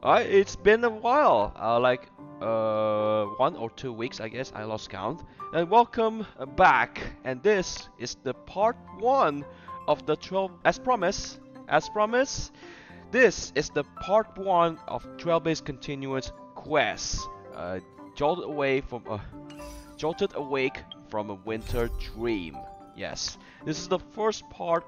Alright, it's been a while, like 1 or 2 weeks, I guess. I lost count. And welcome back. And this is the part one of the 12. As promised, this is the part one of 12-based continuous quest. Uh, jolted away from a jolted awake from a winter dream. Yes, this is the first part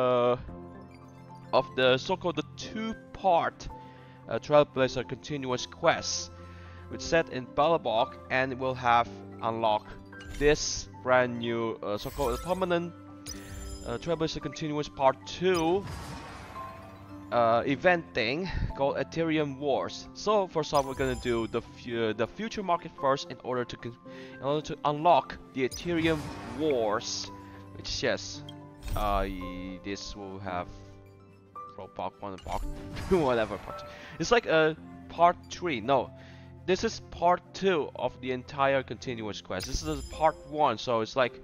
of the so-called the two-part Trailblazer continuous quest, which set in Balabok, and will have unlocked this brand new so-called permanent Trailblazer continuous part 2 event thing called Ethereum Wars. So first off, we're gonna do the future market first in order to unlock the Ethereum Wars, which yes, this will have from part 1 and part 2, whatever part 2. It's like a part 3. No, this is part 2 of the entire continuous quest. This is part 1, so it's like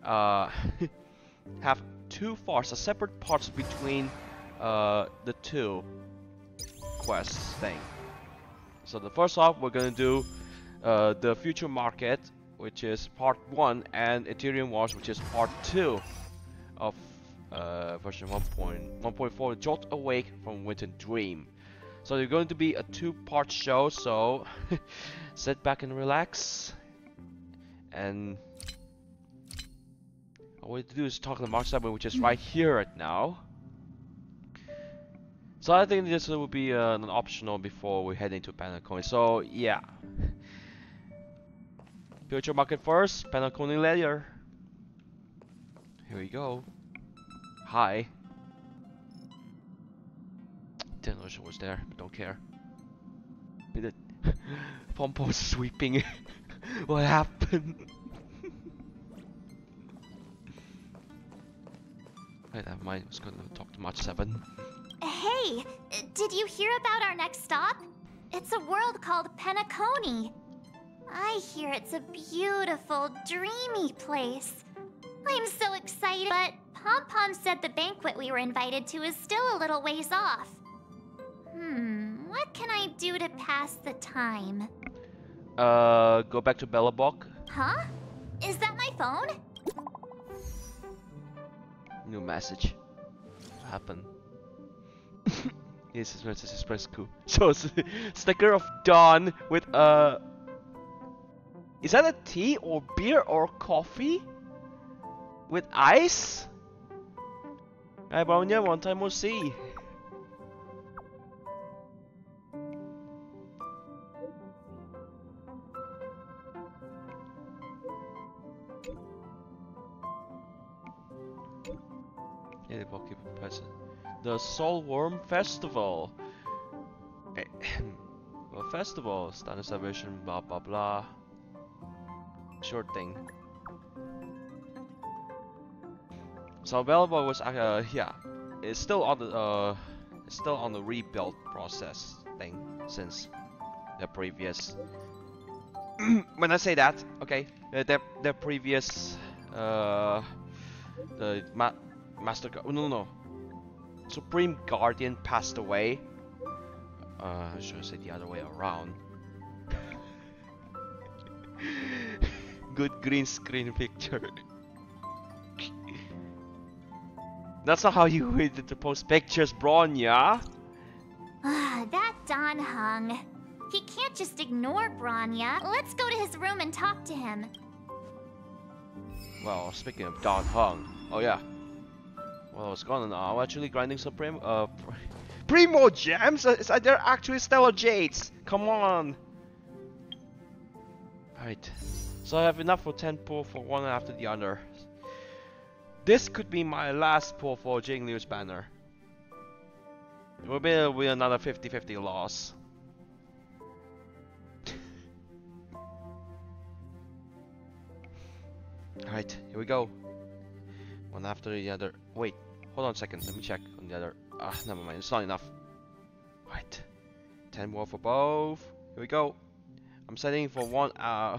have two parts, separate parts between the two quests thing. So the first off, we're gonna do the future market, which is part 1, and Ethereum Wars, which is part 2 of version 1.1.4 Jolt Awake from Winter Dream. So it's going to be a two-part show, so sit back and relax. And all we have to do is talk to Mark Cyber, which is right here right now. So I think this will be an optional before we head into Penacony. So yeah, future market first, Penacony later. Here we go. Hi. Didn't know she was there, but don't care. Did it? Pompo's sweeping. What happened? Wait, never mind. I was gonna talk to March 7. Hey, did you hear about our next stop? It's a world called Penacony. I hear it's a beautiful, dreamy place. I'm so excited, but Pom Pom said the banquet we were invited to is still a little ways off. What can I do to pass the time? Go back to Belobog. Huh? Is that my phone? New message. What happened? Yes, it's express cool. So sticker of Dawn with is that a tea or beer or coffee? With ice? Hi Bronya, one time we'll see. Yeah, the present. The Soulworm Festival. A festival, standard celebration, blah blah blah. Short thing. So Belobog was yeah, it's still on the rebuild process thing since the previous. When I say that, okay, their previous the Master no Supreme Guardian passed away. I should say the other way around. Good green screen picture. That's not how you waited to post pictures, Bronya. That Don Hung. He can't just ignore Bronya. Let's go to his room and talk to him. Well, speaking of Don Hung, oh yeah. Well, what's going on now? I'm actually grinding some Primo Gems? They're actually Stellar Jades! Come on! Right. So I have enough for 10 pull for one after the other. This could be my last pull for Jingliu's banner. It will be another 50-50 loss. Alright, here we go. One after the other. Wait, hold on a second. Let me check on the other. Never mind. It's not enough. Right. 10 more for both. Here we go. I'm setting for one.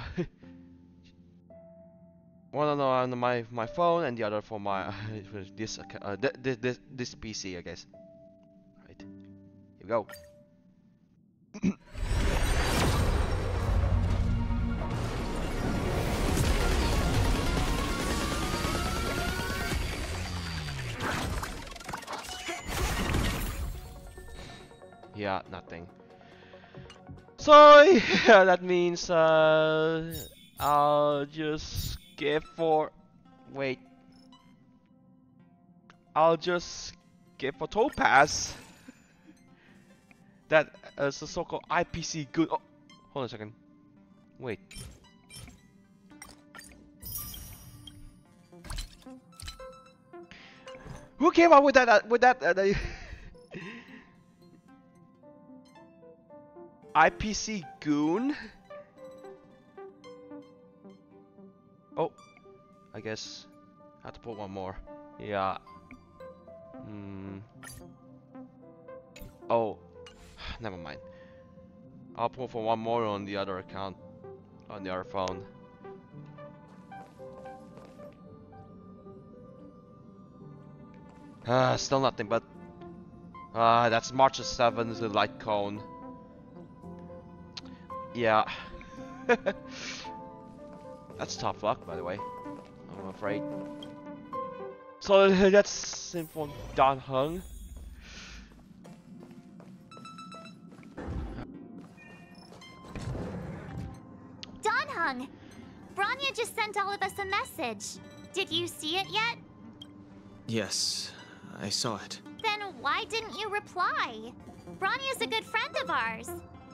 One on my phone and the other for my this PC, I guess. Right. Here we go. Yeah, nothing. So yeah, that means I'll just skip for wait. I'll just skip for Topaz. That is a so-called IPC good. Oh, hold on a second. Wait. Who came up with that? IPC goon? Oh, I guess I have to put one more. Yeah. Oh, never mind. I'll put for one more on the other account, on the other phone. Still nothing, but that's March 7th, the light cone. Yeah. That's tough luck, by the way. I'm afraid. So that's inform Dan Heng. Dan Heng! Bronya just sent all of us a message. Did you see it yet? Yes, I saw it. Then why didn't you reply? Bronya's a good friend of ours.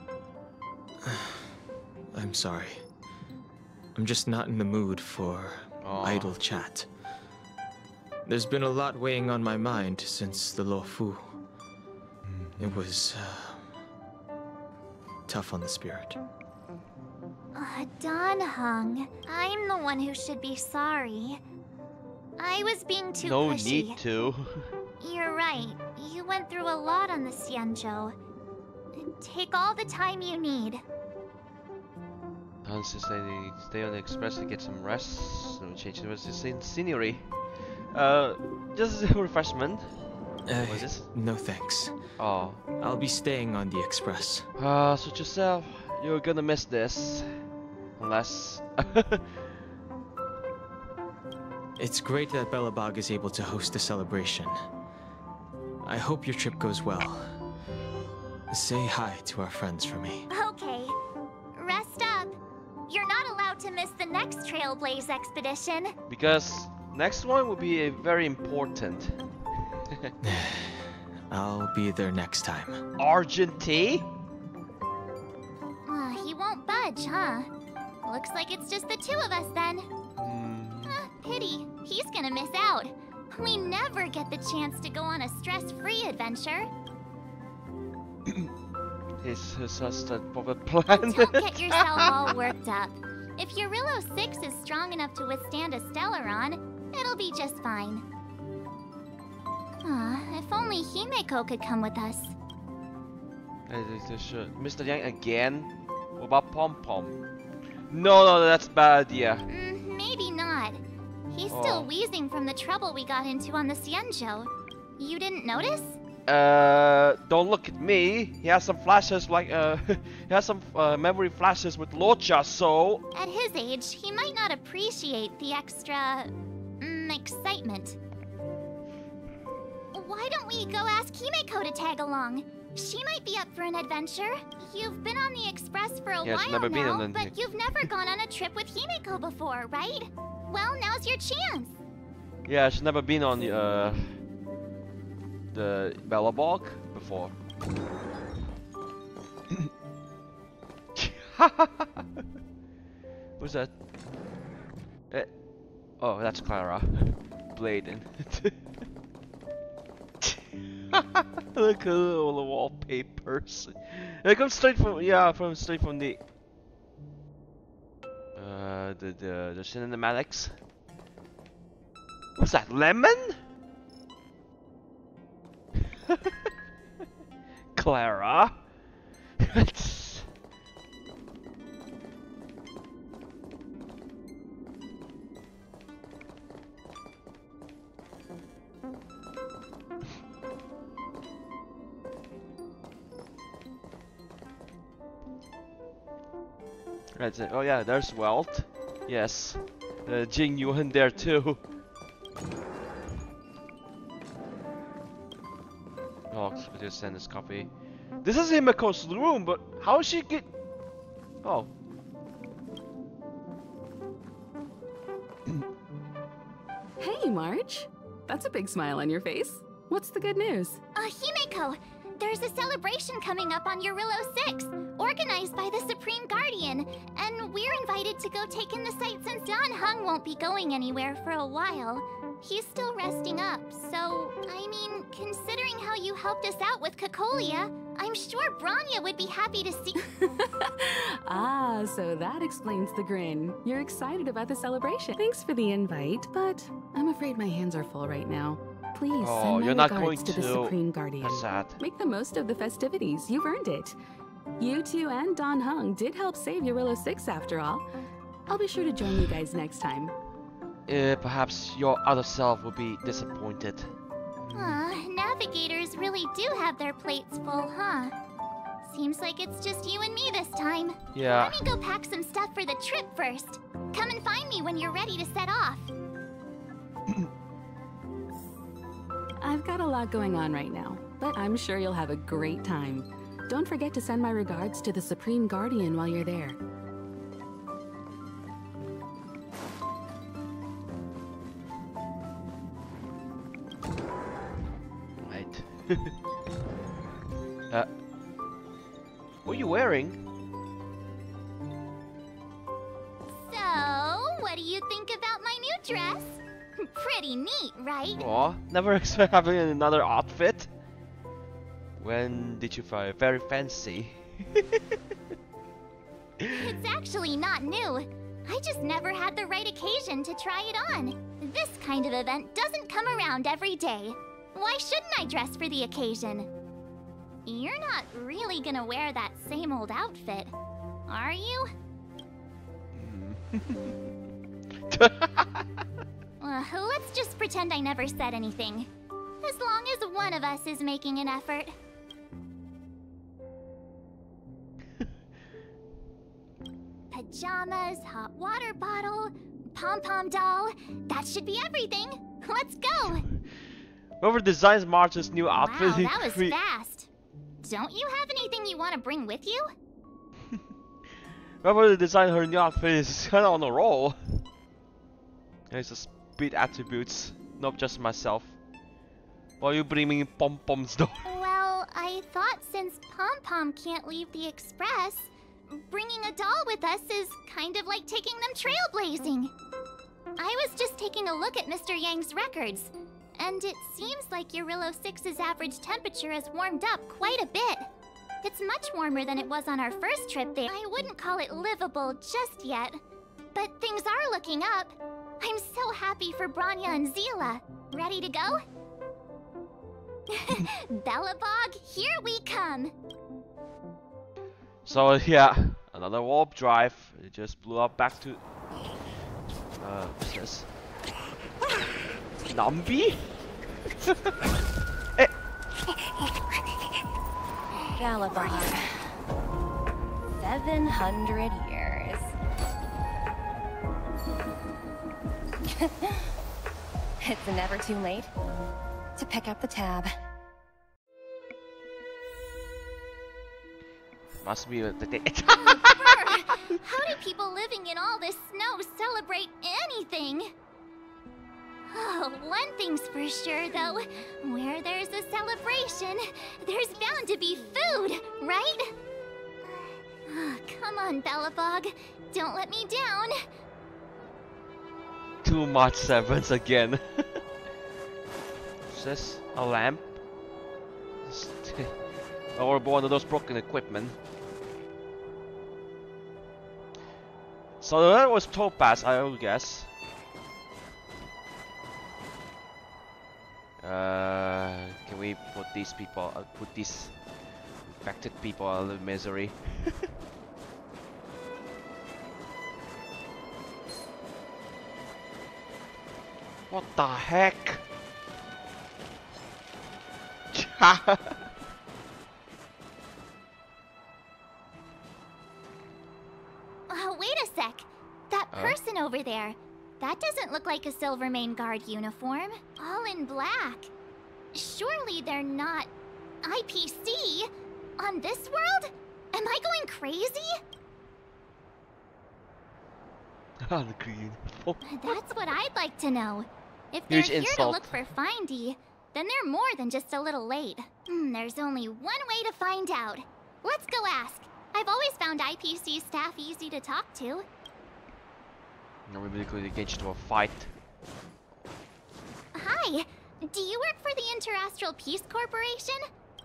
I'm sorry. I'm just not in the mood for idle chat. There's been a lot weighing on my mind since the Luofu. It was tough on the spirit. Dan Heng, I'm the one who should be sorry. I was being too no pushy. need to. You're right. You went through a lot on the Xianzhou. Take all the time you need. Hans says they stay on the express to get some rest. So change the scenery. Just a refreshment. What is this? No thanks. Oh. I'll be staying on the express. Suit yourself. You're gonna miss this. Unless... It's great that Belobog is able to host a celebration. I hope your trip goes well. Say hi to our friends for me. Okay. Rest up. You're not allowed to miss the next Trailblaze expedition. Because next one will be very important. I'll be there next time. Argentine? He won't budge, huh? Looks like it's just the two of us then. Pity. He's gonna miss out. We never get the chance to go on a stress-free adventure. It's just a plan. Don't get yourself all worked up. If Eurillo 6 is strong enough to withstand a Stellaron, it'll be just fine. If only Himeko could come with us. Mr. Yang again? What about Pom Pom? No, that's a bad idea. Maybe not. He's still wheezing from the trouble we got into on the Xianzhou. You didn't notice? Don't look at me. He has some flashes like, he has some memory flashes with Locha, so... At his age, he might not appreciate the extra... excitement. Why don't we go ask Himeko to tag along? She might be up for an adventure. You've been on the Express for a while never been now, on the... but you've never gone on a trip with Himeko before, right? Well, now's your chance. Yeah, she's never been on the Belobog before. Who's that? Oh, that's Clara. Bladen. Look at all the wallpapers. It comes straight from straight from the cinematics. What's that? Lemon? Clara. Right. Oh yeah, there's Welt. Yes. Jing Yuan there too. Oh, I just send this copy. This is Himiko's room, but how is she get? Oh. Hey, March. That's a big smile on your face. What's the good news? Himeko, there's a celebration coming up on Eurillo 6, organized by the Supreme Guardian, and we're invited to go take in the sight since Dan Heng won't be going anywhere for a while. He's still resting up, so, I mean, considering how you helped us out with Cocolia, I'm sure Bronya would be happy to see— Ah, so that explains the grin. You're excited about the celebration. Thanks for the invite, but I'm afraid my hands are full right now. Please Oh, send my you're not regards going to the to. Supreme Guardian. That's sad. Make the most of the festivities. You've earned it. You two and Don Hung did help save Eurillo 6 after all. I'll be sure to join you guys next time. Perhaps your other self will be disappointed. Navigators really do have their plates full, huh? Seems like it's just you and me this time. Yeah. Let me go pack some stuff for the trip first. Come and find me when you're ready to set off. I've got a lot going on right now, but I'm sure you'll have a great time. Don't forget to send my regards to the Supreme Guardian while you're there. Right. What are you wearing? So, what do you think about my new dress? Pretty neat, right? Aw, never expect having another outfit. When did you find it? Very fancy. It's actually not new. I just never had the right occasion to try it on. This kind of event doesn't come around every day. Why shouldn't I dress for the occasion? You're not really gonna wear that same old outfit, are you? Let's just pretend I never said anything. As long as one of us is making an effort. Pajamas, hot water bottle, pom-pom doll. That should be everything. Let's go. Whoever designs March's new outfit, Wow, that was fast. Don't you have anything you want to bring with you? whoever designed her new outfit is kind of on a roll. There's a speed attributes, not just myself. Why are you bringing pom-poms though? Well, I thought since Pom-Pom can't leave the Express, bringing a doll with us is kind of like taking them trailblazing. I was just taking a look at Mr. Yang's records, and it seems like Eurillo 6's average temperature has warmed up quite a bit. It's much warmer than it was on our first trip there. I wouldn't call it livable just yet, but things are looking up. I'm so happy for Bronya and Zila. Ready to go? Bellabog, here we come! So yeah, another warp drive. It just blew up back to what's this? Nambi? Hey. Galabog. 700 years. It's never too late to pick up the tab. Must be the How do people living in all this snow celebrate anything? Oh, one thing's for sure, though. Where there's a celebration, there's bound to be food, right? Come on, Bellabog. Don't let me down. Too much severance again. Is this a lamp? Or one of those broken equipment. So that was Topaz, I would guess. Can we put these people, put these infected people out of misery? What the heck? wait a sec. That person over there, that doesn't look like a Silvermane Guard uniform. All in black. Surely they're not IPC on this world? Am I going crazy? Ah, the green. Oh. That's what I'd like to know. If they're Huge here insult. to look for Findy, then they're more than just a little late. There's only one way to find out. Let's go ask. I've always found IPC staff easy to talk to. Now we're going to engage into a fight. Hi, do you work for the Interastral Peace Corporation?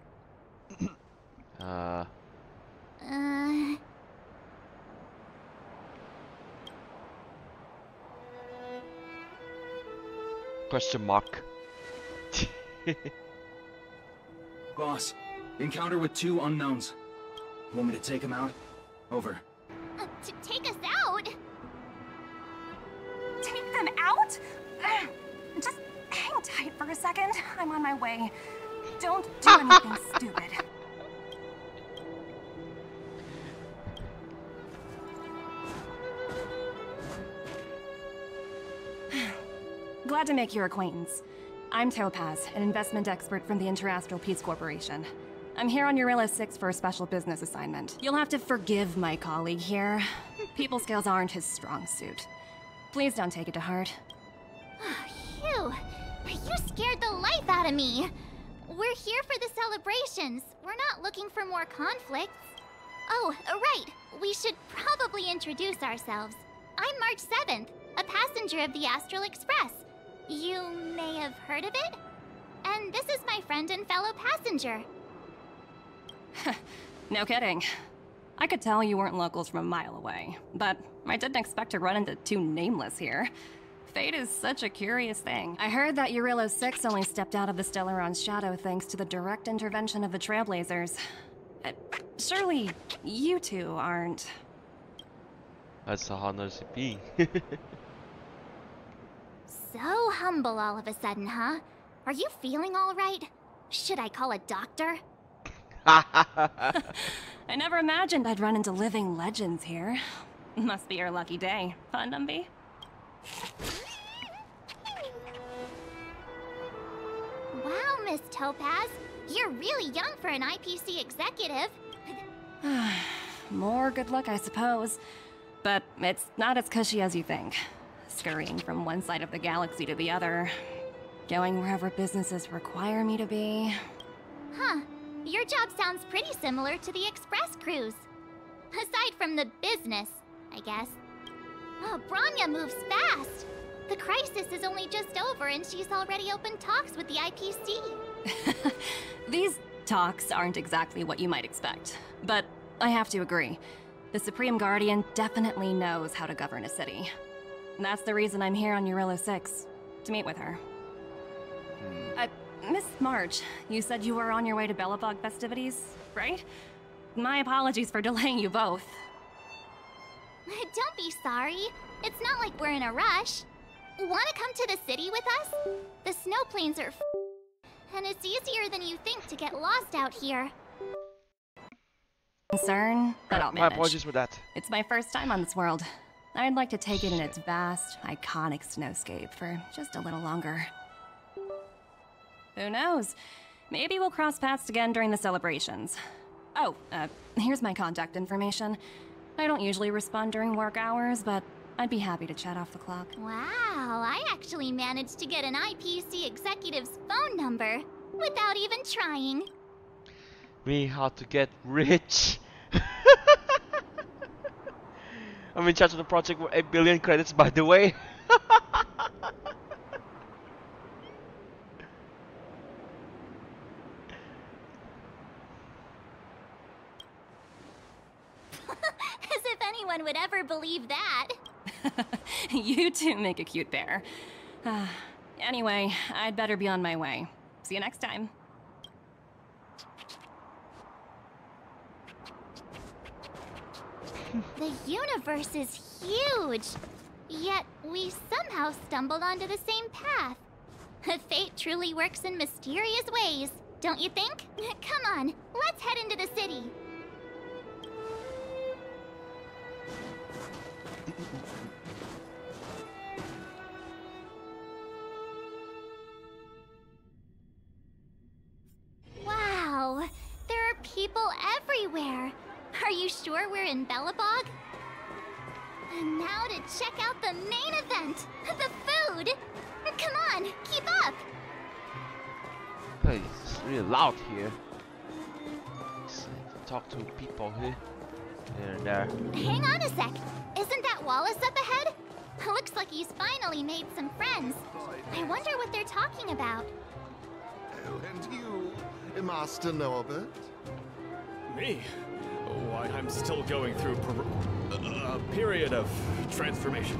Question mark. Boss, encounter with 2 unknowns. Want me to take them out? Over. To take us out? Take them out? Just hang tight for a second. I'm on my way. Don't do anything stupid. Glad to make your acquaintance. I'm Topaz, an investment expert from the Interastral Peace Corporation. I'm here on Eurilla 6 for a special business assignment. You'll have to forgive my colleague here. People skills aren't his strong suit. Please don't take it to heart. Phew, you scared the life out of me. We're here for the celebrations. We're not looking for more conflicts. Oh, right. We should probably introduce ourselves. I'm March 7th, a passenger of the Astral Express. You may have heard of it? And this is my friend and fellow passenger. No kidding. I could tell you weren't locals from a mile away, but I didn't expect to run into 2 nameless here. Fate is such a curious thing. I heard that Eurilla 6 only stepped out of the Stellaron's shadow thanks to the direct intervention of the Trailblazers. Surely you 2 aren't... That's a honor CP. So humble all of a sudden, huh? Are you feeling all right? Should I call a doctor? I never imagined I'd run into living legends here. Must be your lucky day, huh, Numby? Wow, Miss Topaz. You're really young for an IPC executive. More good luck, I suppose. But it's not as cushy as you think. Scurrying from one side of the galaxy to the other. Going wherever businesses require me to be. Huh. Your job sounds pretty similar to the express cruise. Aside from the business, I guess. Oh, Bronya moves fast. The crisis is only just over and she's already opened talks with the IPC. These talks aren't exactly what you might expect. But I have to agree. The Supreme Guardian definitely knows how to govern a city. That's the reason I'm here on Eurilla 6, to meet with her. Miss March, you said you were on your way to Belobog festivities, right? My apologies for delaying you both. Don't be sorry. It's not like we're in a rush. Wanna come to the city with us? The snow plains are and it's easier than you think to get lost out here. Concern, but I'll My manage. apologies for that. It's my first time on this world. I'd like to take it in its vast, iconic snowscape for just a little longer. Who knows? Maybe we'll cross paths again during the celebrations. Oh, here's my contact information. I don't usually respond during work hours, but I'd be happy to chat off the clock. Wow, I actually managed to get an IPC executive's phone number without even trying. Me, how to get rich. I'm in charge of the project with 8 billion credits, by the way. As if anyone would ever believe that. You two make a cute pair. Anyway, I'd better be on my way. See you next time. The universe is huge, yet we somehow stumbled onto the same path. Fate truly works in mysterious ways, don't you think? Come on, let's head into the city. everywhere. Are you sure we're in Belobog? And now to check out the main event, the food. Come on, keep up. Hey, it's really loud here. Let's talk to people here. Here and there. Hang on a sec. Isn't that Wallace up ahead? Looks like he's finally made some friends. I wonder what they're talking about. Oh, and you, Master Norbert? Me? Why, I'm still going through a period of transformation.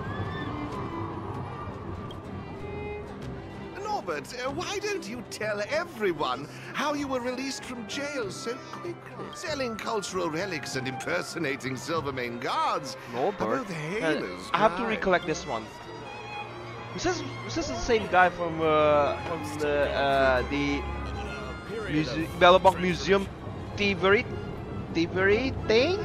Norbert, why don't you tell everyone how you were released from jail so quickly? Selling cultural relics and impersonating Silvermane guards. Norbert? Both heinous I have to crimes. recollect this one. Was this the same guy from the Belobog Museum thievery thing?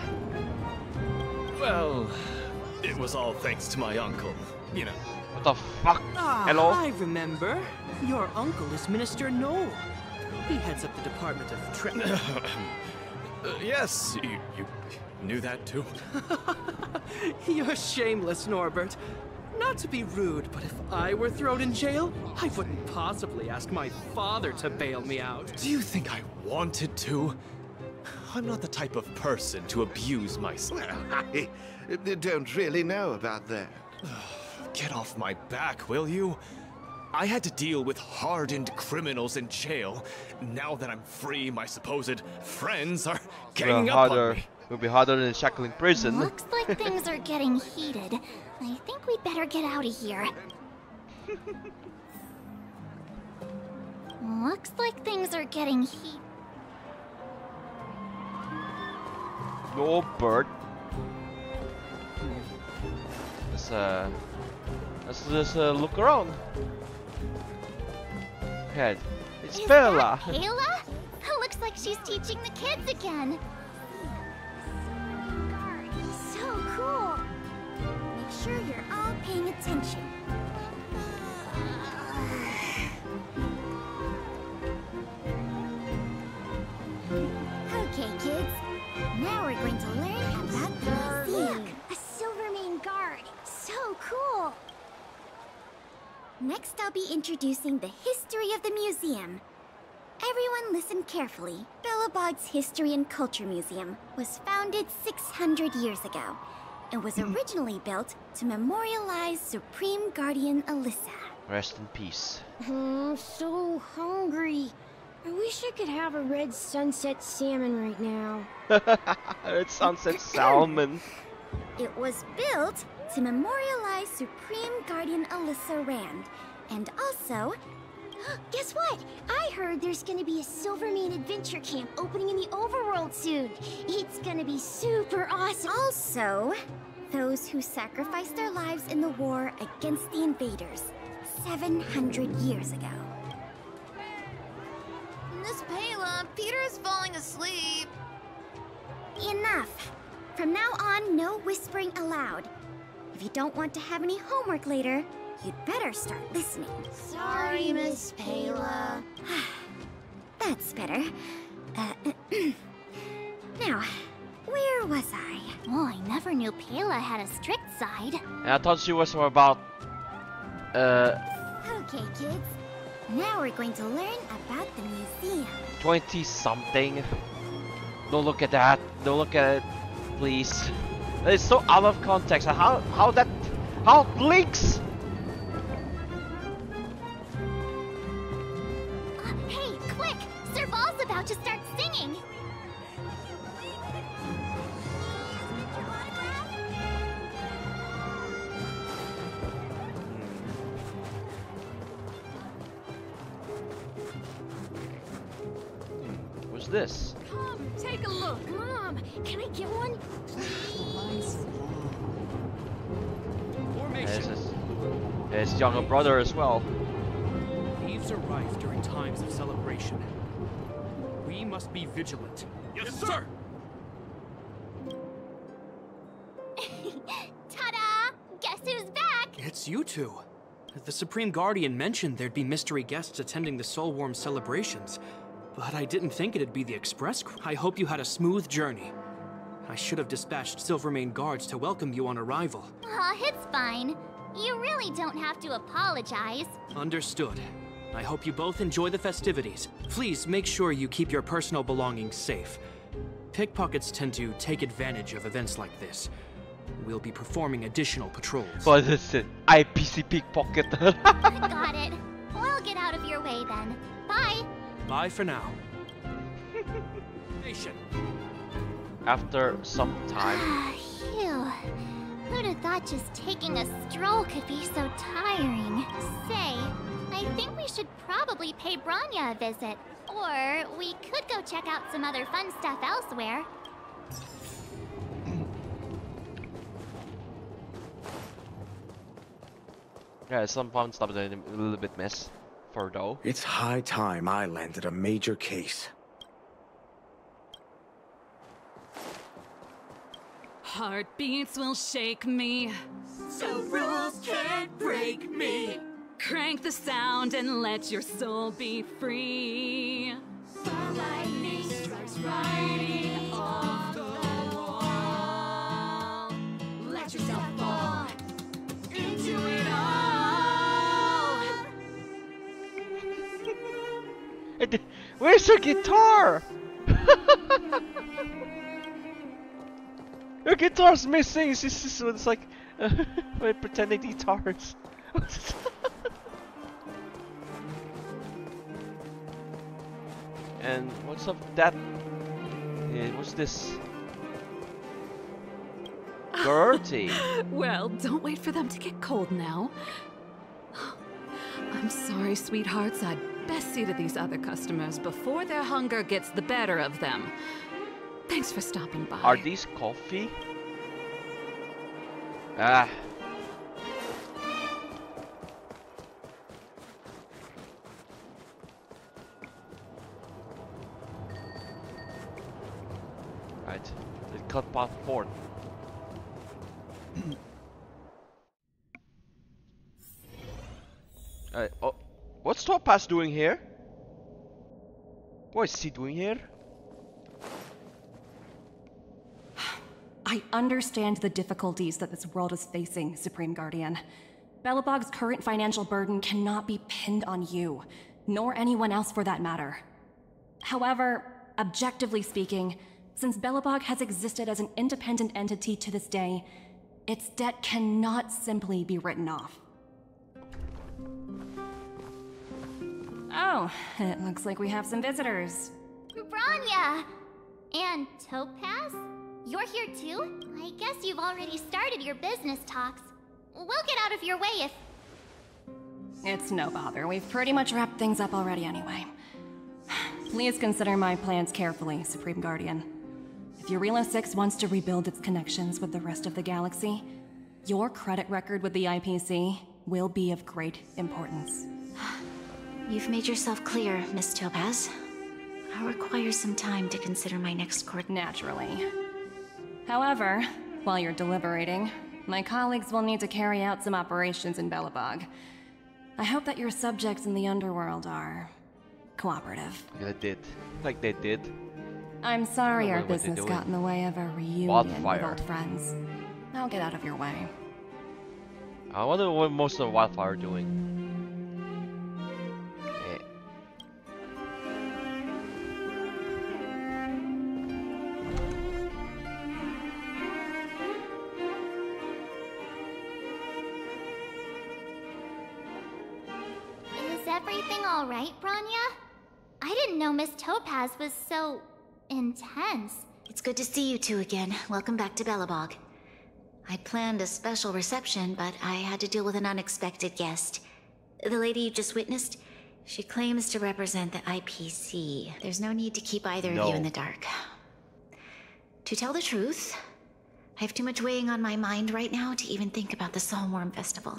Well, it was all thanks to my uncle, you know. What the fuck? Ah, Hello? I remember. Your uncle is Minister Knoll. He heads up the Department of Treasure. Yes, you knew that too? You're shameless, Norbert. Not to be rude, but if I were thrown in jail, I wouldn't possibly ask my father to bail me out. Do you think I wanted to? I'm not the type of person to abuse myself. Well, I don't really know about that. Get off my back, will you? I had to deal with hardened criminals in jail. Now that I'm free, my supposed friends are ganging up on me. Will be harder than shackling prison. Looks like things are getting heated. I think we'd better get out of here. Looks like things are getting heated. Norbert. Let's just look around. Okay, it's Is Bella. that Kayla? Looks like she's teaching the kids again. So cool. Make sure you're all paying attention. Okay, kids. Now we're going to learn about the museum. A Silvermane guard. So cool. Next, I'll be introducing the history of the museum. Everyone listen carefully. Belobog's History and Culture Museum was founded 600 years ago and was originally built to memorialize Supreme Guardian Alyssa. Rest in peace. I'm so hungry. I wish I could have a red sunset salmon right now. It sunset salmon. It was built to memorialize Supreme Guardian Alyssa Rand, and also... Guess what? I heard there's gonna be a Silvermane adventure camp opening in the overworld soon. It's gonna be super awesome. Also, those who sacrificed their lives in the war against the invaders 700 years ago. Miss Payla, Peter's falling asleep. Enough. From now on, no whispering allowed. If you don't want to have any homework later, you'd better start listening. Sorry, Miss Payla. That's better. Now, where was I? Oh, I never knew Payla had a strict side. And I thought she was more about Okay, kids. Now we're going to learn about the museum. 20 something. Don't look at that. Don't look at it, please. It's so out of context. How it links? Hey, quick! Serval's about to start singing. What's this? Come, take a look. Mom, can I get one? There's his younger brother as well. Thieves arise during times of celebration. We must be vigilant. Yes, sir! Ta-da! Guess who's back? It's you two. The Supreme Guardian mentioned there'd be mystery guests attending the Soulworm celebrations. but I didn't think it'd be the express. I hope you had a smooth journey. I should have dispatched Silvermane guards to welcome you on arrival. Aw, it's fine. You really don't have to apologize. Understood. I hope you both enjoy the festivities. Please make sure you keep your personal belongings safe. Pickpockets tend to take advantage of events like this. We'll be performing additional patrols. What is it? IPC pickpocket. Got it. We'll get out of your way then. Bye. Bye for now. Nation. After some time. Phew. Who'd have thought just taking a stroll could be so tiring? Say, I think we should probably pay Bronya a visit. Or we could go check out some other fun stuff elsewhere. Yeah, some fun stuff that a little bit miss for though. It's high time I landed a major case. Heartbeats will shake me, so rules can't break me. Crank the sound and let your soul be free. The lightning strikes right off the wall. Let yourself fall into it all. Where's your guitar? Your guitar's missing. It's like we're pretending guitars. And what's up that? What's this? Gertie. Well, don't wait for them to get cold now. I'm sorry, sweethearts. I'd best see to these other customers before their hunger gets the better of them. Thanks for stopping by. Are these coffee? Ah. Right. The cut path forward. Oh, what's Topaz doing here? What is he doing here? I understand the difficulties that this world is facing, Supreme Guardian. Belobog's current financial burden cannot be pinned on you, nor anyone else for that matter. However, objectively speaking, since Belobog has existed as an independent entity to this day, its debt cannot simply be written off. Oh, it looks like we have some visitors. Bronya! And Topaz? You're here too? I guess you've already started your business talks. We'll get out of your way if... It's no bother. We've pretty much wrapped things up already anyway. Please consider my plans carefully, Supreme Guardian. If Eurilo 6 wants to rebuild its connections with the rest of the galaxy, your credit record with the IPC will be of great importance. You've made yourself clear, Miss Topaz. I'll require some time to consider my next course. Naturally. However, while you're deliberating, my colleagues will need to carry out some operations in Belobog. I hope that your subjects in the underworld are cooperative. Yeah, they did. Like they did. I'm sorry our business got in the way of a reunion with old friends. I'll get out of your way. I wonder what most of Wildfire are doing. Is everything alright, Bronya? I didn't know Miss Topaz was so... intense. It's good to see you two again. Welcome back to Belobog. I'd planned a special reception, but I had to deal with an unexpected guest. The lady you just witnessed, she claims to represent the IPC. There's no need to keep either of you in the dark. To tell the truth, I have too much weighing on my mind right now to even think about the Soulworm Festival.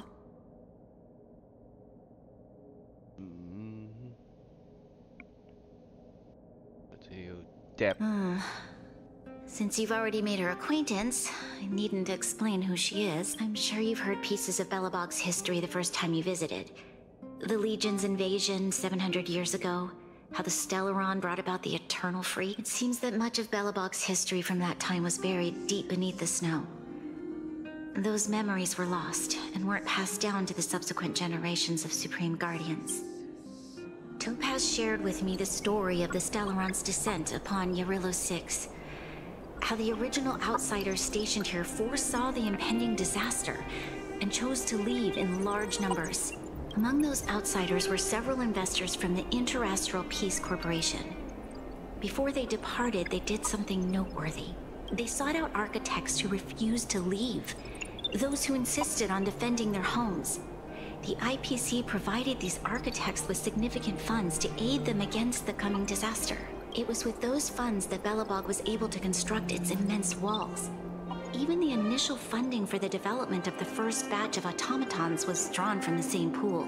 Since you've already made her acquaintance, I needn't explain who she is. I'm sure you've heard pieces of Belobog's history the first time you visited. The Legion's invasion 700 years ago, how the Stellaron brought about the Eternal Free. It seems that much of Belobog's history from that time was buried deep beneath the snow. Those memories were lost and weren't passed down to the subsequent generations of Supreme Guardians. Topaz shared with me the story of the Stellaron's descent upon Yarillo 6. How the original outsiders stationed here foresaw the impending disaster and chose to leave in large numbers. Among those outsiders were several investors from the Interastral Peace Corporation. Before they departed, they did something noteworthy. They sought out architects who refused to leave, those who insisted on defending their homes. The IPC provided these architects with significant funds to aid them against the coming disaster. It was with those funds that Belobog was able to construct its immense walls. Even the initial funding for the development of the first batch of automatons was drawn from the same pool.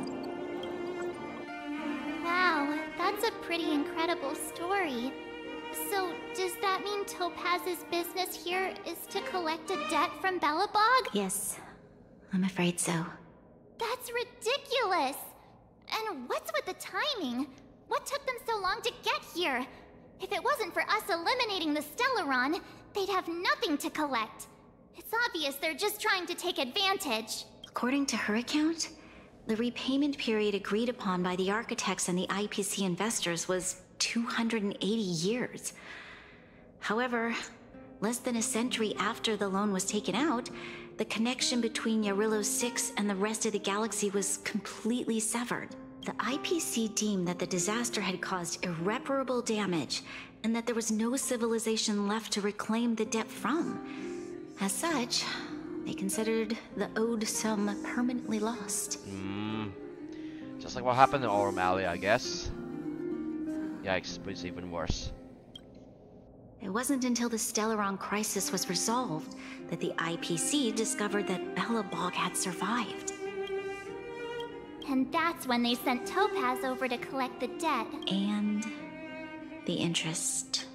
Wow, that's a pretty incredible story. So, does that mean Topaz's business here is to collect a debt from Belobog? Yes, I'm afraid so. That's ridiculous! And what's with the timing? What took them so long to get here? If it wasn't for us eliminating the Stellaron, they'd have nothing to collect. It's obvious they're just trying to take advantage. According to her account, the repayment period agreed upon by the architects and the IPC investors was 280 years. However, less than a century after the loan was taken out, the connection between Yarillo 6 and the rest of the galaxy was completely severed. The IPC deemed that the disaster had caused irreparable damage and that there was no civilization left to reclaim the debt from. As such, they considered the owed sum permanently lost. Just like what happened to Aurum Alley, I guess. Yikes, but it's even worse. It wasn't until the Stellaron crisis was resolved that the IPC discovered that Belobog had survived. And that's when they sent Topaz over to collect the debt. And the interest.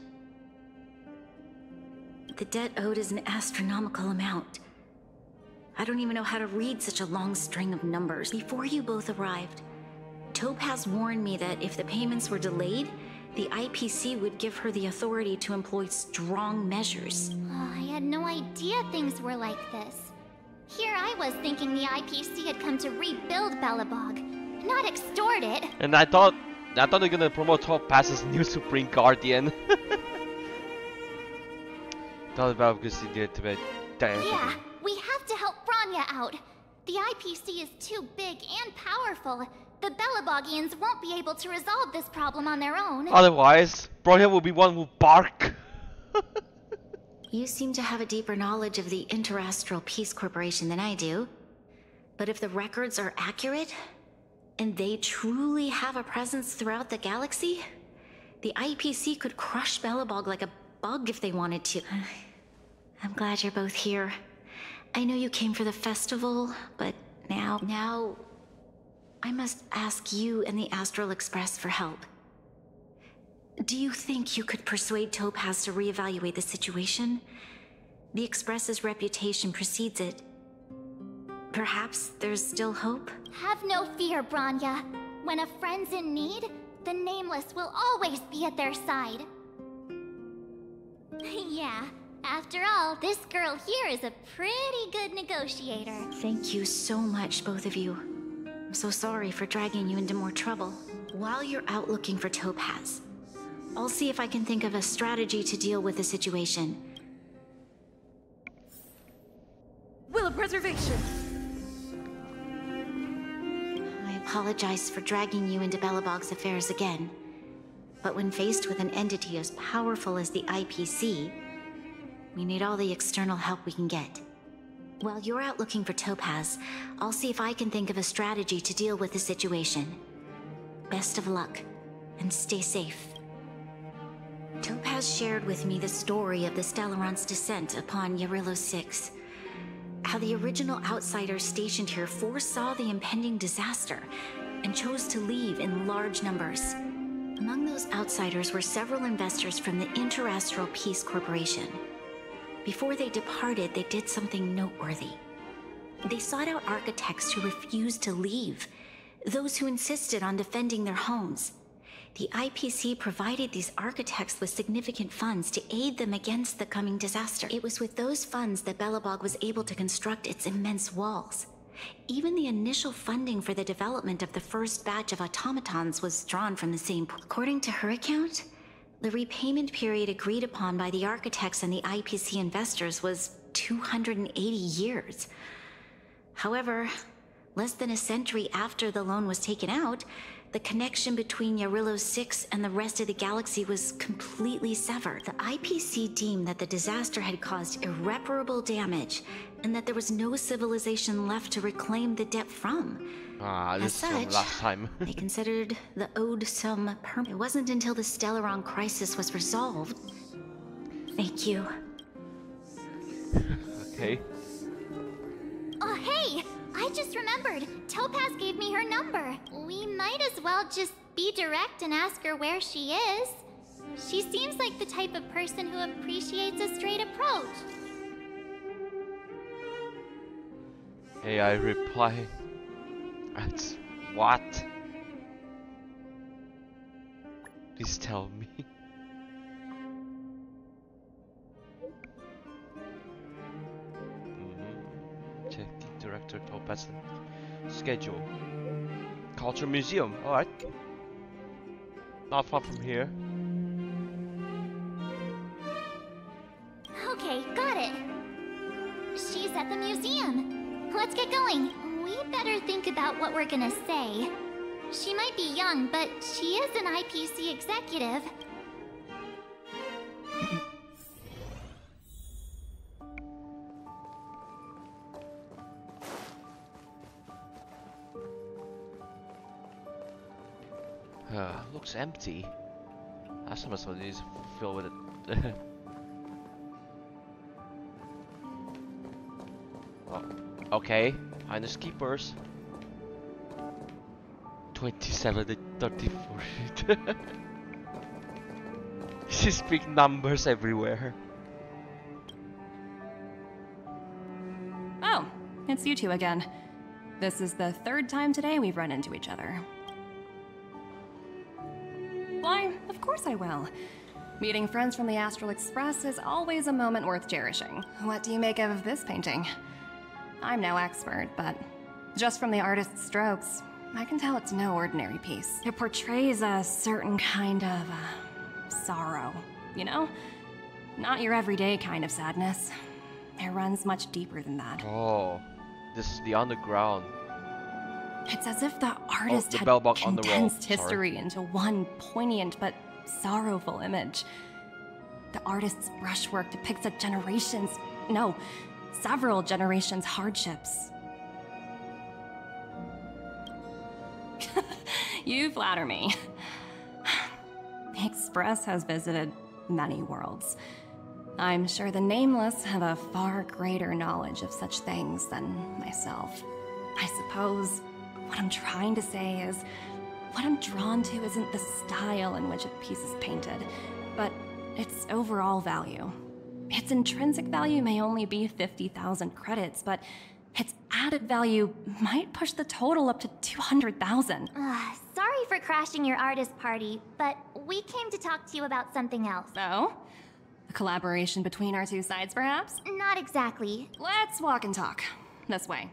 The debt owed is an astronomical amount. I don't even know how to read such a long string of numbers. Before you both arrived, Topaz warned me that if the payments were delayed, the IPC would give her the authority to employ strong measures. Oh, I had no idea things were like this. Here I was thinking the IPC had come to rebuild Belobog, not extort it. And I thought they're gonna promote Topaz as new Supreme Guardian. Thought about because he did to be. Yeah, we have to help Bronya out. The IPC is too big and powerful. The Belobogians won't be able to resolve this problem on their own. Otherwise, Bronya will be one who bark. You seem to have a deeper knowledge of the Interastral Peace Corporation than I do. But if the records are accurate, and they truly have a presence throughout the galaxy, the IPC could crush Belobog like a bug if they wanted to. I'm glad you're both here. I know you came for the festival, but now I must ask you and the Astral Express for help. Do you think you could persuade Topaz to reevaluate the situation? The Express's reputation precedes it. Perhaps there's still hope? Have no fear, Bronya. When a friend's in need, the Nameless will always be at their side. Yeah, after all, this girl here is a pretty good negotiator. Thank you so much, both of you. I'm so sorry for dragging you into more trouble. While you're out looking for Topaz, I'll see if I can think of a strategy to deal with the situation. Will of Preservation! I apologize for dragging you into Belobog's affairs again, but when faced with an entity as powerful as the IPC, we need all the external help we can get. While you're out looking for Topaz, I'll see if I can think of a strategy to deal with the situation. Best of luck, and stay safe. Topaz shared with me the story of the Stellaron's descent upon Yarillo 6. How the original outsiders stationed here foresaw the impending disaster and chose to leave in large numbers. Among those outsiders were several investors from the Interastral Peace Corporation. Before they departed, they did something noteworthy. They sought out architects who refused to leave, those who insisted on defending their homes. The IPC provided these architects with significant funds to aid them against the coming disaster. It was with those funds that Belobog was able to construct its immense walls. Even the initial funding for the development of the first batch of automatons was drawn from the same pool. According to her account, the repayment period agreed upon by the architects and the IPC investors was 280 years. However, less than a century after the loan was taken out, the connection between Yarillo 6 and the rest of the galaxy was completely severed. The IPC deemed that the disaster had caused irreparable damage and that there was no civilization left to reclaim the debt from. This is from last time. They considered the owed sum permanent. It wasn't until the Stellaron crisis was resolved. Thank you. Okay. Oh, hey! I just remembered. Topaz gave me her number. We might as well just be direct and ask her where she is. She seems like the type of person who appreciates a straight approach. Hey, I reply. That's what? Please tell me. Check the director Topaz schedule. Culture Museum, alright. Not far from here. Okay, got it. She's at the museum. Let's get going. We better think about what we're gonna say. She might be young, but she is an IPC executive. Looks empty. Last time I saw these filled with it. Oh, okay, Highness Keepers. 27 to 34. She speaks numbers everywhere. Oh, it's you two again. This is the third time today we've run into each other. Why, of course I will. Meeting friends from the Astral Express is always a moment worth cherishing. What do you make of this painting? I'm no expert, but just from the artist's strokes, I can tell it's no ordinary piece. It portrays a certain kind of sorrow, you know? Not your everyday kind of sadness. It runs much deeper than that. Oh, this is the underground. It's as if the artist had condensed history into one poignant but sorrowful image. The artist's brushwork depicts a several generations' hardships. You flatter me. The Express has visited many worlds. I'm sure the Nameless have a far greater knowledge of such things than myself. I suppose what I'm trying to say is, what I'm drawn to isn't the style in which a piece is painted, but its overall value. Its intrinsic value may only be 50,000 credits, but its added value might push the total up to 200,000. Sorry for crashing your artist party, but we came to talk to you about something else. Oh? A collaboration between our two sides, perhaps? Not exactly. Let's walk and talk. This way.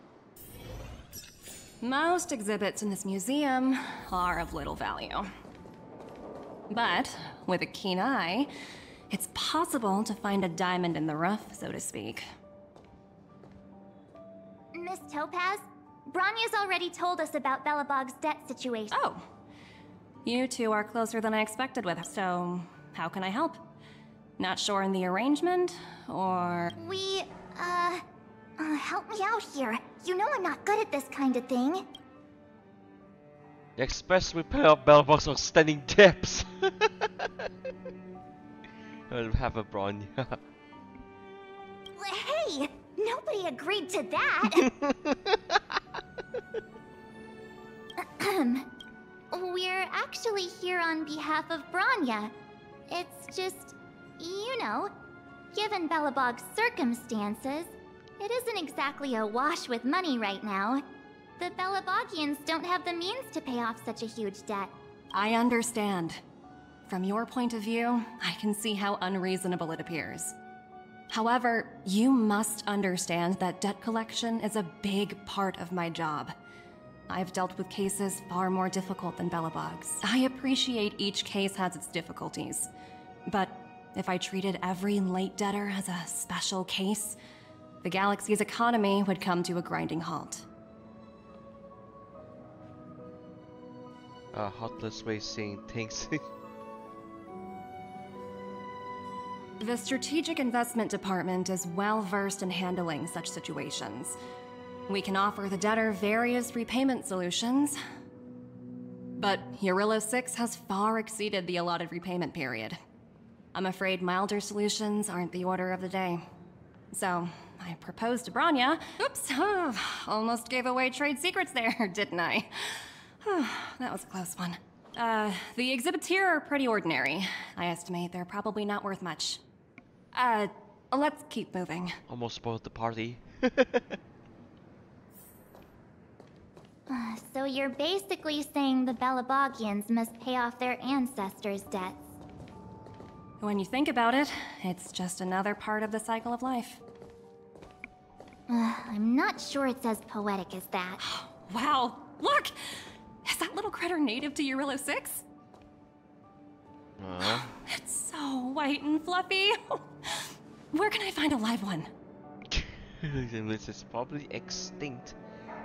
Most exhibits in this museum are of little value. But with a keen eye, it's possible to find a diamond in the rough, so to speak. Miss Topaz, Bronya's already told us about Belobog's debt situation. Oh. You two are closer than I expected with her, so how can I help? Not sure in the arrangement, or... help me out here. You know I'm not good at this kind of thing. The Express will pay off Belobog's outstanding debts. I'll have a Bronya. Hey! Nobody agreed to that! We're actually here on behalf of Bronya. It's just, you know, given Belobog's circumstances, it isn't exactly awash with money right now. The Belobogians don't have the means to pay off such a huge debt. I understand. From your point of view, I can see how unreasonable it appears. However, you must understand that debt collection is a big part of my job. I've dealt with cases far more difficult than Belobog's. I appreciate each case has its difficulties. But if I treated every late debtor as a special case, the galaxy's economy would come to a grinding halt. A heartless way of saying things. The Strategic Investment Department is well versed in handling such situations. We can offer the debtor various repayment solutions, but Eurillo 6 has far exceeded the allotted repayment period. I'm afraid milder solutions aren't the order of the day. So, I proposed to Bronya. Oops, almost gave away trade secrets there, didn't I? That was a close one. The exhibits here are pretty ordinary. I estimate they're probably not worth much. Let's keep moving. Almost spoiled the party. So you're basically saying the Belabogians must pay off their ancestors' debts. When you think about it, it's just another part of the cycle of life. I'm not sure it's as poetic as that. Wow, look! Is that little critter native to Eurillo 6? It's so white and fluffy. Where can I find a live one? This is probably extinct.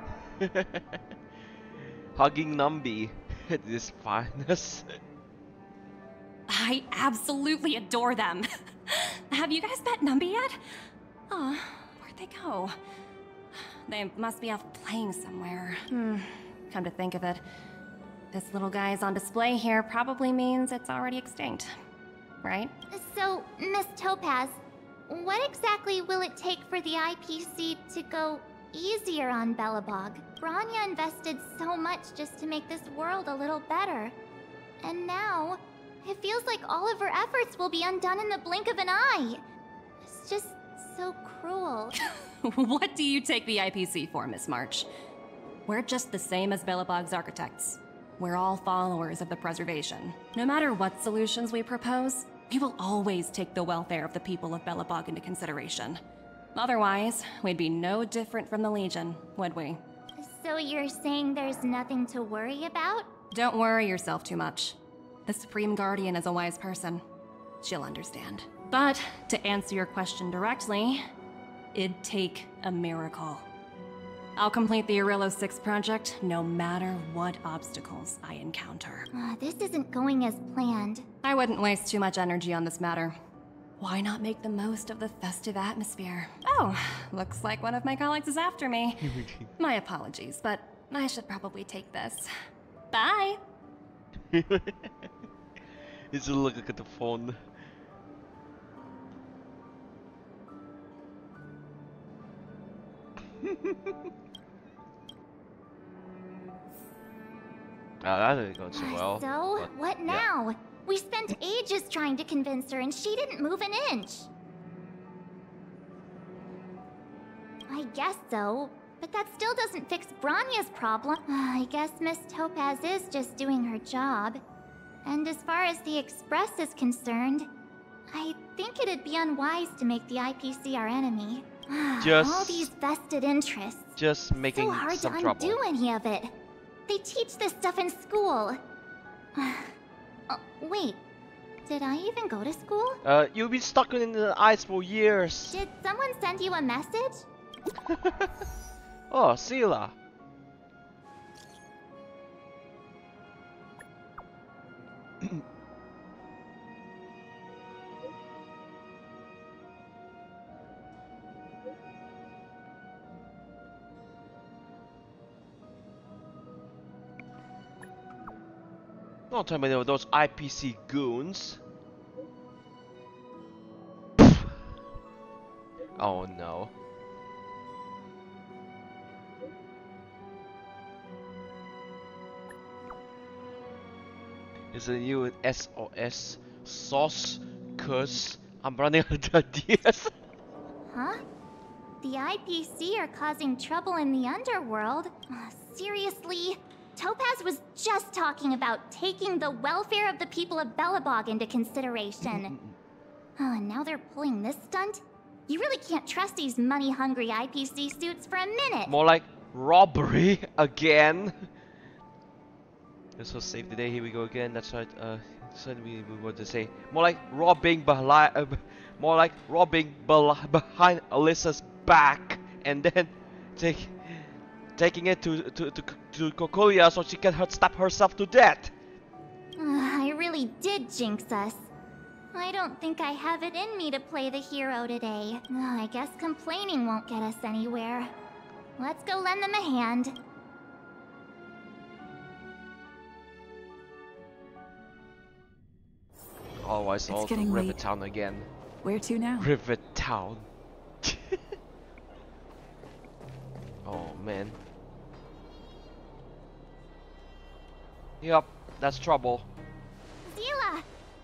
Hugging Numby at his finest. I absolutely adore them. Have you guys met Numby yet? Oh, where'd they go? They must be off playing somewhere. Come to think of it, this little guy is on display here probably means it's already extinct, right? So, Miss Topaz, what exactly will it take for the IPC to go easier on Belobog? Bronya invested so much just to make this world a little better. And now, it feels like all of her efforts will be undone in the blink of an eye. It's just so cruel. What do you take the IPC for, Miss March? We're just the same as Belobog's architects. We're all followers of the preservation. No matter what solutions we propose, we will always take the welfare of the people of Belobog into consideration. Otherwise, we'd be no different from the Legion, would we? So you're saying there's nothing to worry about? Don't worry yourself too much. The Supreme Guardian is a wise person. She'll understand. But, to answer your question directly, it'd take a miracle. I'll complete the Eurillo 6 project no matter what obstacles I encounter. This isn't going as planned. I wouldn't waste too much energy on this matter. Why not make the most of the festive atmosphere? Oh, looks like one of my colleagues is after me. My apologies, but I should probably take this. Bye! He's looking at the phone. That didn't go so well. So, what now? Yeah. We spent ages trying to convince her and she didn't move an inch. I guess so, but that still doesn't fix Bronya's problem. I guess Miss Topaz is just doing her job. And as far as the Express is concerned, I think it'd be unwise to make the IPC our enemy. All these vested interests. Just making so hard some to trouble. undo any of it. They teach this stuff in school. Wait, did I even go to school? You've been stuck in the ice for years. Did someone send you a message? Oh, Sela. Don't tell me there were those IPC goons. Oh no. Is it you SOS sauce curse? I'm running out of ideas. Huh? The IPC are causing trouble in the underworld? Seriously? Topaz was just talking about taking the welfare of the people of Belobog into consideration. Oh, and now they're pulling this stunt? You really can't trust these money-hungry IPC suits for a minute. More like robbery again. So save the day. Here we go again. That's right. So we want to say more like robbing behind Alyssa's back, and then taking it to Cocolia so she can stab herself to death. I really did jinx us. I don't think I have it in me to play the hero today. I guess complaining won't get us anywhere. Let's go lend them a hand. Otherwise, all to Rivet Town again. Where to now? Rivet Town. Oh man. Yup, that's trouble. Seele!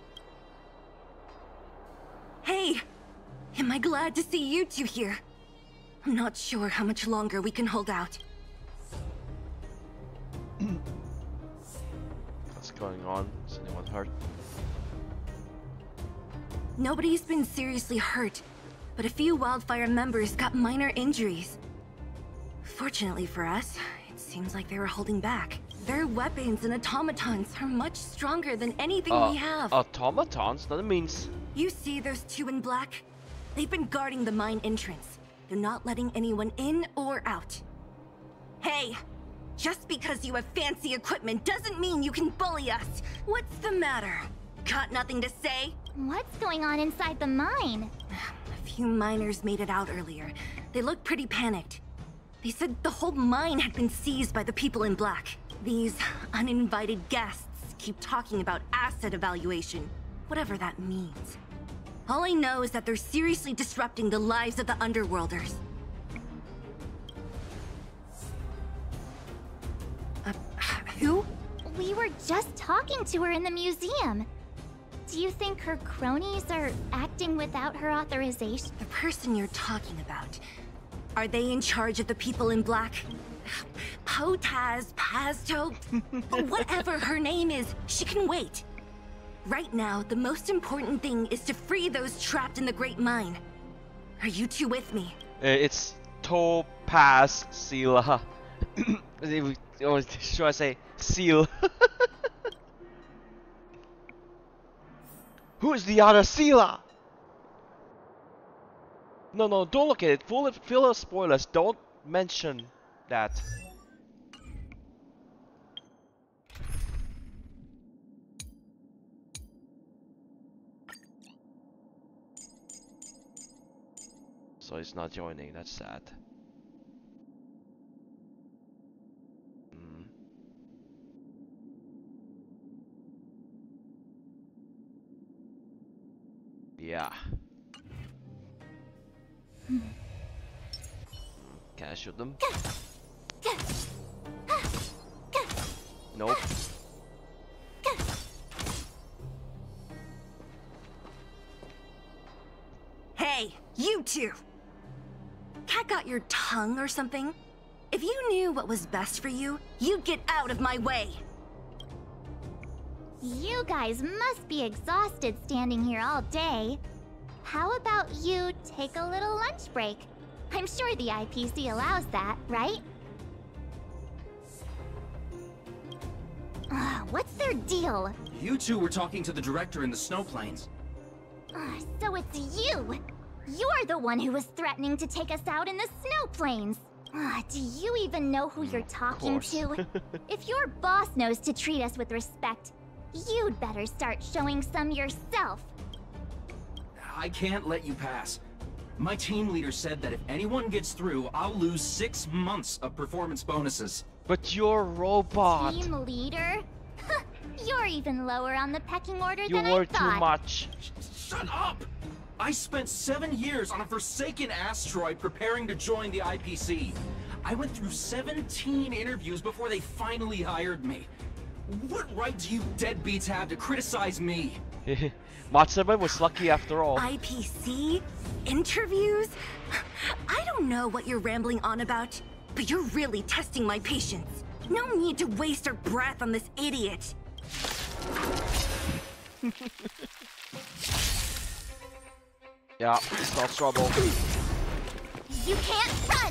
Hey! Am I glad to see you two here? I'm not sure how much longer we can hold out. What's going on? Is anyone hurt? Nobody's been seriously hurt, but a few Wildfire members got minor injuries. Fortunately for us, it seems like they were holding back. Their weapons and automatons are much stronger than anything we have. Automatons? That means... You see those two in black? They've been guarding the mine entrance. They're not letting anyone in or out. Hey! Just because you have fancy equipment doesn't mean you can bully us! What's the matter? Got nothing to say? What's going on inside the mine? A few miners made it out earlier. They looked pretty panicked. They said the whole mine had been seized by the people in black. These uninvited guests keep talking about asset evaluation, whatever that means. All I know is that they're seriously disrupting the lives of the Underworlders. Who? We were just talking to her in the museum. Do you think her cronies are acting without her authorization? The person you're talking about. Are they in charge of the people in black? Potaz, Pazto, whatever her name is, she can wait. Right now, the most important thing is to free those trapped in the Great Mine. Are you two with me? It's Topaz Seele. Or should I say Seele? Who is the other Seele? No, don't look at it. Full of spoilers. Don't mention that. So he's not joining. That's sad. Yeah. Can I shoot them? Nope. Hey, you two! Cat got your tongue or something? If you knew what was best for you, you'd get out of my way! You guys must be exhausted standing here all day. How about you take a little lunch break? I'm sure the IPC allows that, right? What's their deal? You two were talking to the director in the snow plains. So it's you! You're the one who was threatening to take us out in the snow plains! Do you even know who you're talking to? If your boss knows to treat us with respect, you'd better start showing some yourself. I can't let you pass. My team leader said that if anyone gets through, I'll lose 6 months of performance bonuses. But you're a robot. Team leader? You're even lower on the pecking order than I thought. You were too much. Shut up! I spent 7 years on a forsaken asteroid preparing to join the IPC. I went through 17 interviews before they finally hired me. What right do you deadbeats have to criticize me? Matsube was lucky after all. IPC? Interviews? I don't know what you're rambling on about, but you're really testing my patience. No need to waste our breath on this idiot. Yeah, it's not trouble. You can't run!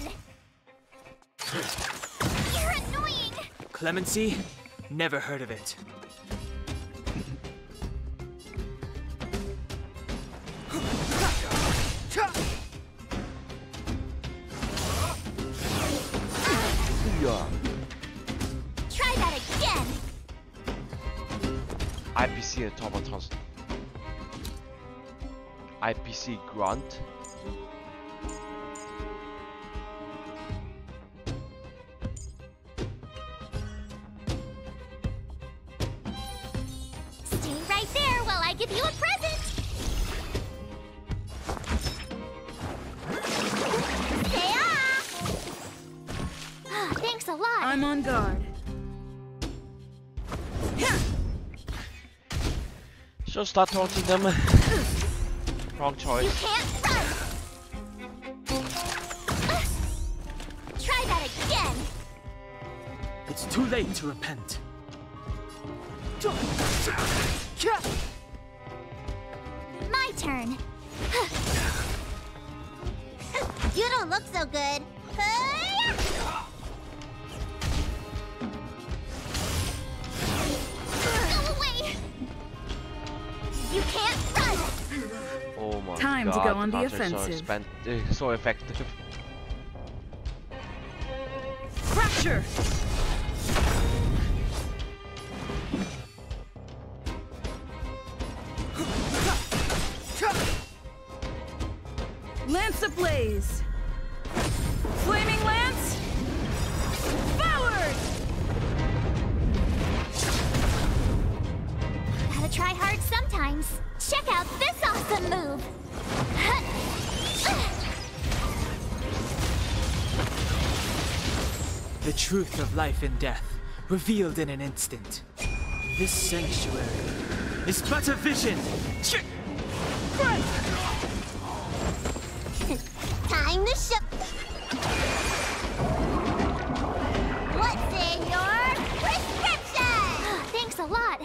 You're annoying! Clemency? Never heard of it. Yeah. Try that again! IPC automatons. IPC grunt. Stay right there while I give you a present! Stay off! Thanks a lot! I'm on guard. Should start taunting them. Wrong You choice. can't run! Try that again! It's too late to repent. My turn. You don't look so good. Go away! You can't run! Oh my Time to god. go on the Hunter's offensive. So effective. Fracture! Lance ablaze! Flaming lance! Forward! Gotta try hard sometimes. Check out this awesome move! The truth of life and death, revealed in an instant. This sanctuary is but a vision. Time to show. What's in your prescription? Thanks a lot.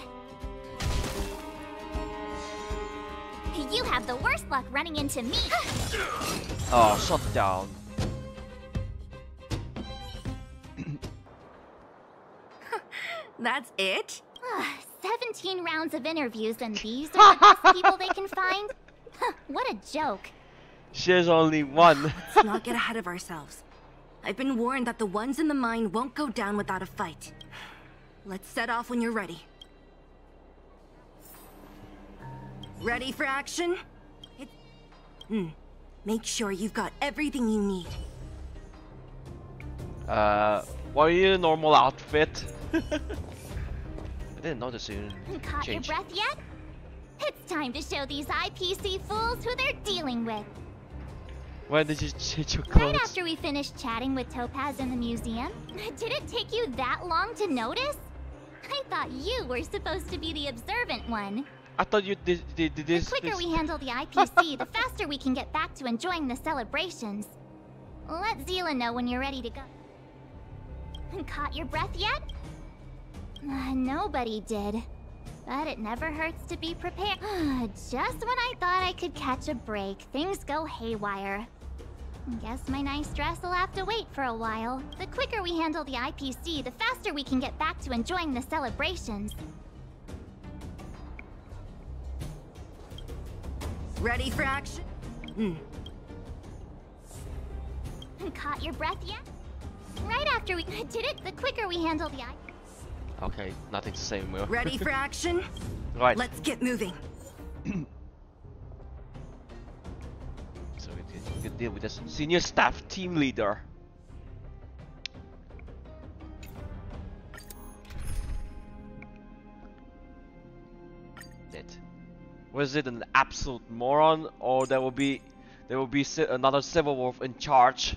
You have the worst luck running into me. Oh, shut down. That's it? 17 rounds of interviews and these are the best people they can find? What a joke. She's only one. Let's not get ahead of ourselves. I've been warned that the ones in the mine won't go down without a fight. Let's set off when you're ready. Ready for action? Make sure you've got everything you need. What are your normal outfit? I didn't notice you Caught change. your breath yet? It's time to show these IPC fools who they're dealing with. When did you change your clothes? Right after we finished chatting with Topaz in the museum. Did it take you that long to notice? I thought you were supposed to be the observant one. I thought you did this. The quicker we handle the IPC, the faster we can get back to enjoying the celebrations. Let Zila know when you're ready to go. Caught your breath yet? Nobody did. But it never hurts to be prepared. Just when I thought I could catch a break, things go haywire. Guess my nice dress will have to wait for a while. The quicker we handle the IPC, the faster we can get back to enjoying the celebrations. Ready for action? Caught your breath yet? Right after we did it, the quicker we handle the IPC. Okay, nothing to say more. Ready for action? Right. Let's get moving. So we can deal with this senior staff team leader. Was it an absolute moron, or there will be another Civil Wolf in charge?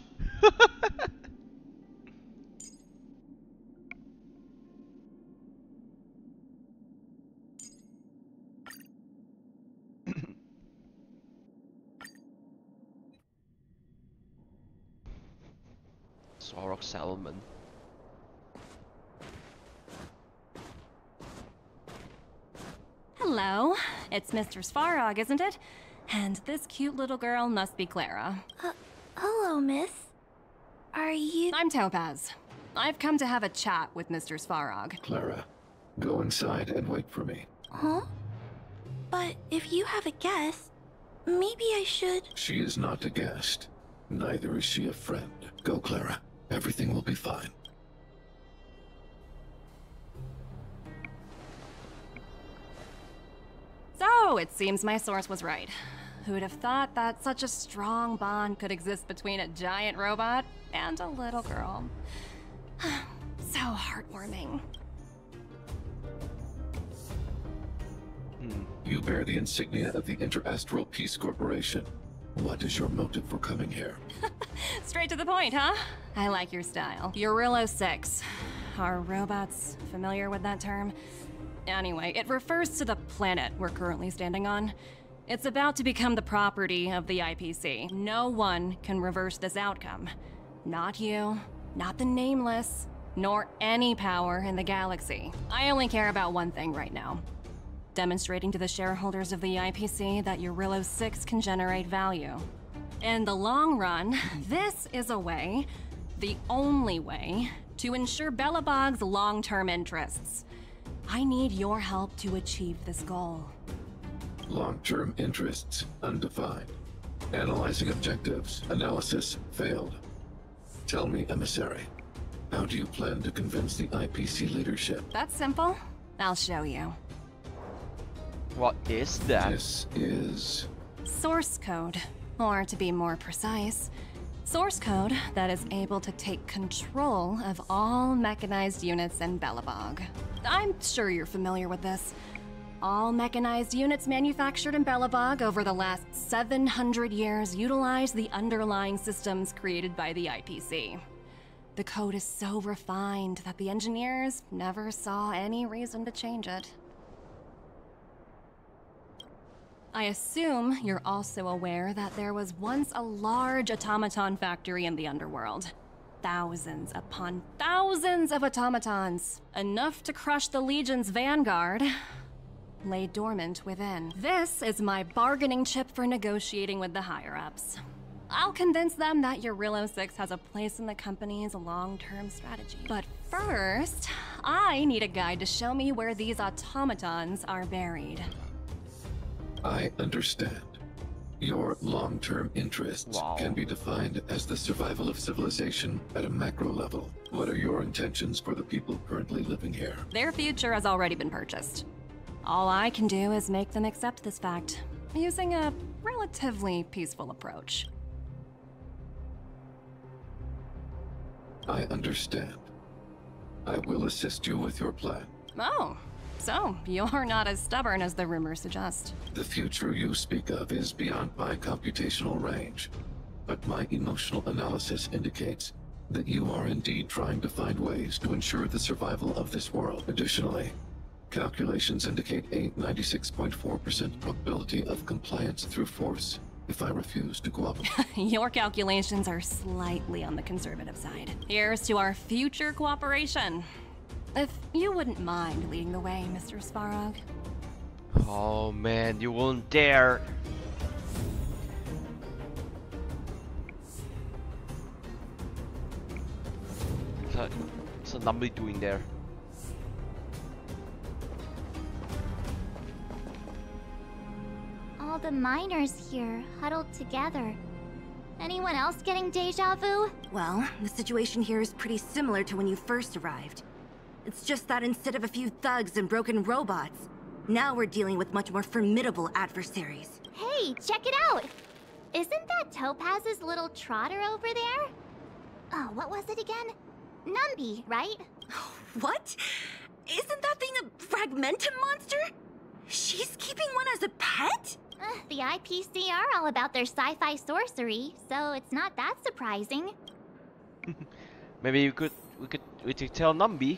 Sorok Salmon. Hello. It's Mr. Svarog, isn't it? And this cute little girl must be Clara. Hello, miss. Are you... I'm Topaz. I've come to have a chat with Mr. Svarog. Clara, go inside and wait for me. Huh? But if you have a guest, maybe I should... She is not a guest. Neither is she a friend. Go, Clara. Everything will be fine. So, it seems my source was right. Who'd have thought that such a strong bond could exist between a giant robot and a little girl? So heartwarming. You bear the insignia of the Interastral Peace Corporation. What is your motive for coming here? Straight to the point, huh? I like your style. Eurillo 6. Are robots familiar with that term? Anyway, it refers to the planet we're currently standing on. It's about to become the property of the IPC. No one can reverse this outcome. Not you, not the Nameless, nor any power in the galaxy. I only care about one thing right now. Demonstrating to the shareholders of the IPC that Eurillo 6 can generate value. In the long run, this is a way, the only way, to ensure Belobog's long-term interests. I need your help to achieve this goal. Long-term interests undefined. Analyzing objectives. Analysis failed. Tell me, Emissary, how do you plan to convince the IPC leadership? That's simple. I'll show you. What is that? This is... Source code. Or to be more precise, source code that is able to take control of all mechanized units in Belobog. I'm sure you're familiar with this. All mechanized units manufactured in Belobog over the last 700 years utilize the underlying systems created by the IPC. The code is so refined that the engineers never saw any reason to change it. I assume you're also aware that there was once a large automaton factory in the underworld. Thousands upon thousands of automatons, enough to crush the Legion's vanguard, lay dormant within. This is my bargaining chip for negotiating with the higher-ups. I'll convince them that Eurillo 6 has a place in the company's long-term strategy. But first, I need a guide to show me where these automatons are buried. I understand. Your long-term interests can be defined as the survival of civilization at a macro level. What are your intentions for the people currently living here? Their future has already been purchased. All I can do is make them accept this fact, using a relatively peaceful approach. I understand. I will assist you with your plan. Oh, so you're not as stubborn as the rumors suggest. The future you speak of is beyond my computational range, but my emotional analysis indicates that you are indeed trying to find ways to ensure the survival of this world. Additionally, calculations indicate a 96.4% probability of compliance through force if I refuse to cooperate. Your calculations are slightly on the conservative side. Here's to our future cooperation. If you wouldn't mind leading the way, Mr. Svarog. Oh man, you won't dare! What's Nambi doing there? All the miners here, huddled together. Anyone else getting deja vu? Well, the situation here is pretty similar to when you first arrived. It's just that instead of a few thugs and broken robots, now we're dealing with much more formidable adversaries. Hey, check it out! Isn't that Topaz's little trotter over there? Oh, what was it again? Numby, right? What? Isn't that thing a Fragmentum monster? She's keeping one as a pet? The IPC are all about their sci-fi sorcery, so it's not that surprising. Maybe we could tell Numby.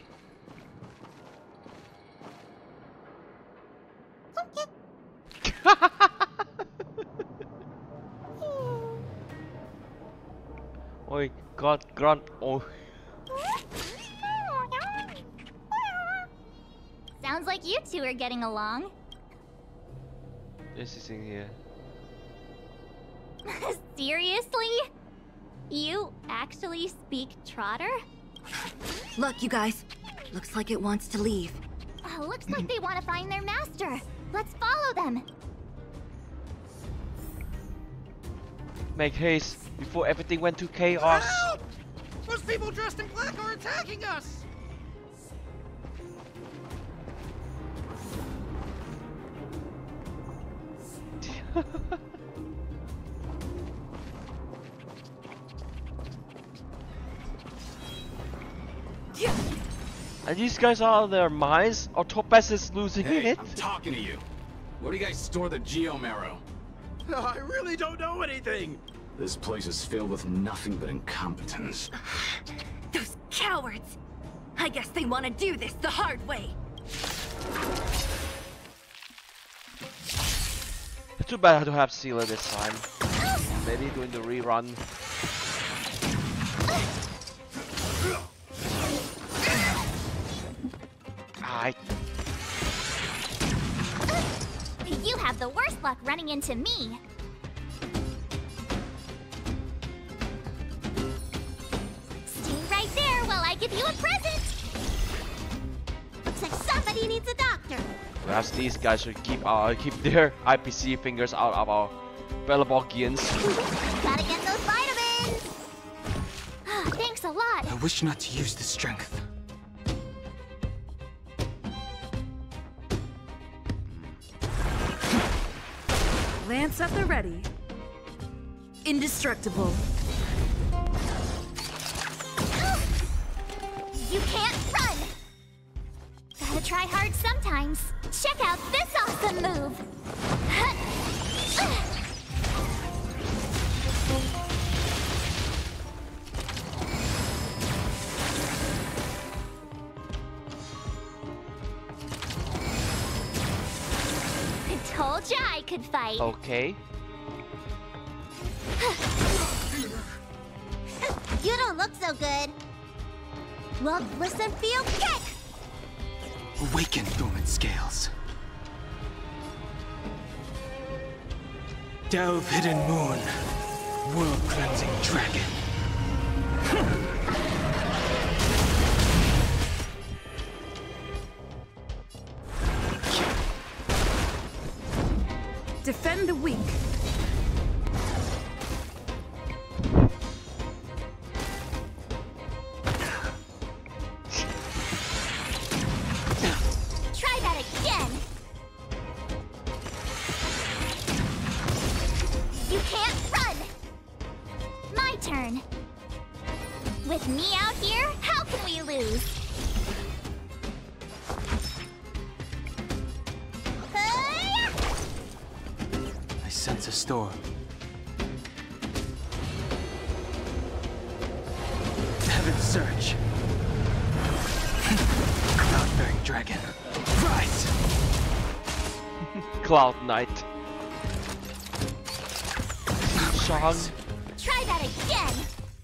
Oi, God, grunt. Oh. Sounds like you two are getting along. this is in here. Seriously? You actually speak Trotter? Look, you guys. Looks like it wants to leave. Looks like they want to find their master. Let's follow them. Make haste before everything went to chaos. Help! Those people dressed in black are attacking us! And these guys are out of their minds? Or Topaz is losing it? I'm talking to you. Where do you guys store the Geomarrow? I really don't know anything! This place is filled with nothing but incompetence. Those cowards! I guess they want to do this the hard way. It's too bad to have Sealer this time. Maybe doing the rerun. You have the worst luck running into me. Stay right there while I give you a present. Looks like somebody needs a doctor. Perhaps these guys should keep their IPC fingers out of our Belabogians. Gotta get those vitamins. Thanks a lot. I wish not to use the strength. Lance at the ready. Indestructible. You can't run. Gotta try hard sometimes. Check out this awesome move. I told ya I could fight. Okay. You don't look so good. Well, listen, feel, kick! Awaken, dormant scales. Delve, hidden moon. World-cleansing dragon. Defend the weak. Try that again. You can't run. My turn. With me out here, how can we lose? I sense a storm. Heaven's surge. Cloud-bearing dragon. Rise! Cloud Knight. Shang. Try that again.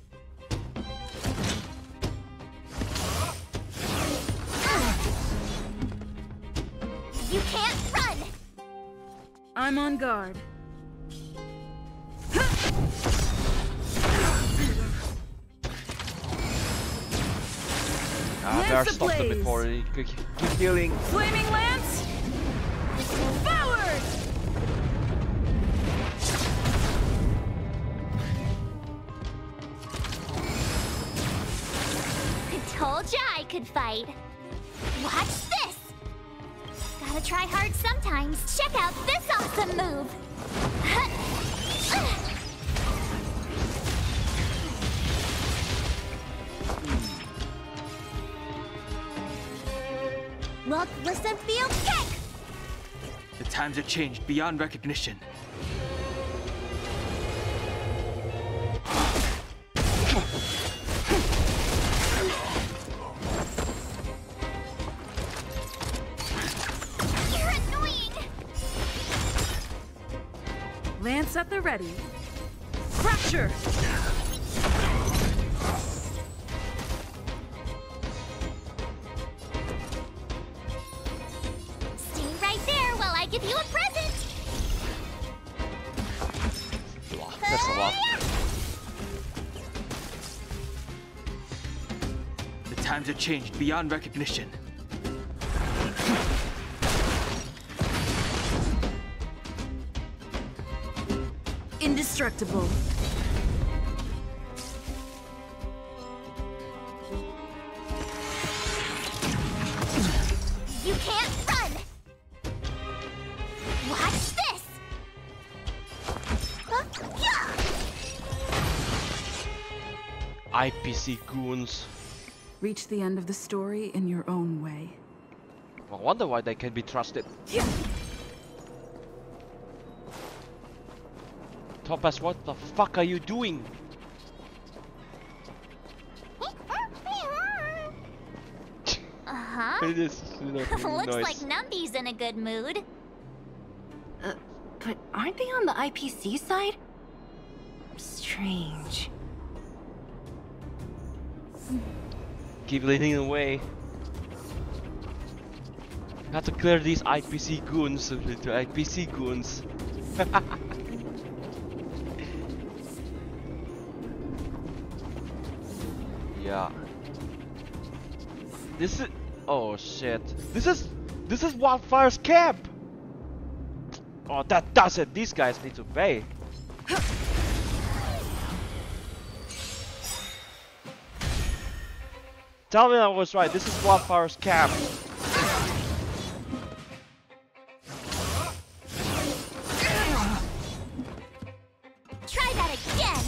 You can't run. I'm on guard. Better stop them before they keep healing. Flaming Lance! Forward! I told ya I could fight. Watch this! Gotta try hard sometimes. Check out this awesome move! Look, listen, feel, kick! The times have changed beyond recognition. You're annoying! Lance at the ready. Fracture! Stay right there while I give you a present! Times have changed beyond recognition. Indestructible. You can't run! Watch this! IPC goons. Reach the end of the story in your own way. I wonder why they can be trusted. Topaz, what the fuck are you doing? Uh-huh. It is, you know, Looks noise. like Numby's in a good mood. But aren't they on the IPC side? Strange. Keep leading the way. Have to clear these IPC goons. The IPC goons. Yeah. This is. Oh shit. This is Wildfire's camp. Oh, that does it. These guys need to pay. Tell me I was right. This is Wildfire's camp. Try that again.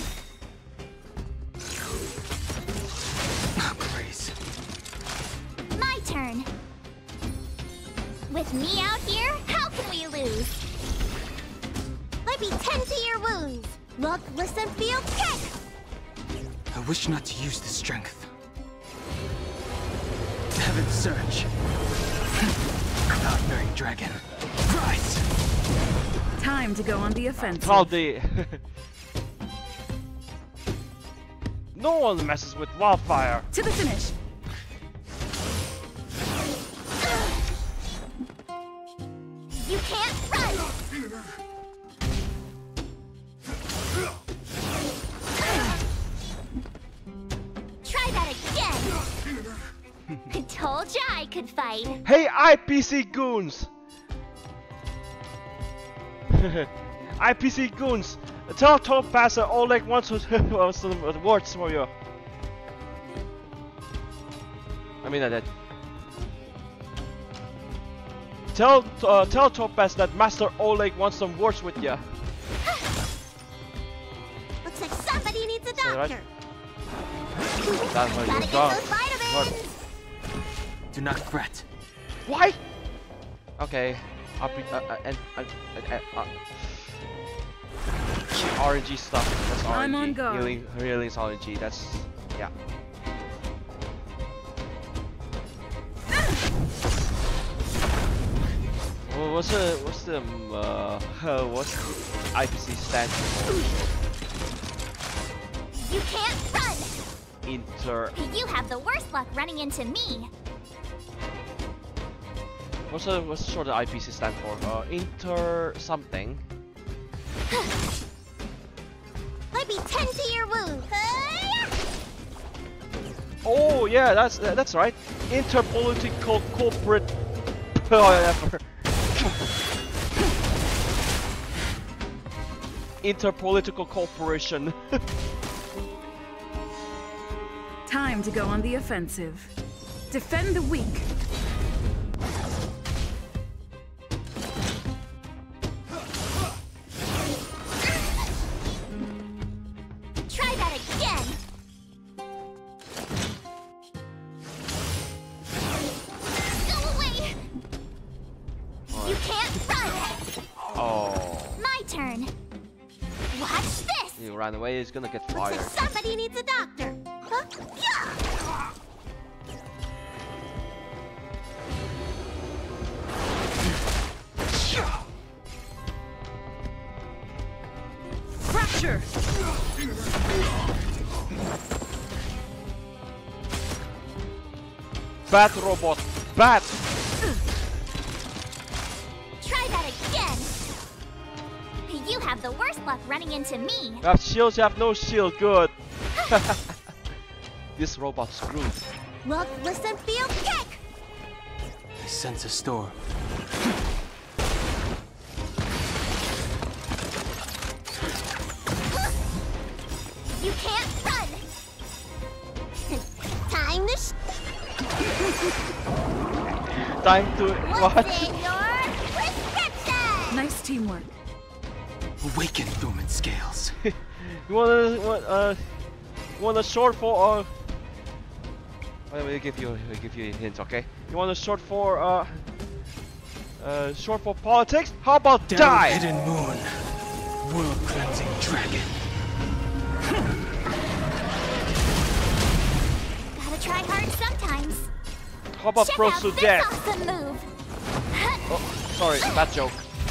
Oh, please. My turn. With me out here, how can we lose? Let me tend to your wounds. Look, listen, feel, kick! I wish not to use the strength. Heaven surge. Cloud-bearing dragon. Rise! Time to go on the offensive. Cloudy. No one messes with Wildfire. To the finish. You can't run! Try that again! I told ya I could fight. Hey, IPC goons! IPC goons! Tell Topaz that Oleg wants some words for you. I mean that. Tell Topaz that Master Oleg wants some words with you. Looks like somebody needs a that right? doctor. That's why Gotta you're get gone. those vitamins. Do not fret. Why? Okay. RNG stuff. That's RNG. I'm on guard. Healing is RNG. That's yeah. Well, what's the IPC stand for? You can't run! Inter. You have the worst luck running into me. What's the sort of IPC stand for? Inter something. Let me tend to your wounds. Oh yeah, that's right. Interpolitical corporate. Whatever. Interpolitical Corporation. Time to go on the offensive. Defend the weak. Try that again. Go away. You can't run. Oh. My turn. Watch this. You ran away, he's gonna get Looks like fired. somebody needs a doctor. Huh? Yeah. Fracture. Bat robot. Bat. Try that again. You have the worst luck running into me. You have shields, you have no shield. Good. This robot's screwed. Look, listen, feel, kick! I sense a storm. You can't run! Time to Time to what? What's in your prescription? Nice teamwork. Awaken, dormant scales. You want a short for let me give you a hint, okay? You want a short for politics? How about Down die? hidden moon, world cleansing dragon. Gotta try hard sometimes. How about Check froze out to this death? awesome move. Oh, sorry, bad joke.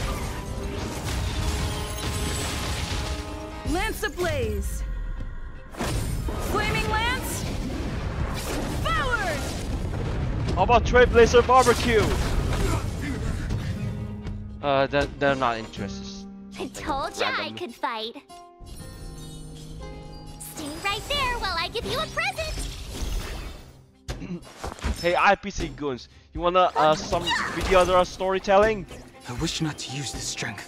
Lance ablaze. Flaming lance. Forward. How about Trailblazer barbecue? They're not interested. I told ya I could fight. Stay right there while I give you a present. Hey, IPC goons, you wanna some video storytelling? I wish not to use this strength.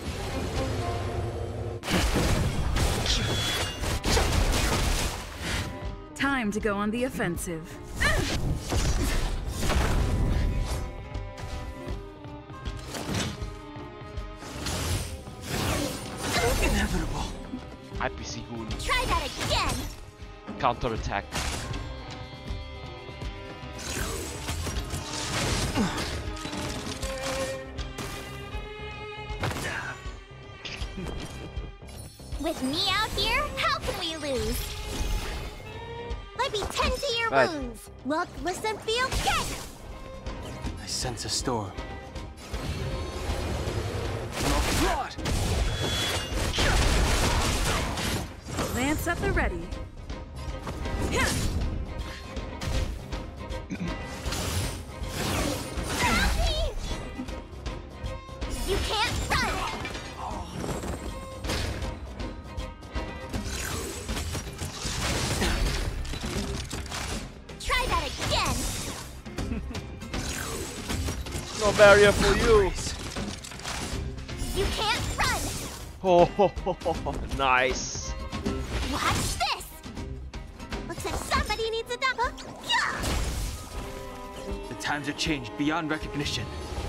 Time to go on the offensive. Inevitable. IPC goon. Try that again. Counterattack. With me out here, how can we lose? Let me tend to your Right. wounds. Look, listen, feel, kick! I sense a storm. Lance at the ready. You can't run! Try that again! No barrier for you. You can't run! Oh, nice. Watch this! Looks like somebody needs a double. Yeah! The times have changed beyond recognition.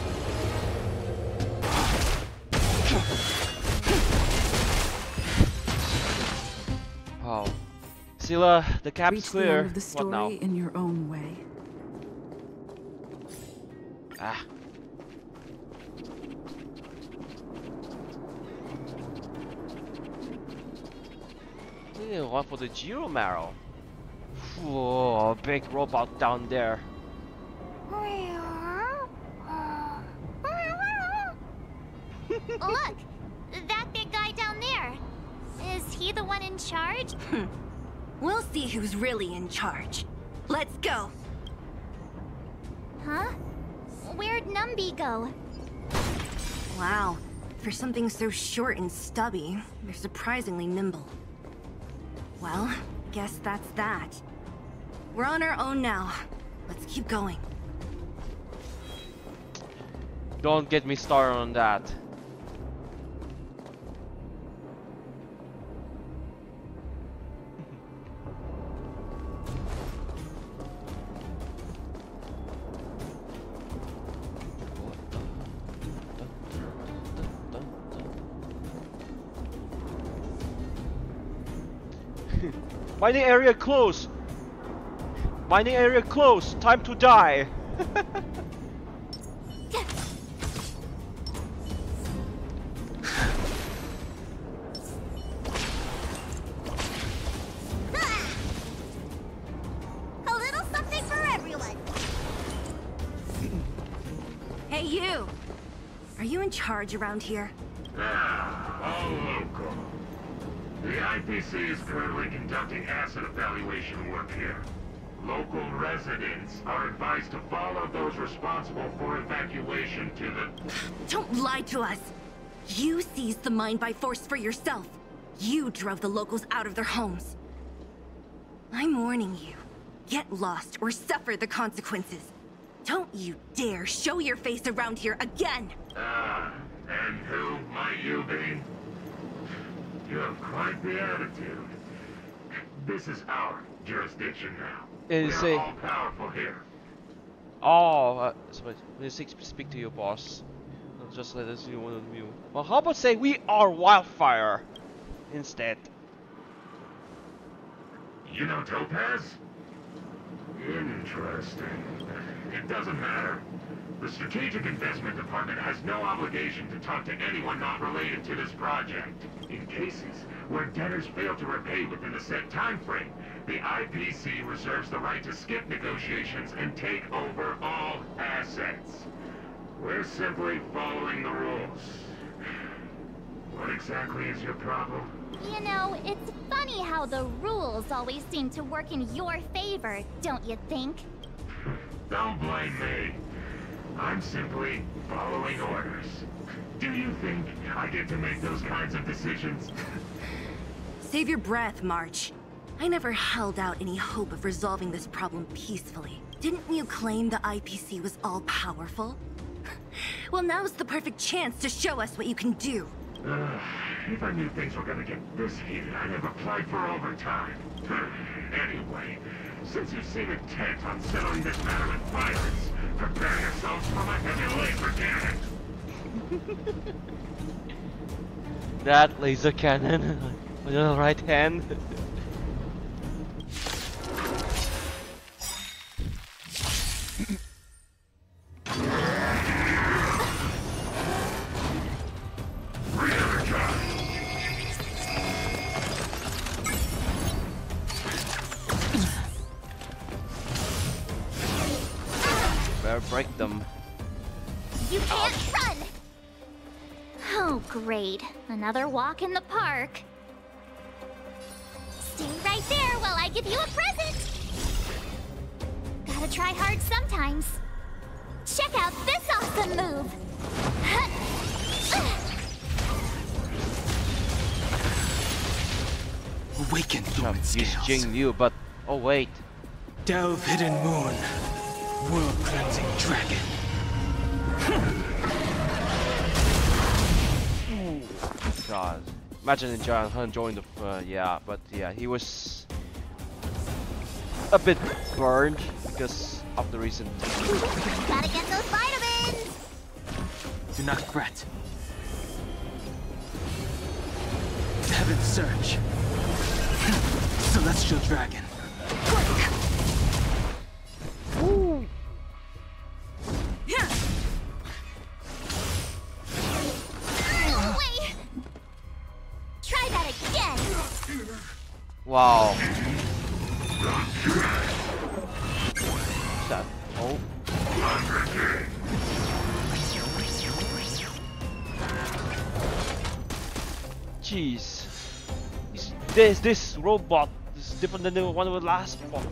Oh. Scylla, the cap's Reach the clear. end of the What now? story in your own way. Ah. Yeah, one for the Giro Marrow. Whoa, a big robot down there. Look! That big guy down there. Is he the one in charge? We'll see who's really in charge. Let's go. Huh? Where'd Numby go? Wow. For something so short and stubby, they're surprisingly nimble. Well, guess that's that. We're on our own now. Let's keep going. Don't get me started on that. Mining area close! Mining area close! Time to die! A little something for everyone. Hey, you! Are you in charge around here? All local. The IPC is currently conducting asset evaluation work here. Local residents are advised to follow those responsible for evacuation to the... Don't lie to us! You seized the mine by force for yourself. You drove the locals out of their homes. I'm warning you. Get lost or suffer the consequences. Don't you dare show your face around here again! And who might you be? You have quite the attitude. This is our jurisdiction now. And we are all powerful here. Oh, speak to your boss. Not just let us do one of you. Well, how about say we are Wildfire instead? You know Topaz? Interesting. It doesn't matter. The Strategic Investment Department has no obligation to talk to anyone not related to this project. In cases where debtors fail to repay within a set time frame, the IPC reserves the right to skip negotiations and take over all assets. We're simply following the rules. What exactly is your problem? You know, it's funny how the rules always seem to work in your favor, don't you think? Don't blame me. I'm simply following orders. Do you think I get to make those kinds of decisions? Save your breath, March. I never held out any hope of resolving this problem peacefully. Didn't you claim the IPC was all-powerful? Well, now's the perfect chance to show us what you can do. If I knew things were gonna get this heated, I'd have applied for overtime. Anyway, since you seem intent on settling this matter with violence, prepare yourselves for my heavy laser cannon! That laser cannon on your right hand. Better break them. You can't run! Oh, great. Another walk in the park. Stay right there while I give you a present! Gotta try hard sometimes. Check out this awesome move! Awaken, human scales. Use Jing Liu, but oh wait. Delve, hidden moon. World cleansing dragon. God, imagine John Hun joined the yeah, but yeah, he was a bit burned because of the recent. Gotta get those vitamins! Do not fret. Heaven Surge. Celestial Dragon. Ooh. Wait. Try that again. Wow. That. Oh. Jeez. This robot is different than the one of the last one.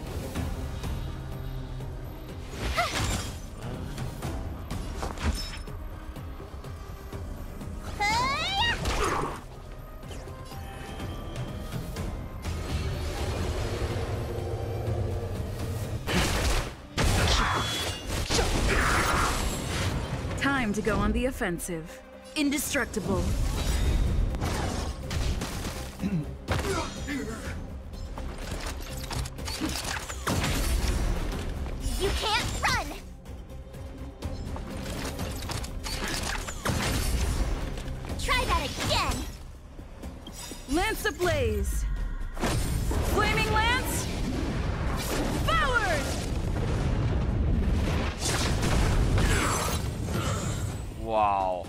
Time to go on the offensive. Indestructible. You can't run! Try that again! Lance ablaze! Flaming Lance! Forward! Wow.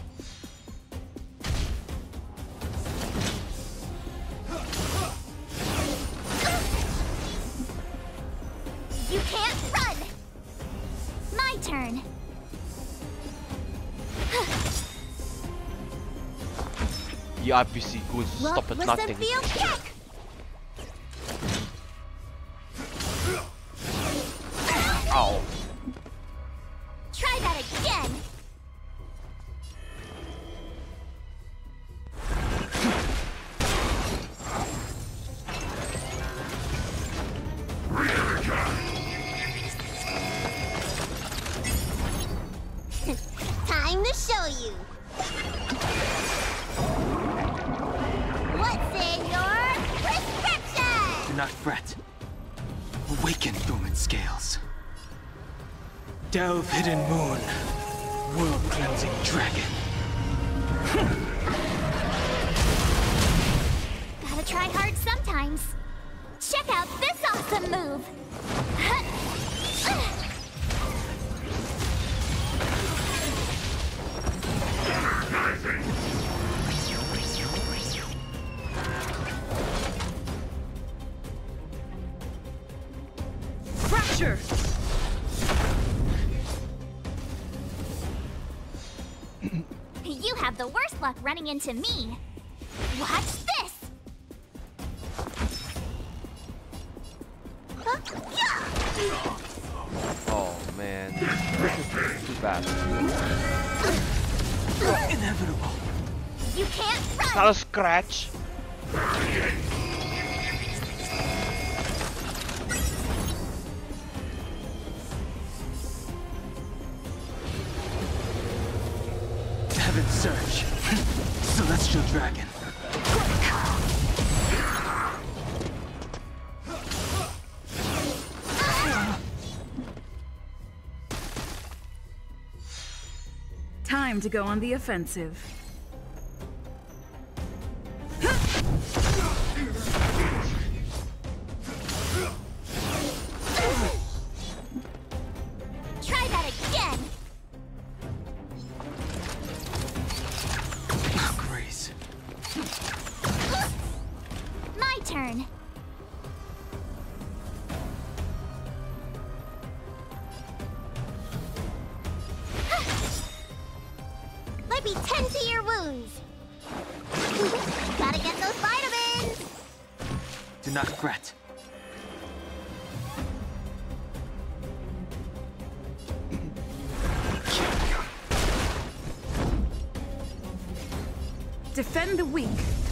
You can't run! My turn. The IPC could stop at nothing. Field kick! Ow. Try that again! not fret. Awaken, dormant scales. Delve, hidden moon. World-cleansing dragon. Gotta try hard sometimes. Check out this awesome move! Fracture! You have the worst luck running into me. Watch this! Oh man, too bad. Inevitable. You can't run! Not a scratch. Heaven's Surge. Celestial Dragon. Time to go on the offensive. Try that again! Grace. My turn. Let me tend to your wounds. Gotta get those vitamins. Do not fret. Defend the weak.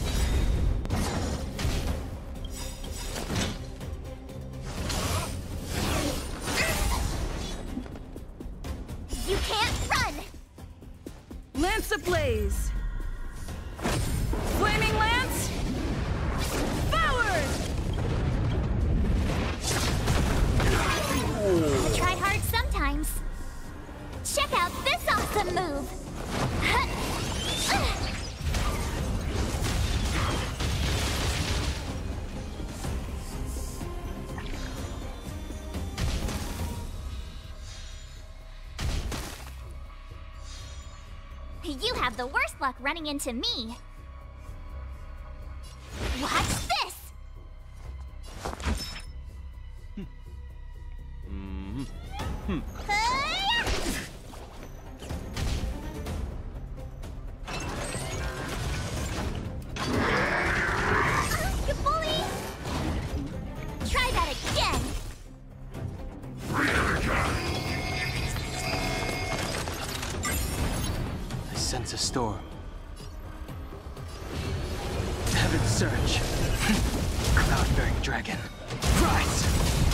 You can't run. Lance ablaze. Flaming lance. Forward. Try hard sometimes. Check out this awesome move. You have the worst luck running into me. Watch this! You bully! Try that again! I sense a storm. Heaven's Surge. Cloud-bearing dragon. Rise!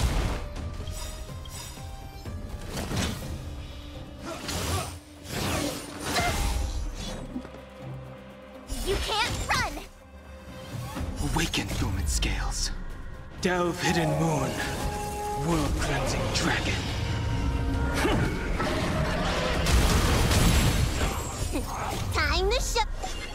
You can't run! Awaken, dormant scales. Delve, hidden moon. World-cleansing dragon. Time to show.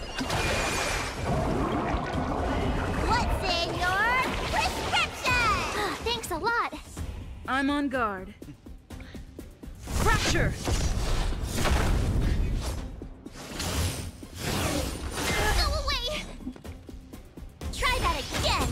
What's in your prescription? Thanks a lot. I'm on guard. Fracture! Go away! Try that again.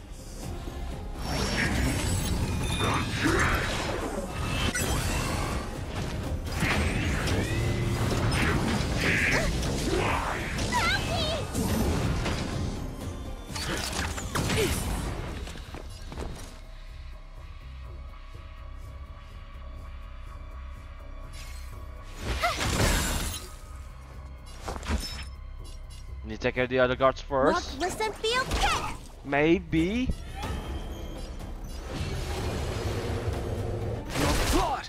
Need to take care of the other guards first. Walk, listen, feel, kick! Maybe. Blood!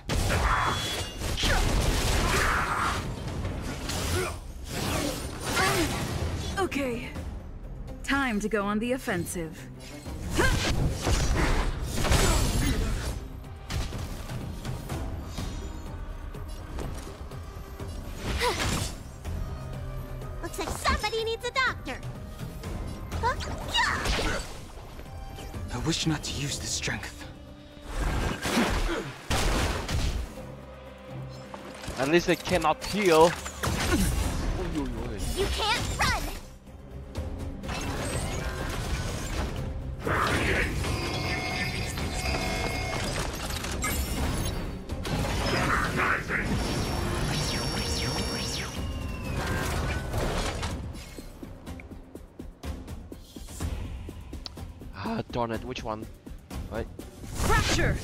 Okay. Time to go on the offensive. wish not to use the strength. At least they cannot heal. You can't run! Ah, darn it, which one? Right. Fracture!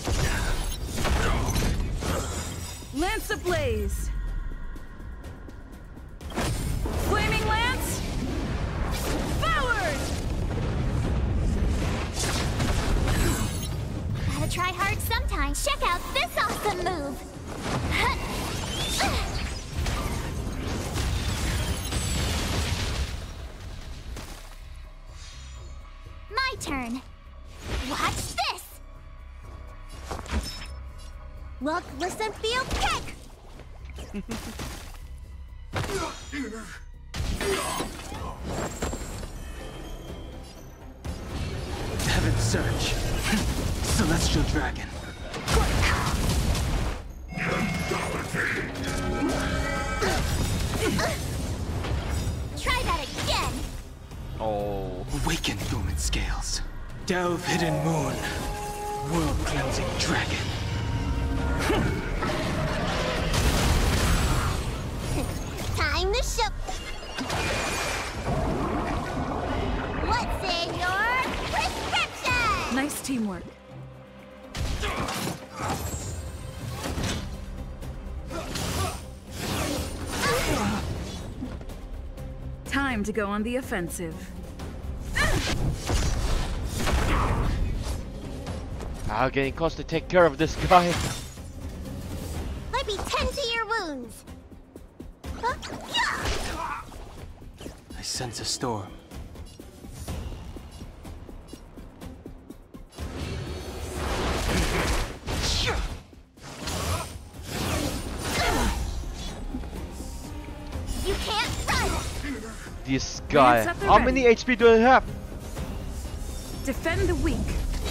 Lance ablaze! Flaming lance! Forward! Gotta try hard sometimes. Check out this awesome move! My turn. Watch this! Look, listen, feel, kick! Heaven's Surge. Celestial Dragon. Try that again! Oh. Awaken Dormant Scales. Delve Hidden Moon. World Cleansing Dragon. Time to show. What's in your prescription? Nice teamwork. Time to go on the offensive. Ah, getting close to take care of this guy. Let me tend to your wounds. I sense a storm. You can't run! This guy. Lance at the How ready. many HP do they have? Defend the weak.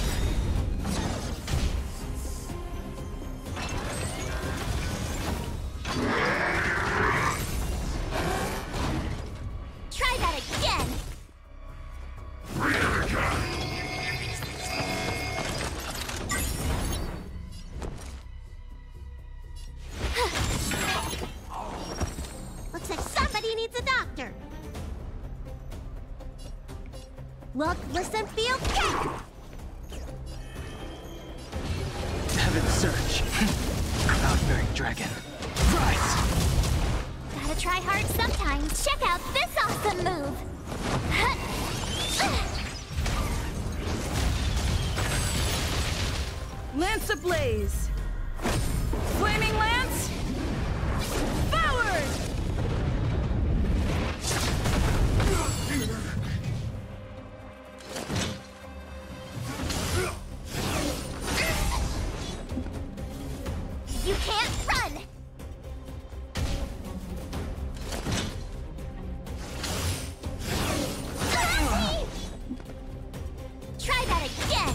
Try that again! Looks like somebody needs a doctor. Look, listen, feel, kick! Heaven's Surge. Cloud-bearing Dragon. Rise! Gotta try hard sometimes. Check out this awesome move! Lance ablaze! Flaming lance! Forward! You can't run! Try that again!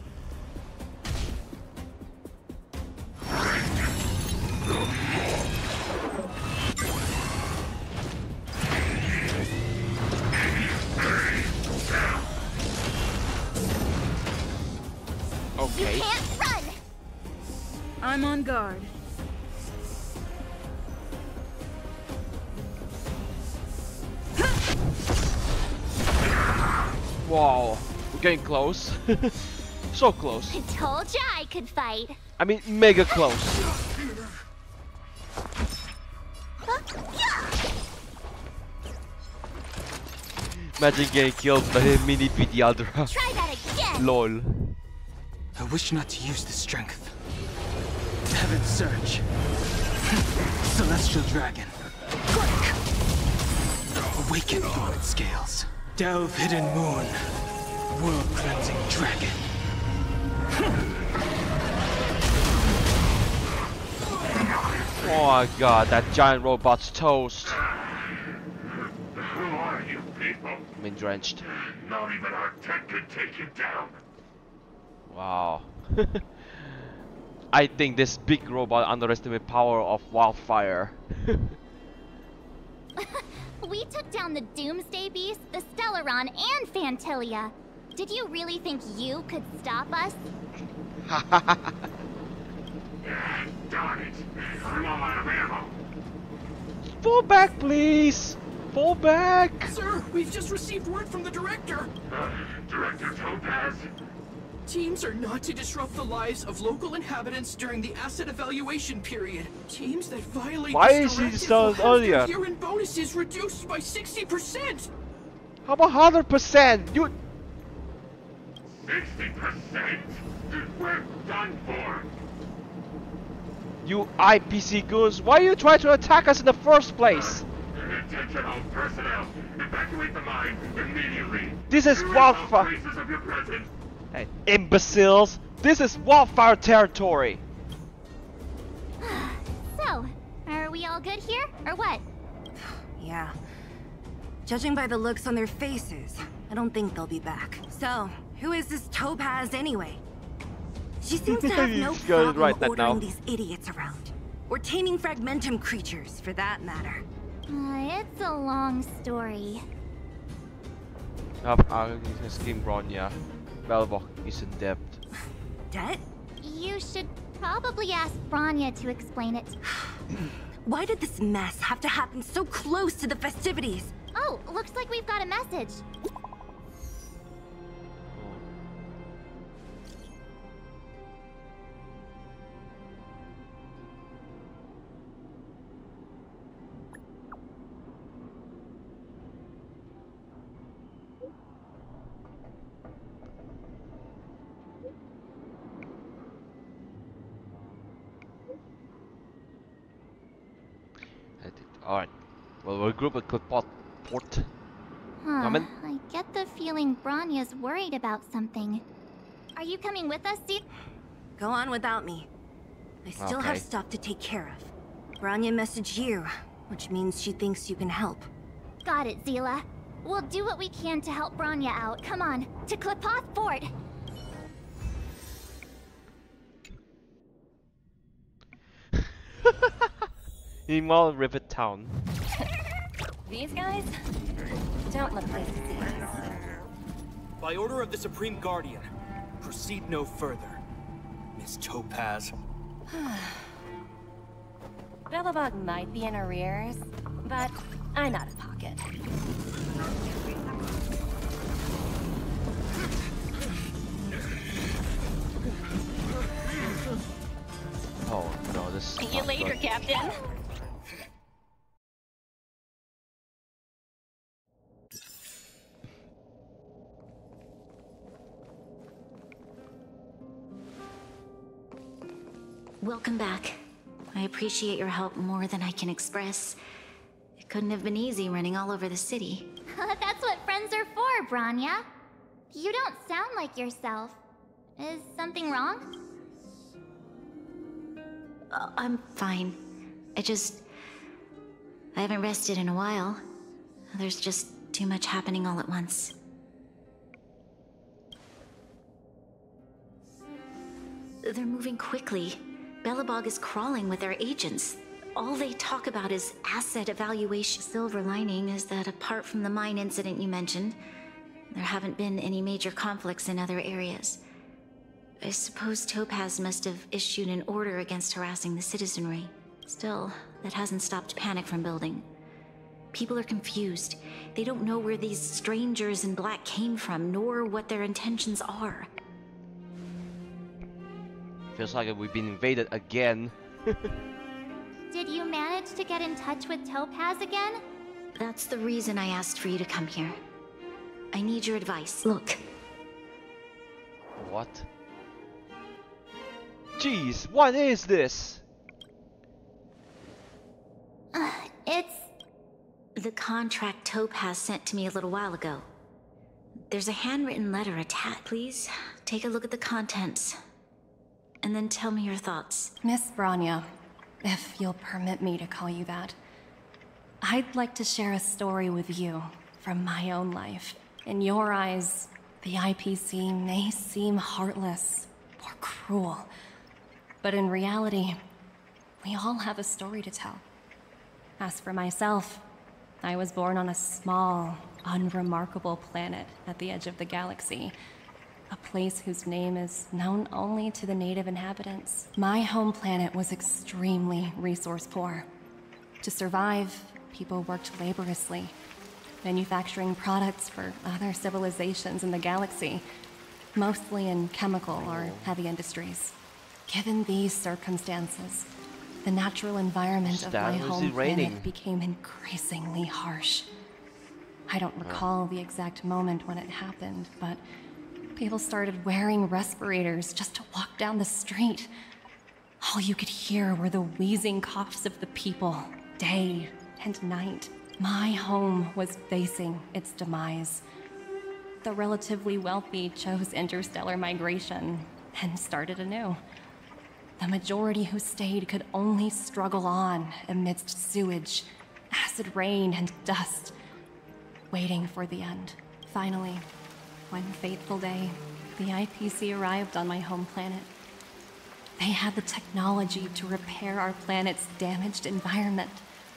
Okay. You can't run! I'm on guard. Wow. We're getting close. So close. I told ya I could fight. I mean, mega close. Imagine getting killed by a mini Pediadra. Try that again! Lol. I wish not to use the strength. Heaven's Surge. Celestial Dragon. Awaken Dormant Scales. Delve Hidden Moon. World Cleansing Dragon. Oh my god, that giant robot's toast. Who are you people? I'm drenched. Not even our tech could take you down. Wow. I think this big robot underestimated power of wildfire. We took down the Doomsday Beast, the Stellaron, and Phantilia. Did you really think you could stop us? Darn it! I'm all out of ammo. Fall back, please! Fall back! Sir, we've just received word from the director. Director Topaz? Teams are not to disrupt the lives of local inhabitants during the asset evaluation period. Teams that violate Why this is he directive so will have earlier? their year-end bonuses reduced by 60%. How about 100%? You 60%? We're done for. You IPC goons, why you try to attack us in the first place? Attention all personnel. Evacuate the mine immediately. This is wildfire. Traces of your presence. Hey, imbeciles! This is wildfire territory! So, are we all good here, or what? Yeah. Judging by the looks on their faces, I don't think they'll be back. So, who is this Topaz anyway? She seems to have no problem ordering these idiots around. Or taming fragmentum creatures, for that matter. It's a long story. Scheme Bronya. Belobog is in debt. Debt? You should probably ask Bronya to explain it. Why did this mess have to happen so close to the festivities? Oh, looks like we've got a message. Alright. Well, we'll group a port. I get the feeling Bronya's worried about something. Are you coming with us, Zila? Go on without me. I still have stuff to take care of. Bronya messaged you, which means she thinks you can help. Got it, Zila. We'll do what we can to help Bronya out. Come on, to Qlipoth Fort. Meanwhile, Rivet Town. These guys don't look pleased to see us. By order of the Supreme Guardian, proceed no further, Miss Topaz. Belobog might be in arrears, but I'm out of pocket. Oh no, this. See you later, Captain. Welcome back. I appreciate your help more than I can express. It couldn't have been easy running all over the city. That's what friends are for, Bronya. You don't sound like yourself. Is something wrong? I'm fine. I haven't rested in a while. There's just too much happening all at once. They're moving quickly. Belobog is crawling with their agents. All they talk about is asset evaluation. Silver lining is that apart from the mine incident you mentioned, there haven't been any major conflicts in other areas. I suppose Topaz must have issued an order against harassing the citizenry. Still, that hasn't stopped panic from building. People are confused. They don't know where these strangers in black came from, nor what their intentions are. Feels like we've been invaded again. Did you manage to get in touch with Topaz again? That's the reason I asked for you to come here. I need your advice. Look. What? Jeez, what is this? It's... The contract Topaz sent to me a little while ago. There's a handwritten letter attached. Please, take a look at the contents. And then tell me your thoughts. Miss Bronya, if you'll permit me to call you that, I'd like to share a story with you from my own life. In your eyes, the IPC may seem heartless, cruel. But in reality, we all have a story to tell. As for myself, I was born on a small, unremarkable planet at the edge of the galaxy. A place whose name is known only to the native inhabitants. My home planet was extremely resource poor. To survive, people worked laboriously, manufacturing products for other civilizations in the galaxy, mostly in chemical or heavy industries. Given these circumstances, the natural environment of my home planet became increasingly harsh. I don't recall the exact moment when it happened, but people started wearing respirators just to walk down the street. All you could hear were the wheezing coughs of the people, day and night. My home was facing its demise. The relatively wealthy chose interstellar migration and started anew. The majority who stayed could only struggle on amidst sewage, acid rain, and dust, waiting for the end. Finally, one fateful day, the IPC arrived on my home planet. They had the technology to repair our planet's damaged environment.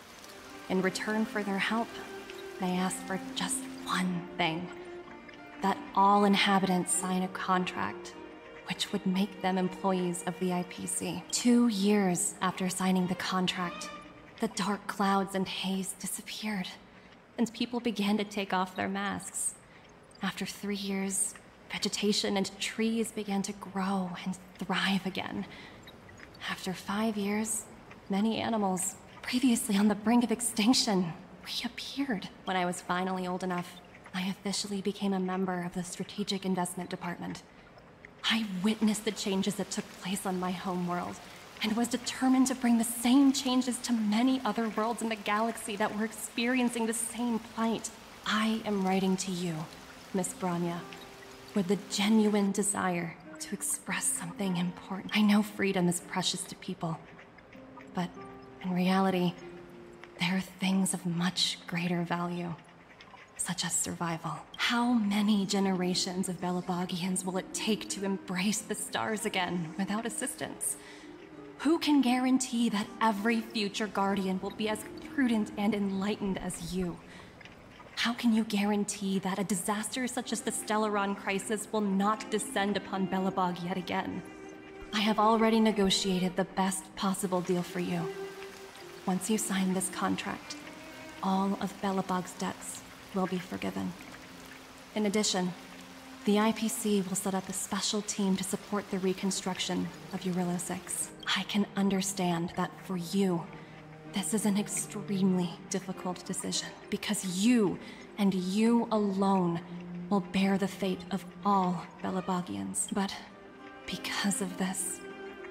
In return for their help, they asked for just one thing: that all inhabitants sign a contract which would make them employees of the IPC. 2 years after signing the contract, the dark clouds and haze disappeared, and people began to take off their masks. After 3 years, vegetation and trees began to grow and thrive again. After 5 years, many animals, previously on the brink of extinction, reappeared. When I was finally old enough, I officially became a member of the Strategic Investment Department. I witnessed the changes that took place on my home world, and was determined to bring the same changes to many other worlds in the galaxy that were experiencing the same plight. I am writing to you, Miss Bronya, with the genuine desire to express something important. I know freedom is precious to people, but in reality, there are things of much greater value, such as survival. How many generations of Belabogians will it take to embrace the stars again without assistance? Who can guarantee that every future Guardian will be as prudent and enlightened as you? How can you guarantee that a disaster such as the Stellaron crisis will not descend upon Belobog yet again? I have already negotiated the best possible deal for you. Once you sign this contract, all of Belobog's debts will be forgiven. In addition, the IPC will set up a special team to support the reconstruction of Eurilla 6. I can understand that for you, this is an extremely difficult decision, because you, and you alone, will bear the fate of all Belabogians. But because of this,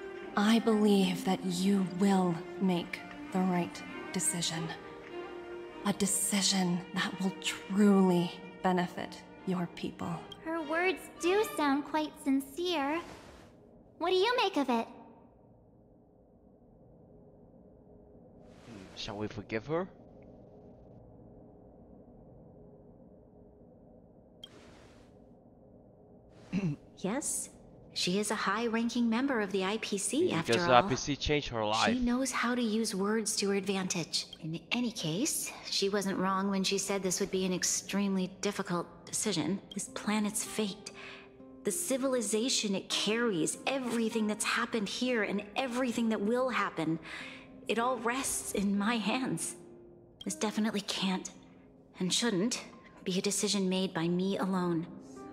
I believe that you will make the right decision. A decision that will truly benefit your people. Her words do sound quite sincere. What do you make of it? Shall we forgive her? Yes, she is a high-ranking member of the IPC, after all. Because the IPC changed her life. She knows how to use words to her advantage. In any case, she wasn't wrong when she said this would be an extremely difficult decision. This planet's fate, the civilization it carries, everything that's happened here and everything that will happen, it all rests in my hands. This definitely can't, and shouldn't, be a decision made by me alone.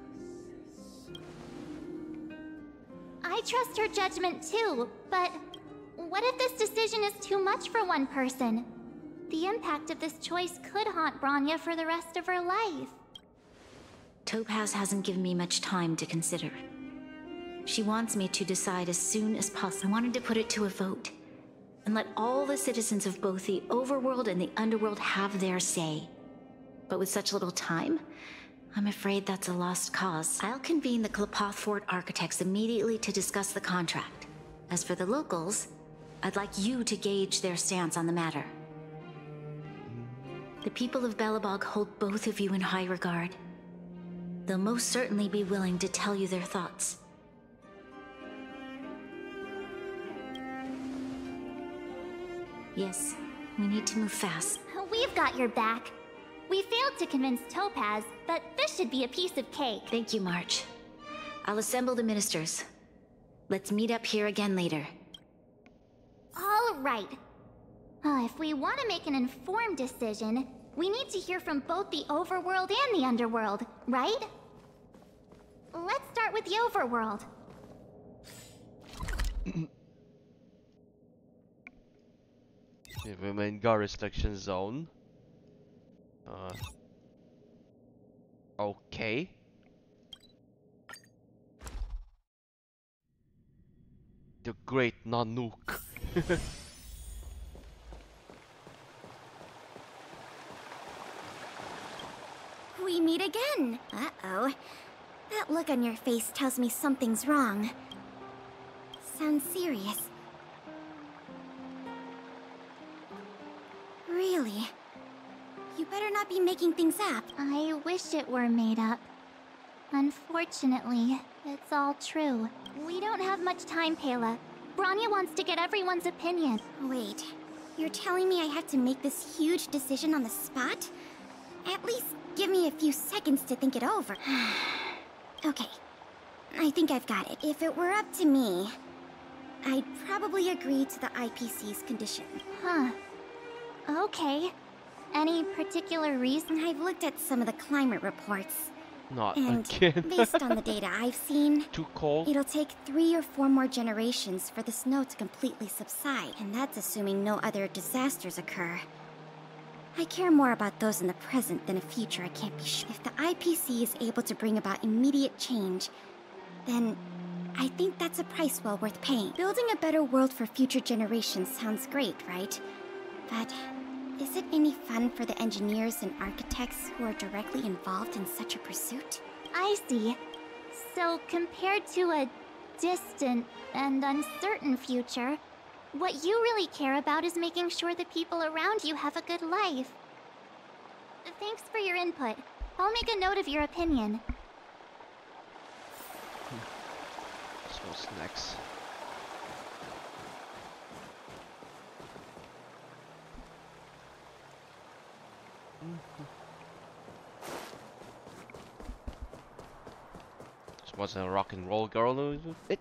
I trust her judgment too, but what if this decision is too much for one person? The impact of this choice could haunt Bronya for the rest of her life. Topaz hasn't given me much time to consider. She wants me to decide as soon as possible. I wanted to put it to a vote, and let all the citizens of both the Overworld and the Underworld have their say. But with such little time, I'm afraid that's a lost cause. I'll convene the Klapoth Fort architects immediately to discuss the contract. As for the locals, I'd like you to gauge their stance on the matter. The people of Belobog hold both of you in high regard. They'll most certainly be willing to tell you their thoughts. Yes, we need to move fast. We've got your back. We failed to convince Topaz, but this should be a piece of cake. Thank you, March. I'll assemble the ministers. Let's meet up here again later. All right. If we want to make an informed decision, we need to hear from both the overworld and the underworld, right? Let's start with the overworld. The main guard restriction zone. Okay. The Great Nanook. We meet again. Uh-oh. That look on your face tells me something's wrong. Sounds serious. Really? You better not be making things up. I wish it were made up. Unfortunately, it's all true. We don't have much time, Pela. Bronya wants to get everyone's opinion. Wait, you're telling me I have to make this huge decision on the spot? At least give me a few seconds to think it over. Okay, I think I've got it. If it were up to me, I'd probably agree to the IPC's condition. Huh. Okay. Any particular reason? I've looked at some of the climate reports. Not and again. based on the data I've seen, too cold. It'll take 3 or 4 more generations for the snow to completely subside, and that's assuming no other disasters occur. I care more about those in the present than a future I can't be sure. If the IPC is able to bring about immediate change, then I think that's a price well worth paying. Building a better world for future generations sounds great, right? But is it any fun for the engineers and architects who are directly involved in such a pursuit? I see. So compared to a distant and uncertain future, what you really care about is making sure the people around you have a good life. Thanks for your input. I'll make a note of your opinion. So what's next? This wasn't a rock and roll girl, it.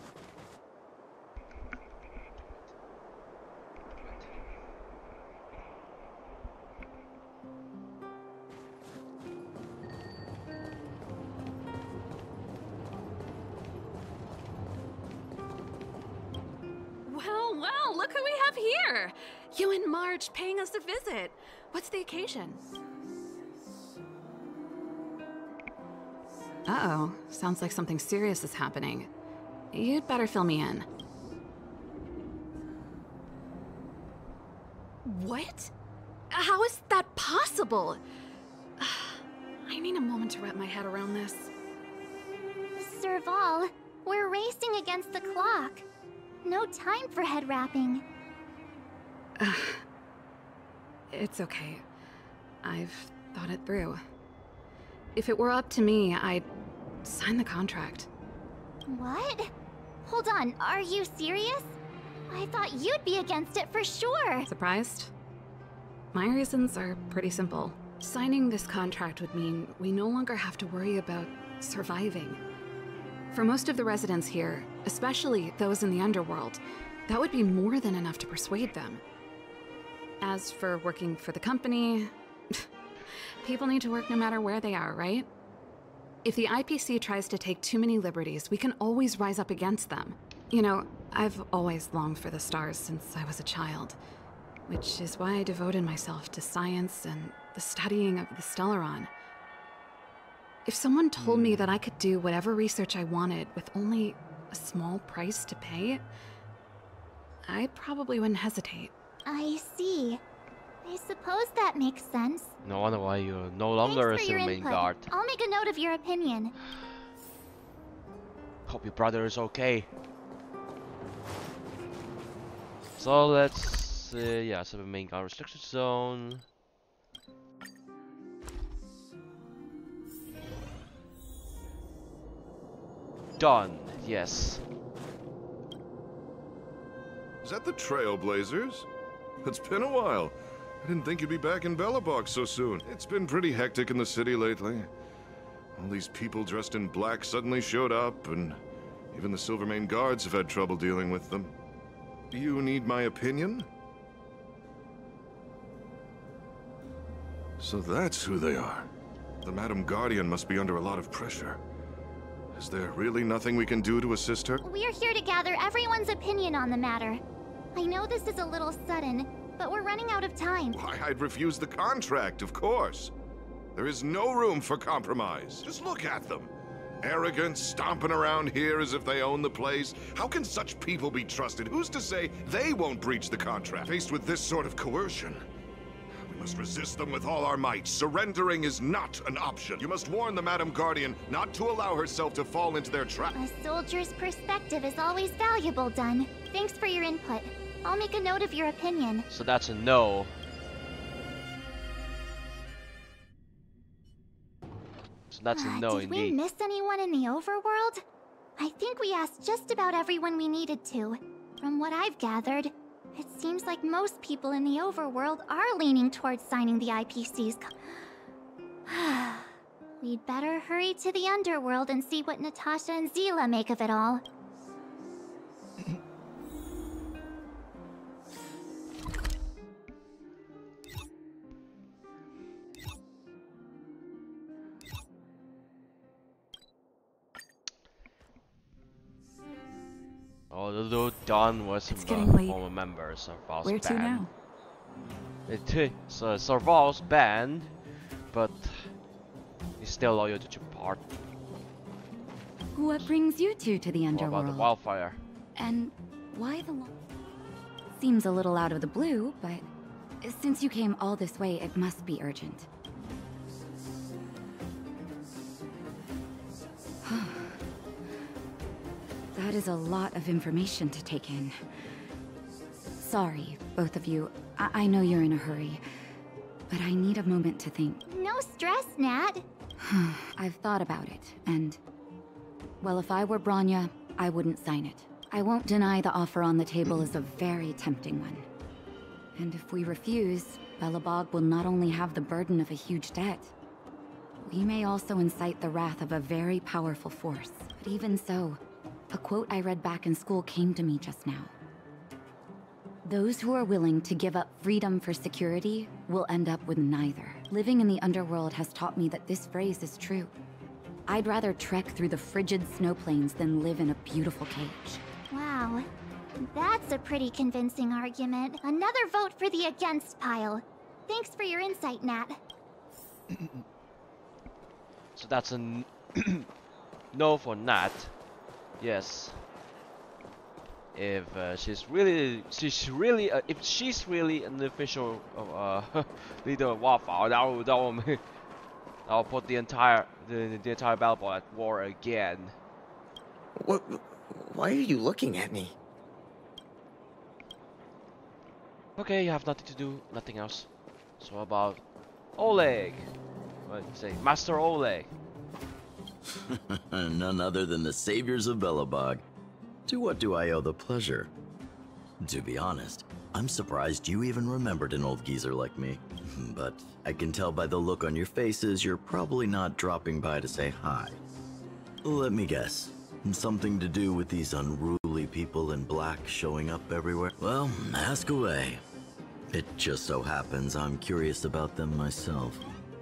Well, look who we have here! You and March paying us a visit. What's the occasion? Uh-oh. Sounds like something serious is happening. You'd better fill me in. What? How is that possible? I need a moment to wrap my head around this. Serval, we're racing against the clock. No time for head wrapping. It's okay. I've thought it through. If it were up to me, I'd sign the contract. What? Hold on, are you serious? I thought you'd be against it for sure. Surprised? My reasons are pretty simple. Signing this contract would mean we no longer have to worry about surviving. For most of the residents here, especially those in the underworld, that would be more than enough to persuade them. As for working for the company, people need to work no matter where they are, right? If the IPC tries to take too many liberties, we can always rise up against them. You know, I've always longed for the stars since I was a child, which is why I devoted myself to science and the studying of the Stellaron. If someone told me that I could do whatever research I wanted with only a small price to pay, I probably wouldn't hesitate. I see. I suppose that makes sense. No wonder why you're no longer Thanks for the your main input. guard. I'll make a note of your opinion. Hope your brother is okay. So let's, yeah, so the main guard restriction zone. Done. Yes. Is that the Trailblazers? It's been a while. I didn't think you'd be back in Belobog so soon. It's been pretty hectic in the city lately. All these people dressed in black suddenly showed up, and even the Silvermane guards have had trouble dealing with them. Do you need my opinion? So that's who they are. The Madam Guardian must be under a lot of pressure. Is there really nothing we can do to assist her? We're here to gather everyone's opinion on the matter. I know this is a little sudden, but we're running out of time. Why, I'd refuse the contract, of course. There is no room for compromise. Just look at them. Arrogant, stomping around here as if they own the place. How can such people be trusted? Who's to say they won't breach the contract? Faced with this sort of coercion, we must resist them with all our might. Surrendering is not an option. You must warn the Madam Guardian not to allow herself to fall into their trap. A soldier's perspective is always valuable, Dunn. Thanks for your input. I'll make a note of your opinion. So that's a no. So that's a no Did we indeed. miss anyone in the overworld? I think we asked just about everyone we needed to. From what I've gathered, it seems like most people in the overworld are leaning towards signing the IPC's We'd better hurry to the underworld and see what Natasha and Zila make of it all. Although Dawn was a getting late. former member of Serval's Where to band. now? So Serval's band, but he's still loyal to Part. What brings you two to the What underworld? about the wildfire? And why the Seems a little out of the blue, but since you came all this way, it must be urgent. That is a lot of information to take in. Sorry, both of you. I know you're in a hurry, but I need a moment to think. No stress, Nat. I've thought about it, and... well, if I were Bronya, I wouldn't sign it. I won't deny the offer on the table is a very tempting one. And if we refuse, Belobog will not only have the burden of a huge debt, we may also incite the wrath of a very powerful force. But even so, a quote I read back in school came to me just now. Those who are willing to give up freedom for security will end up with neither. Living in the underworld has taught me that this phrase is true. I'd rather trek through the frigid snow plains than live in a beautiful cage. Wow. That's a pretty convincing argument. Another vote for the against pile. Thanks for your insight, Nat. So that's a no for Nat. Yes. If she's really an official leader of Wildfire, I'll put the entire Belobog at war again. What? Why are you looking at me? Okay, you have nothing to do, nothing else. So about Oleg. What say, Master Oleg? None other than the saviors of Belobog. To what do I owe the pleasure? To be honest, I'm surprised you even remembered an old geezer like me. But I can tell by the look on your faces you're probably not dropping by to say hi. Let me guess. Something to do with these unruly people in black showing up everywhere? Well, ask away. It just so happens I'm curious about them myself.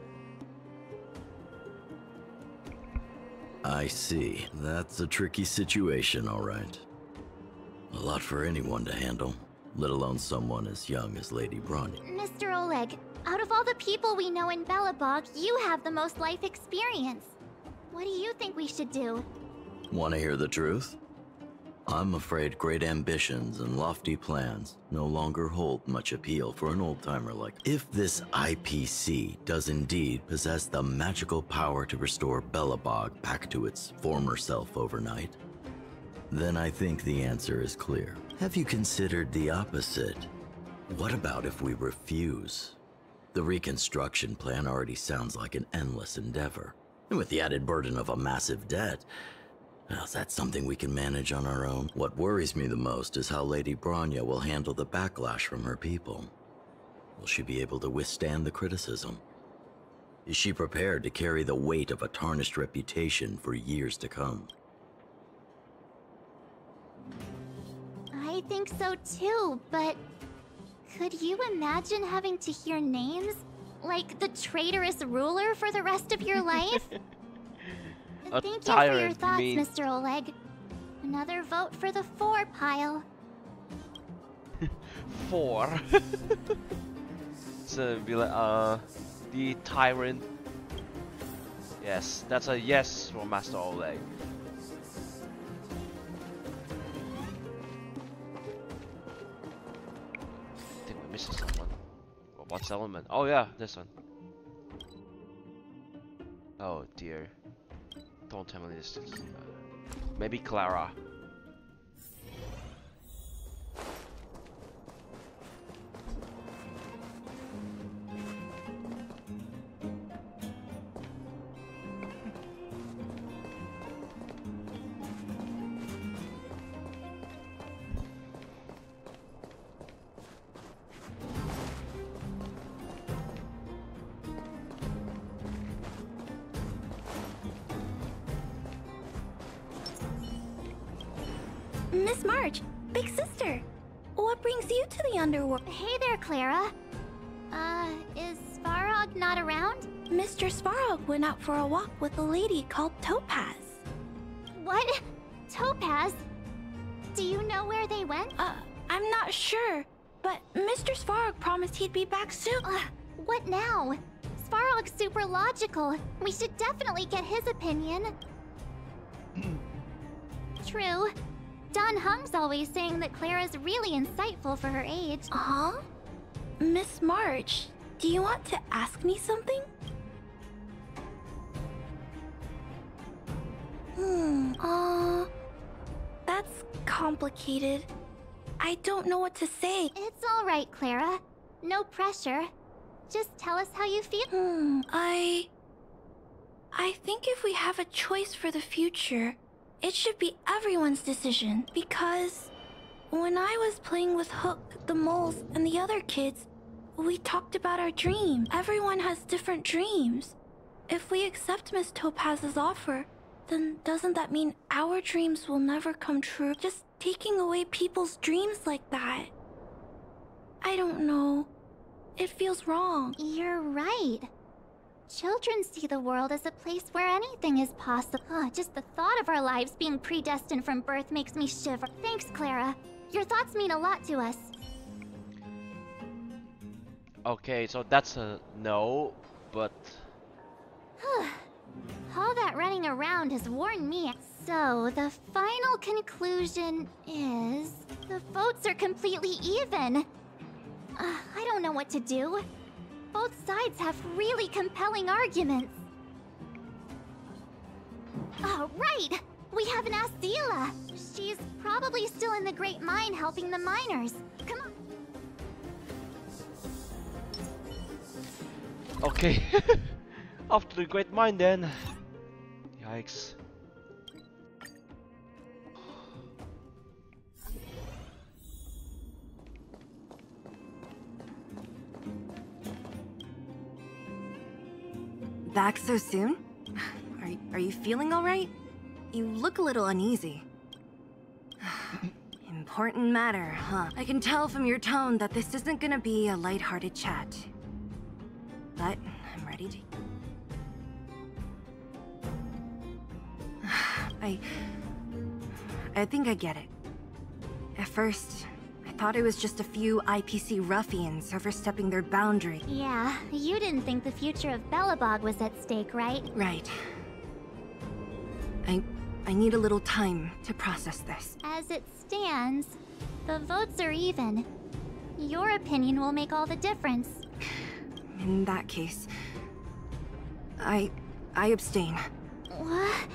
I see. That's a tricky situation, all right. A lot for anyone to handle, let alone someone as young as Lady Bronya. Mr. Oleg, out of all the people we know in Belobog, you have the most life experience. What do you think we should do? Want to hear the truth? I'm afraid great ambitions and lofty plans no longer hold much appeal for an old-timer like me. If this IPC does indeed possess the magical power to restore Belobog back to its former self overnight, then I think the answer is clear. Have you considered the opposite? What about if we refuse? The reconstruction plan already sounds like an endless endeavor. And with the added burden of a massive debt, Is that something we can manage on our own? What worries me the most is how Lady Bronya will handle the backlash from her people. Will she be able to withstand the criticism? Is she prepared to carry the weight of a tarnished reputation for years to come? I think so too, but could you imagine having to hear names? Like the traitorous ruler for the rest of your life? Thank you for your thoughts, Mr. Oleg. Another vote for the 4 pile. 4. So be like, the tyrant. Yes, that's a yes for Master Oleg. I think we're missing someone. What's element? Oh yeah, this one. Oh dear. Don't tell me this. Maybe Clara. Miss March, big sister, what brings you to the underworld? Hey there, Clara. Is Svarog not around? Mr. Svarog went out for a walk with a lady called Topaz. What? Topaz? Do you know where they went? I'm not sure, but Mr. Svarog promised he'd be back soon. What now? Svarog's super logical. We should definitely get his opinion. True. Don Hung's always saying that Clara's really insightful for her age. Huh? Miss March, do you want to ask me something? That's complicated. I don't know what to say. It's all right, Clara. No pressure. Just tell us how you feel. I think if we have a choice for the future, it should be everyone's decision, because when I was playing with Hook, the moles, and the other kids, we talked about our dreams. Everyone has different dreams. If we accept Miss Topaz's offer, then doesn't that mean our dreams will never come true? Just taking away people's dreams like that. I don't know. It feels wrong. You're right. Children see the world as a place where anything is possible. Just the thought of our lives being predestined from birth makes me shiver. Thanks, Clara. Your thoughts mean a lot to us. Okay, so that's a no, but... All that running around has worn me out. So, the final conclusion is... the votes are completely even. I don't know what to do. Both sides have really compelling arguments. Oh, right! We haven't asked Zila. She's probably still in the Great Mine helping the miners. Come on. Okay. Off to the Great Mine then. Yikes. Back so soon? Are you feeling all right? You look a little uneasy. Important matter, huh? I can tell from your tone that this isn't gonna be a lighthearted chat. But I'm ready to... I think I get it. At first, I thought it was just a few IPC ruffians overstepping their boundary. Yeah, you didn't think the future of Belobog was at stake, right? Right. I need a little time to process this. As it stands, the votes are even. Your opinion will make all the difference. In that case, I abstain. What?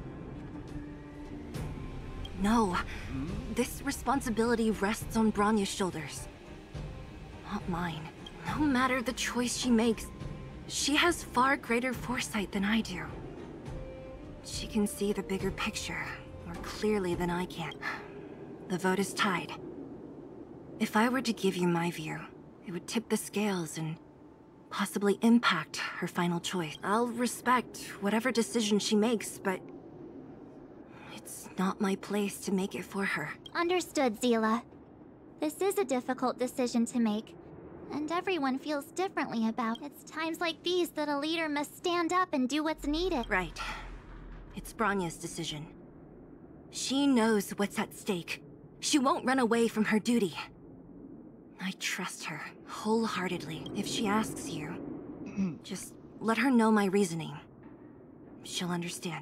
No. This responsibility rests on Bronya's shoulders. Not mine. No matter the choice she makes, she has far greater foresight than I do. she can see the bigger picture more clearly than I can. The vote is tied. If I were to give you my view, it would tip the scales and possibly impact her final choice. I'll respect whatever decision she makes, but it's not my place to make it for her. Understood, Seele. This is a difficult decision to make, and everyone feels differently about it. It's times like these that a leader must stand up and do what's needed. Right. It's Bronya's decision. She knows what's at stake. She won't run away from her duty. I trust her wholeheartedly. If she asks you, just let her know my reasoning. She'll understand.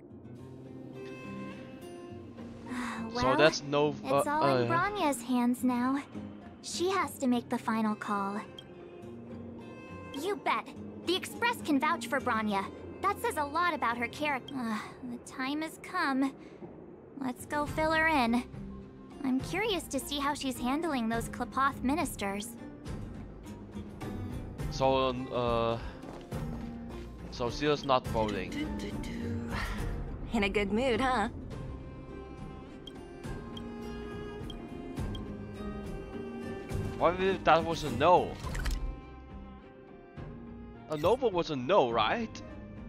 Well, so that's no. It's all in Bronya's hands now. She has to make the final call. You bet. The Express can vouch for Bronya. That says a lot about her character. The time has come. Let's go fill her in. I'm curious to see how she's handling those Qlipoth ministers. So, so Seele's not voting. In a good mood, huh? What if that was a no? A no vote was a no, right?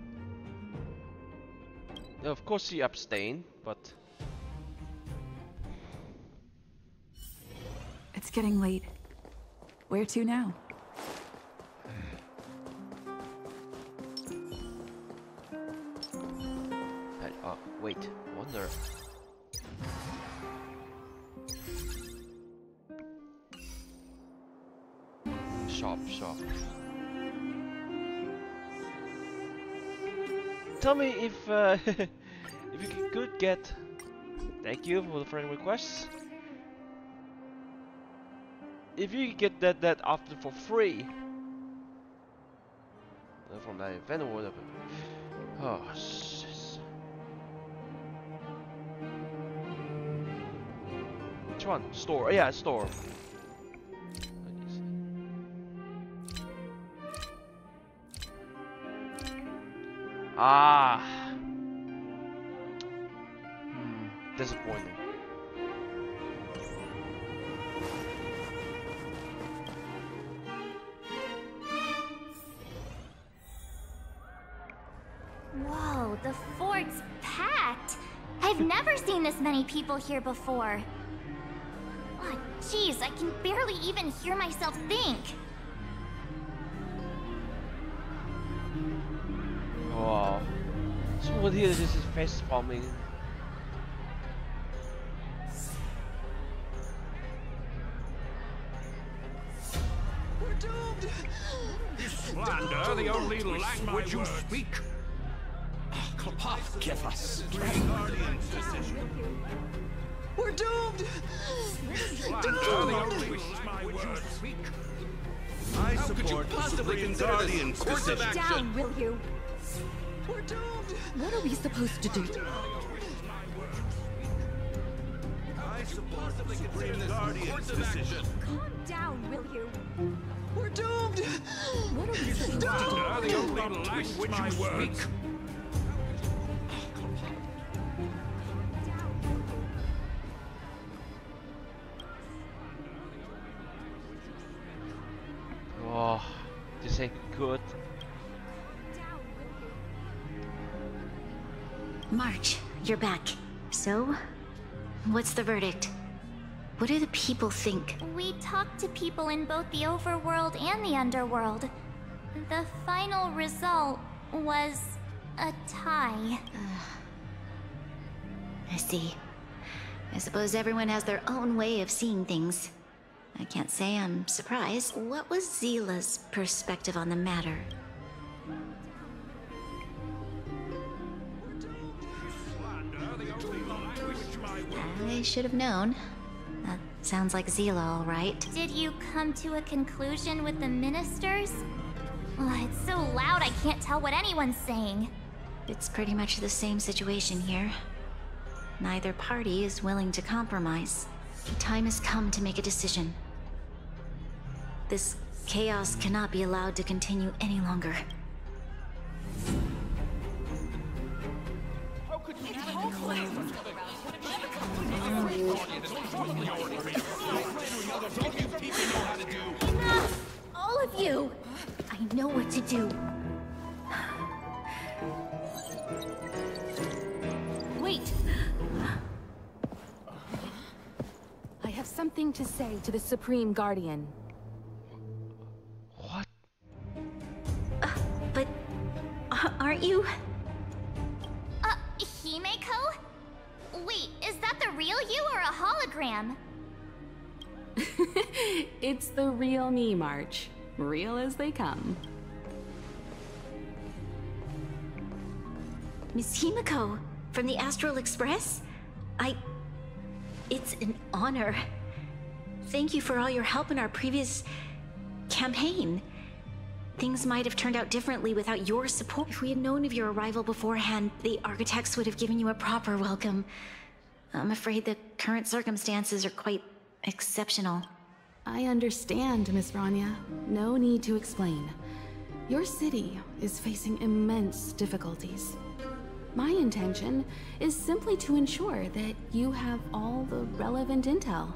Yeah, of course she abstained, but... It's getting late. Where to now? Wait, wonder. Shop. Tell me if if you could get. Thank you for the friend requests. If you could get that option for free from that event or whatever. Oh shit. Which one? Store. Yeah, store. Disappointing. Whoa, the fort's packed. I've never seen this many people here before. Oh, jeez, I can barely even hear myself think. Wow. So what here? This is face palming. We're doomed. Is slander the only language you speak? Qlipoth, give us. We're doomed. Slander the only language you speak? I How could you support possibly Supreme consider this Guardian's course of decision. action? Down, will you? We're doomed. What are we supposed to do? I support the Supreme Guardian's decision. Calm down, will you? We're doomed. What are we supposed to Slander the only language you speak? Oh, this ain't good. March, you're back. So, what's the verdict? What do the people think? We talked to people in both the overworld and the underworld. The final result was a tie. I see. I suppose everyone has their own way of seeing things. I can't say I'm surprised. What was Seele's perspective on the matter? I should have known. That sounds like Seele, all right. Did you come to a conclusion with the ministers? Oh, it's so loud I can't tell what anyone's saying. It's pretty much the same situation here. Neither party is willing to compromise. The time has come to make a decision. This chaos cannot be allowed to continue any longer. do. Wait! I have something to say to the Supreme Guardian. What? But aren't you? Himeko? Wait, is that the real you or a hologram? It's the real me, March. Real as they come. Miss Himeko, from the Astral Express? It's an honor. Thank you for all your help in our previous campaign. Things might have turned out differently without your support. If we had known of your arrival beforehand, the architects would have given you a proper welcome. I'm afraid the current circumstances are quite exceptional. I understand, Miss Bronya. No need to explain. Your city is facing immense difficulties. My intention is simply to ensure that you have all the relevant intel.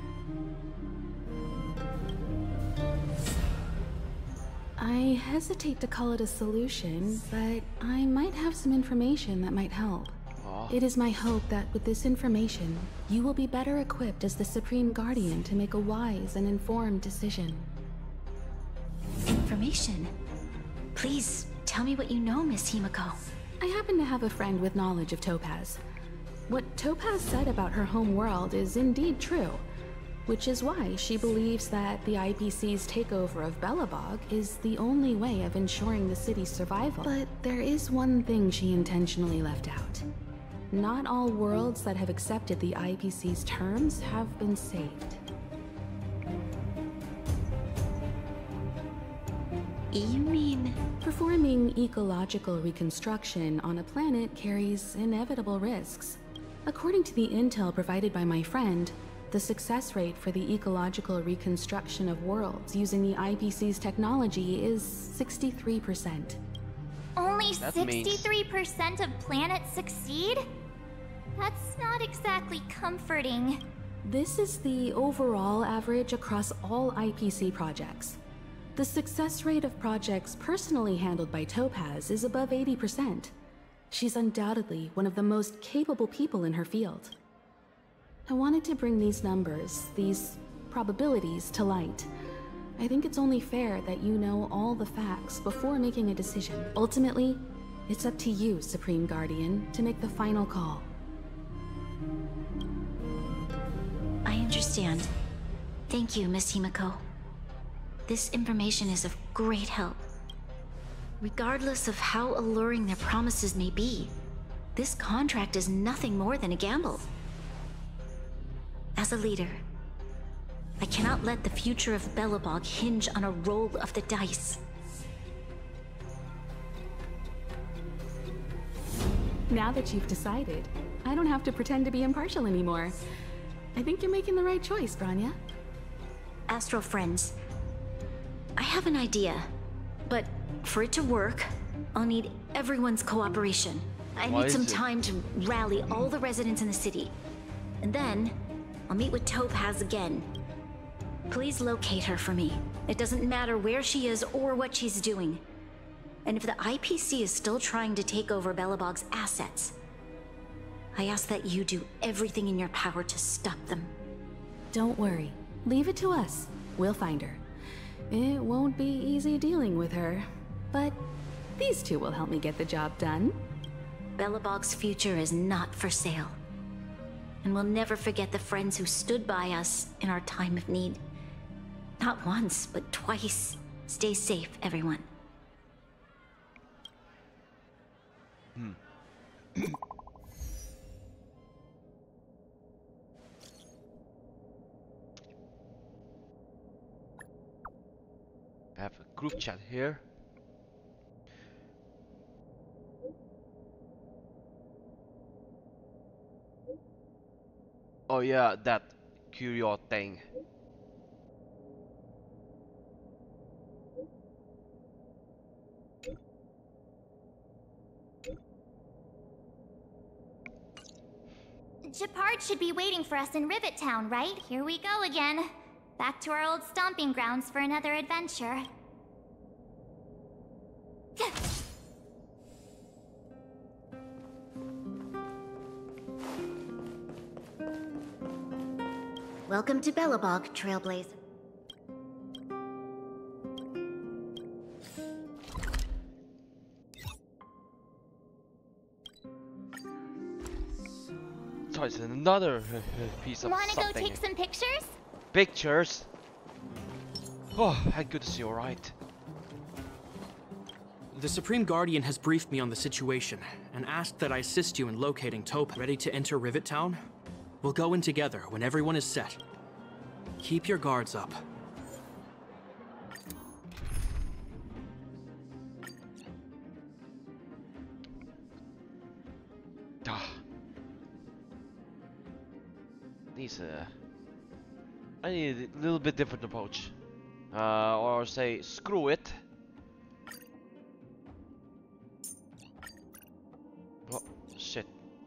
I hesitate to call it a solution, but I might have some information that might help. It is my hope that with this information, you will be better equipped as the Supreme Guardian to make a wise and informed decision. Information? Please, tell me what you know, Miss Himeko. I happen to have a friend with knowledge of Topaz. What Topaz said about her home world is indeed true, which is why she believes that the IPC's takeover of Belobog is the only way of ensuring the city's survival. But there is one thing she intentionally left out. Not all worlds that have accepted the IPC's terms have been saved. You mean... Performing ecological reconstruction on a planet carries inevitable risks. According to the intel provided by my friend, the success rate for the ecological reconstruction of worlds using the IPC's technology is 63%. Only 63% of planets succeed? That's not exactly comforting. This is the overall average across all IPC projects. The success rate of projects personally handled by Topaz is above 80%. She's undoubtedly one of the most capable people in her field. I wanted to bring these numbers, these probabilities, to light. I think it's only fair that you know all the facts before making a decision. Ultimately, it's up to you, Supreme Guardian, to make the final call. I understand. Thank you, Miss Himeko. This information is of great help. Regardless of how alluring their promises may be, this contract is nothing more than a gamble. As a leader, I cannot let the future of Belobog hinge on a roll of the dice. Now that you've decided, I don't have to pretend to be impartial anymore. I think you're making the right choice, Bronya. Astral friends, I have an idea, but for it to work, I'll need everyone's cooperation. I need some time to rally all the residents in the city. And then, I'll meet with Topaz again. Please locate her for me. It doesn't matter where she is or what she's doing. And if the IPC is still trying to take over Belobog's assets, I ask that you do everything in your power to stop them. Don't worry. Leave it to us. We'll find her. It won't be easy dealing with her, but these two will help me get the job done. Belobog's future is not for sale. And we'll never forget the friends who stood by us in our time of need. Not once, but twice. Stay safe, everyone. I have a group chat here. Oh yeah, that Curio thing. Gepard should be waiting for us in Rivet Town, right? Here we go again. Back to our old stomping grounds for another adventure. Welcome to Belobog, Trailblazer. So it's another piece of Wanna something. go take some pictures? Pictures? Oh, thank goodness you're right. The Supreme Guardian has briefed me on the situation and asked that I assist you in locating Topaz. Ready to enter Rivet Town? We'll go in together when everyone is set. Keep your guards up. I need a little bit different approach. Or say, screw it. Oh, shit.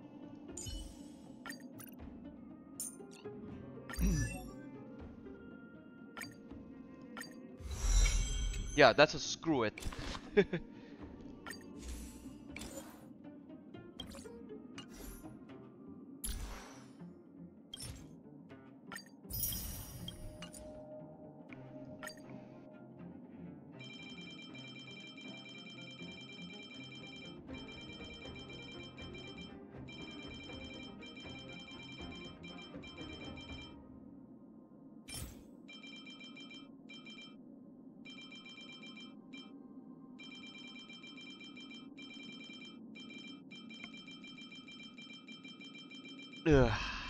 Yeah, that's a screw it. Ugh.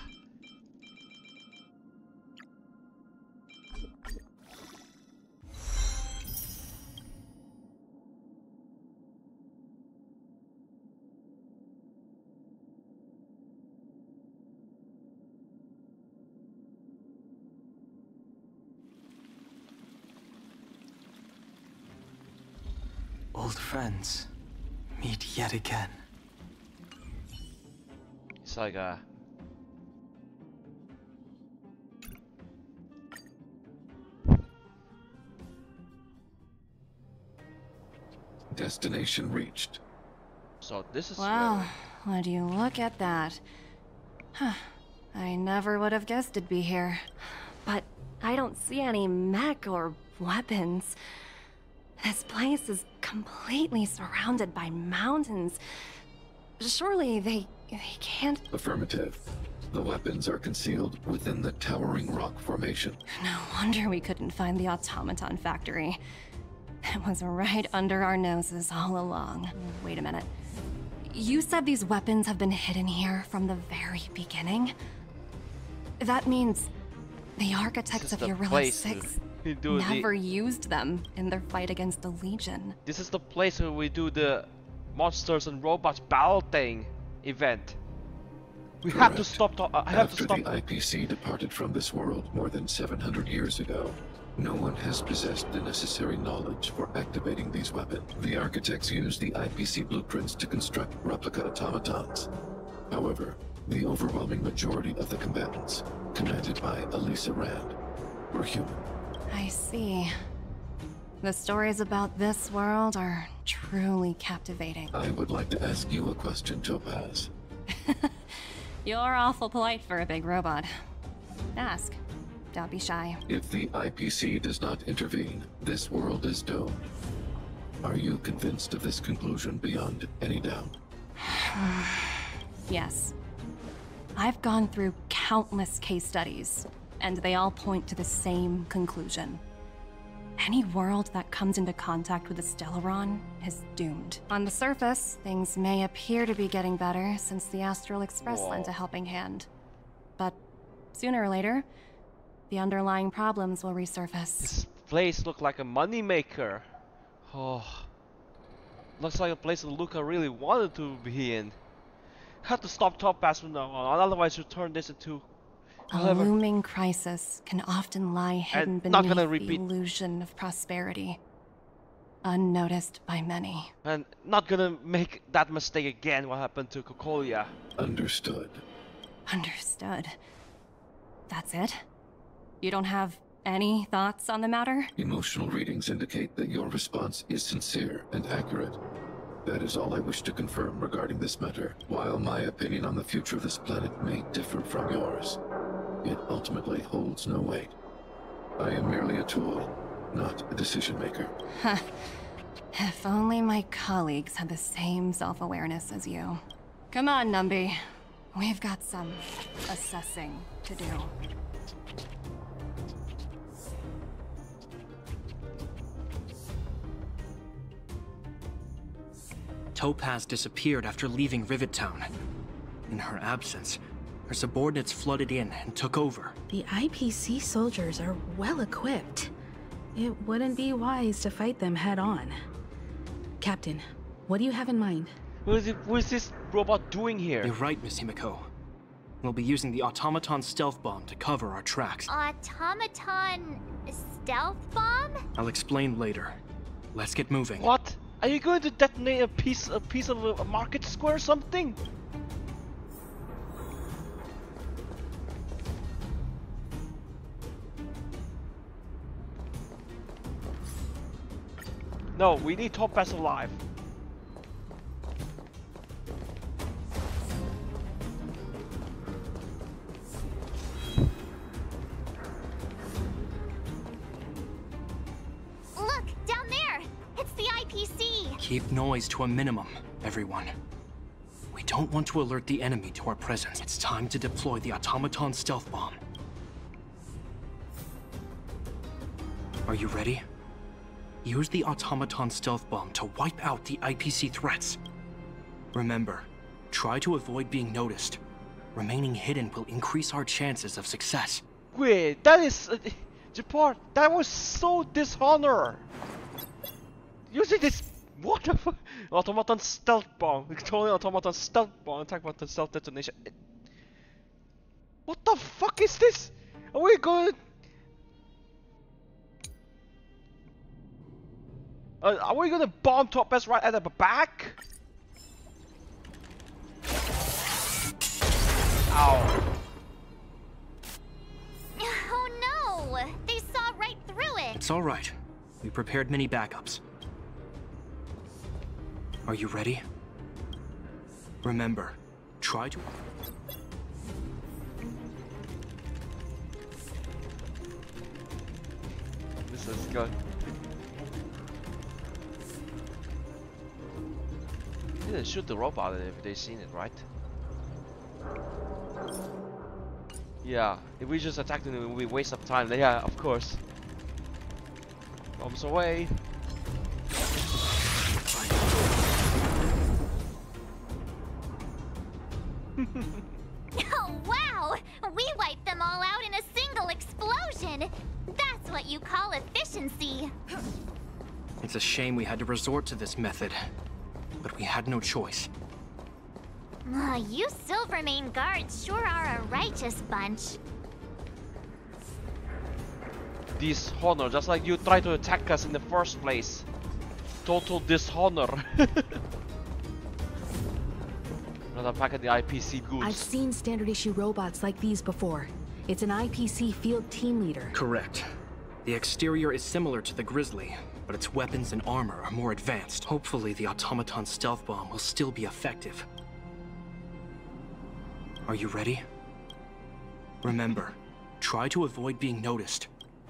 Old friends, meet yet again. It's like a... Destination reached. So this is wow, would you look at that? Huh. I never would have guessed it'd be here. But I don't see any mech or weapons. This place is completely surrounded by mountains. Surely they can't... Affirmative. The weapons are concealed within the towering rock formation. No wonder we couldn't find the automaton factory. It was right under our noses all along. Wait a minute. You said these weapons have been hidden here from the very beginning? That means the architects of Urilla 6 never used them in their fight against the Legion. This is the place where we do the monsters and robots battle thing event. We have to stop. I have to stop. After the IPC departed from this world more than 700 years ago, no one has possessed the necessary knowledge for activating these weapons. The architects used the IPC blueprints to construct replica automatons. However, the overwhelming majority of the combatants, commanded by Elisa Rand, were human. I see. The stories about this world are truly captivating. I would like to ask you a question, Topaz. You're awful polite for a big robot. Ask. Don't be shy. If the IPC does not intervene, this world is doomed. Are you convinced of this conclusion beyond any doubt? Yes. I've gone through countless case studies, and they all point to the same conclusion. Any world that comes into contact with the Stellaron is doomed. On the surface, things may appear to be getting better since the Astral Express lent a helping hand. But sooner or later, the underlying problems will resurface. This place looks like a moneymaker. Oh, looks like a place that Luca really wanted to be in. Have to stop Topaz from now on, otherwise you'll turn this into... A looming crisis can often lie hidden beneath the illusion of prosperity, unnoticed by many. And not gonna make that mistake again, what happened to Cocolia. Understood. Understood. That's it? You don't have Any thoughts on the matter? Emotional readings indicate that your response is sincere and accurate. That is all I wish to confirm regarding this matter. While my opinion on the future of this planet may differ from yours, it ultimately holds no weight. I am merely a tool, not a decision maker. Huh. If only my colleagues had the same self-awareness as you. Come on, Numby. We've got some assessing to do. Topaz disappeared after leaving Rivet Town. In her absence, her subordinates flooded in and took over. The IPC soldiers are well equipped. It wouldn't be wise to fight them head on. Captain, what do you have in mind? What is this robot doing here? You're right, Miss Himiko. We'll be using the automaton stealth bomb to cover our tracks. Automaton stealth bomb? I'll explain later. Let's get moving. What? Are you going to detonate a piece of a market square or something? No, we need Topaz alive. Look, down there! It's the IPC! Keep noise to a minimum, everyone. We don't want to alert the enemy to our presence. It's time to deploy the automaton stealth bomb. Are you ready? Use the automaton stealth bomb to wipe out the IPC threats. Remember, try to avoid being noticed. Remaining hidden will increase our chances of success. Wait, that is... Japar, that was so dishonor! Using this... What the fuck? Automaton stealth bomb. Controlling automaton stealth bomb. Attack button stealth detonation. What the fuck is this? Are we going... are we gonna bomb Topaz right at the back? Ow. Oh no! They saw right through it! It's alright. We prepared many backups. Are you ready? Remember, try to... This is good. They didn't shoot the robot if they seen it, right? Yeah, if we just attack them, we waste of time. Yeah, of course. Bombs away. Oh wow! We wiped them all out in a single explosion! That's what you call efficiency! It's a shame we had to resort to this method, but we had no choice. You Silvermane guards sure are a righteous bunch. Dishonor, just like you tried to attack us in the first place. Total dishonor. Another pack of the IPC goods. I've seen standard issue robots like these before. It's an IPC field team leader. Correct. The exterior is similar to the Grizzly, but its weapons and armor are more advanced. Hopefully the automaton stealth bomb will still be effective. Are you ready? Remember, try to avoid being noticed.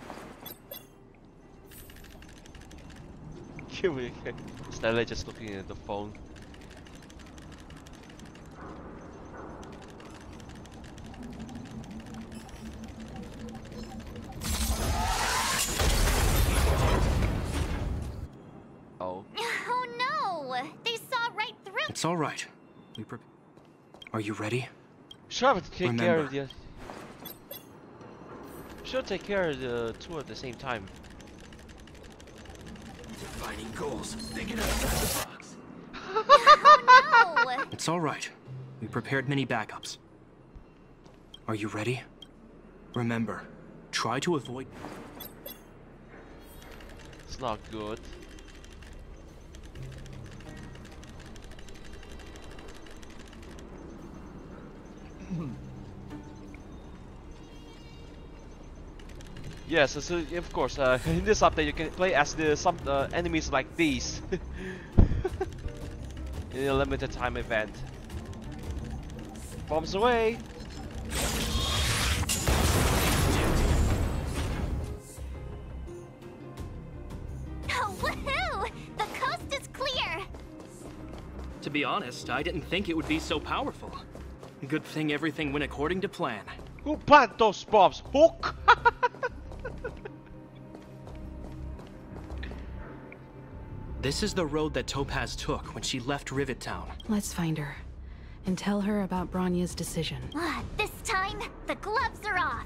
Stella just looking at the phone. Oh. Oh no! They saw right through. It's all right. Are you ready? Sure, but take care of Remember. the... Should take care of the two at the same time. Defining goals. Thinking outside the box. Oh no! It's all right. We prepared many backups. Are you ready? Remember, try to avoid... It's not good. Yes, so of course, in this update you can play as some enemies like these in a limited time event. Bombs away! Oh, woohoo! The coast is clear! To be honest, I didn't think it would be so powerful. Good thing everything went according to plan. Who planted those bombs? Hook! This is the road that Topaz took when she left Rivet Town. Let's find her and tell her about Bronya's decision. This time, the gloves are off.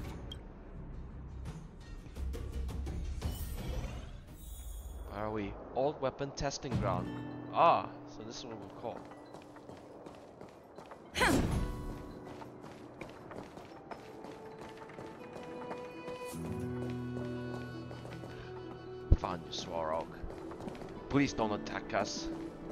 Where are we? Old weapon testing ground. Ah, so this is what we'll call. Found you, Svarog. Please don't attack us.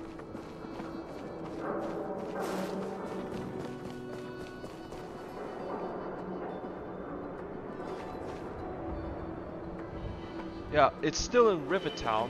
Yeah, it's still in Rivet Town.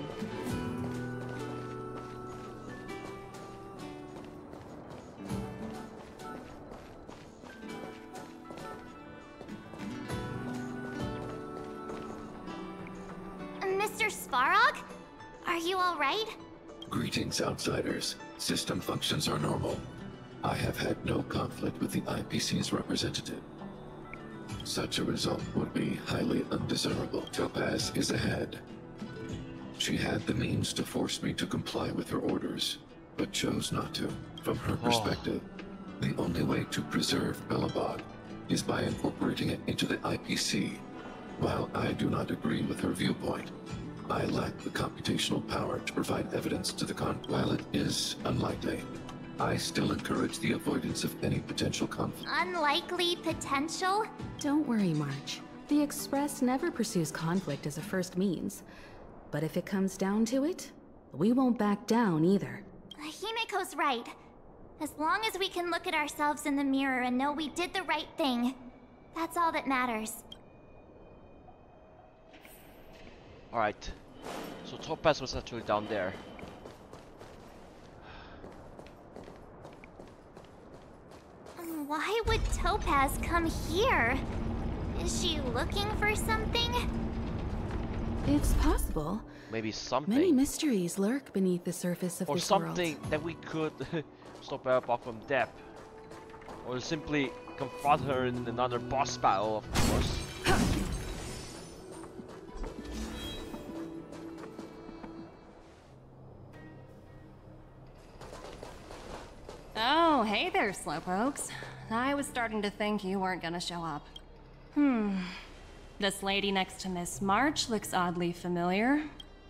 Mr. Svarog? Are you alright? Greetings, outsiders. System functions are normal. I have had no conflict with the IPC's representative. Such a result would be highly undesirable. Topaz is ahead. She had the means to force me to comply with her orders, but chose not to. From her perspective, the only way to preserve Belobog is by incorporating it into the IPC. While I do not agree with her viewpoint, I lack the computational power to provide evidence to the While it is unlikely, I still encourage the avoidance of any potential conflict. Unlikely potential? Don't worry, March. The Express never pursues conflict as a first means. But if it comes down to it, we won't back down either. Himiko's right. As long as we can look at ourselves in the mirror and know we did the right thing, that's all that matters. Alright, so Topaz was actually down there. Why would Topaz come here? Is she looking for something? It's possible. Maybe something. Many mysteries lurk beneath the surface of or this world. Or something that we could stop Belobog from depth. Or simply confront her in another boss battle, of course. Oh, hey there, Slowpokes. I was starting to think you weren't gonna show up. This lady next to Miss March looks oddly familiar.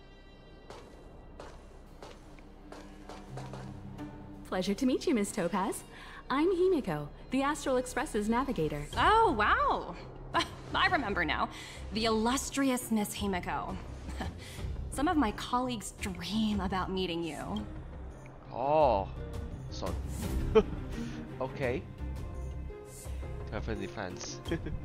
Pleasure to meet you, Miss Topaz. I'm Himiko, the Astral Express's navigator. Oh, wow. I remember now. The illustrious Miss Himiko. Some of my colleagues dream about meeting you. Oh. So, okay. Perfect defense.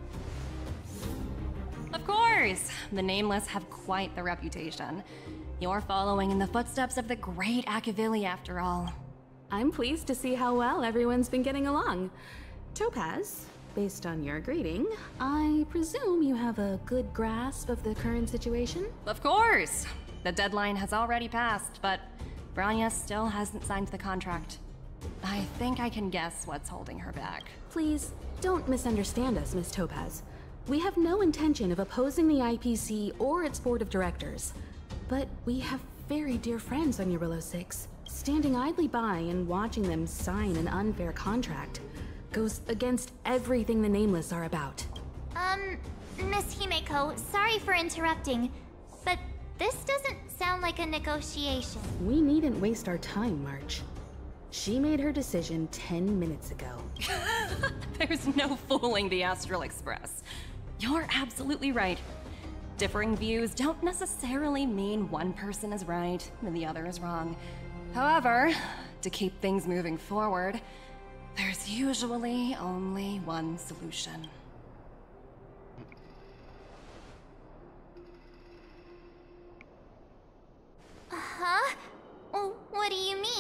Of course! The Nameless have quite the reputation. You're following in the footsteps of the great Akavili, after all. I'm pleased to see how well everyone's been getting along. Topaz, based on your greeting, I presume you have a good grasp of the current situation? Of course! The deadline has already passed, but Bronya still hasn't signed the contract. I think I can guess what's holding her back. Please, don't misunderstand us, Miss Topaz. We have no intention of opposing the IPC or its board of directors. But we have very dear friends on Eurillo 6. Standing idly by and watching them sign an unfair contract goes against everything the Nameless are about. Miss Himiko, sorry for interrupting, but this doesn't sound like a negotiation. We needn't waste our time, March. She made her decision 10 minutes ago. There's no fooling the Astral Express. You're absolutely right. Differing views don't necessarily mean one person is right and the other is wrong. However, to keep things moving forward, there's usually only one solution.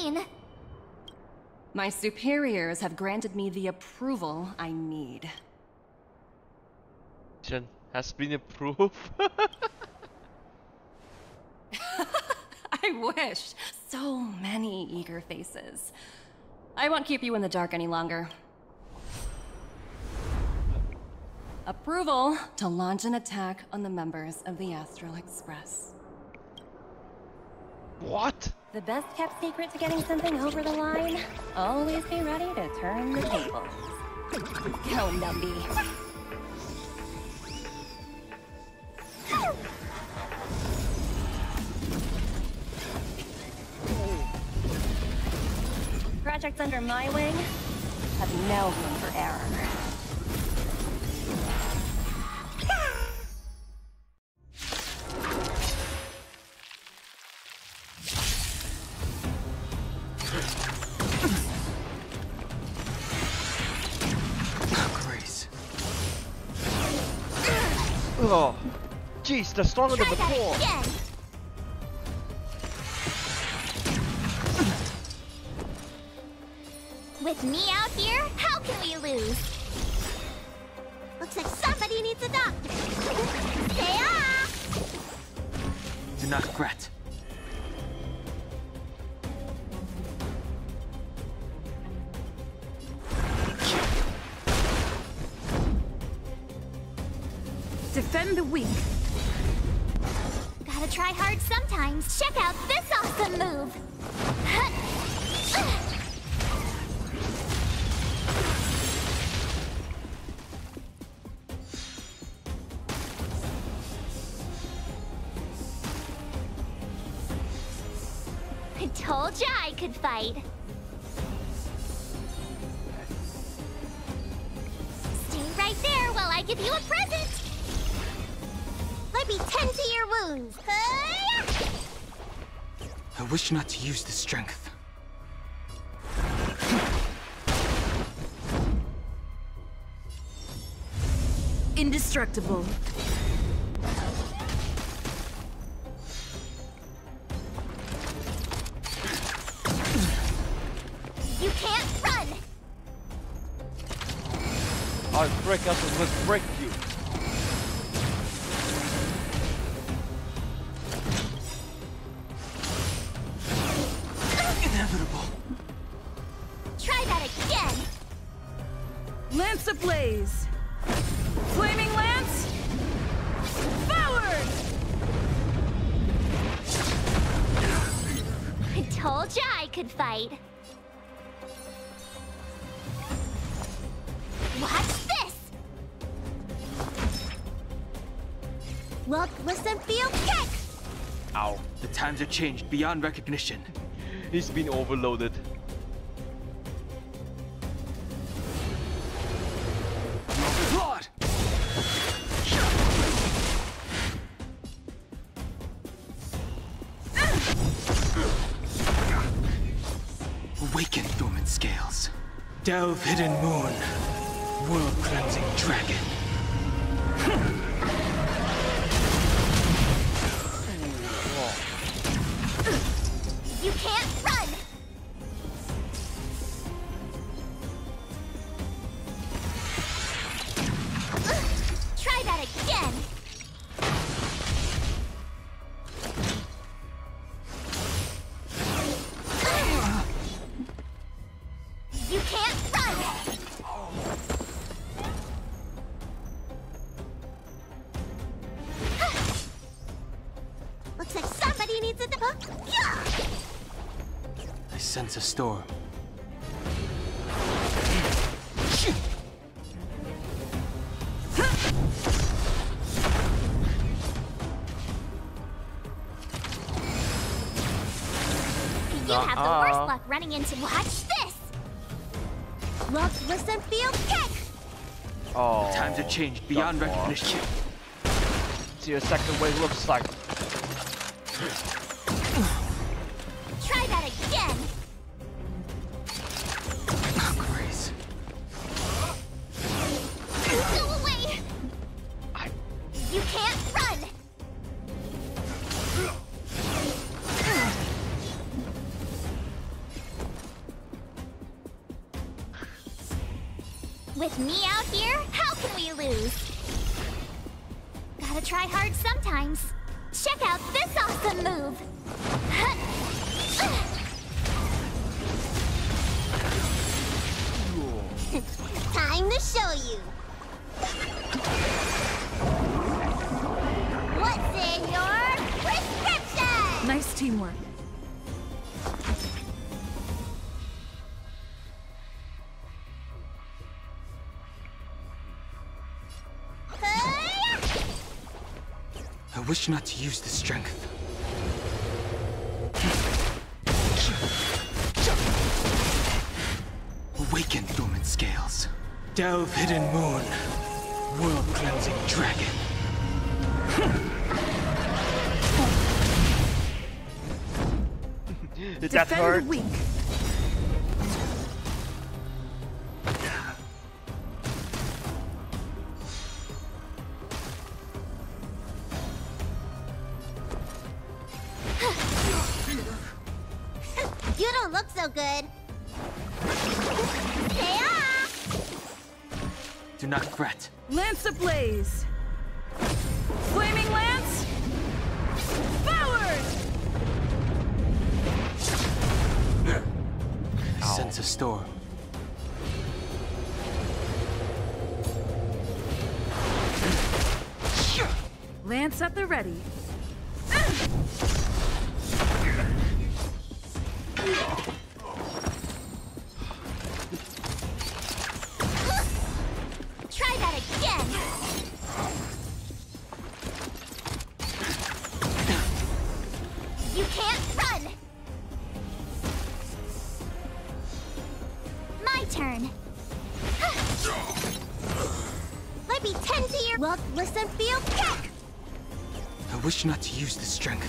mean? My superiors have granted me the approval I need. Mission has been approved. I wish. So many eager faces. I won't keep you in the dark any longer. Approval to launch an attack on the members of the Astral Express. What? The best kept secret to getting something over the line? Always be ready to turn the tables. Go, Numby. Projects under my wing have no room for error. Oh, jeez, they're stronger than before. With me out here, how can we lose? Looks like somebody needs a doctor. Say ah! Do not regret. Defend the weak. Gotta try hard sometimes. Check out this awesome move. I told ya I could fight. Stay right there while I give you a present. Let me tend to your wounds. I wish not to use the strength. Indestructible. You can't run. I'll break us and let's break you. Inevitable. Try that again. Lance ablaze. Flaming lance. Forward. I told ya I could fight. Watch this. Look, listen, feel, kick. Ow. The times are changed beyond recognition. He's been overloaded. Lord! Awaken, dormant scales. Delve, hidden moon. World-cleansing dragon. You can't run. Try that again. You can't run. Looks like somebody needs a I sense a storm. You have the worst luck running into. Watch this. Look, listen, feel, kick. Oh. The times have changed beyond recognition. See, a second wave looks like. Try that again. Grace. Go away. You can't run. With me out here, how can we lose? Gotta try hard sometimes. Check out this awesome move! Time to show you! What's in your prescription? Nice teamwork. I wish not to use the strength. Awaken, dormant scales. Delve, hidden moon. World-cleansing dragon. Did that hurt? Weak. You don't look so good. Hey-ah! Do not fret. Lance ablaze! Flaming lance! Forward! I sense a storm. Lance at the ready. Try that again! You can't run! My turn. Let me tend to your look, listen, feel, check! I wish not to use the strength.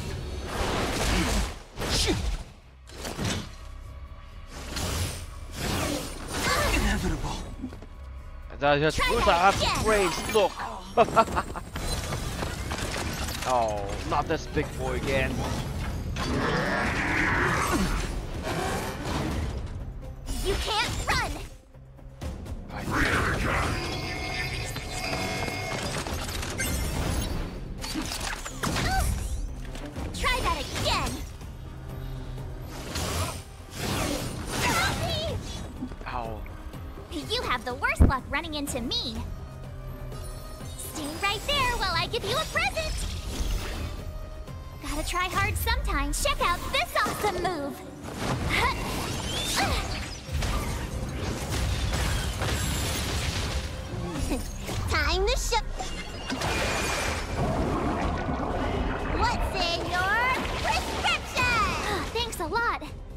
Inevitable. That just puts out brains. Look. Oh, not this big boy again. You can't run! Try that again! Ow. You have the worst luck running into me. Stay right there while I give you a present! Gotta try hard sometimes. Check out this awesome move! Time to show. What's in your prescription? Thanks a lot.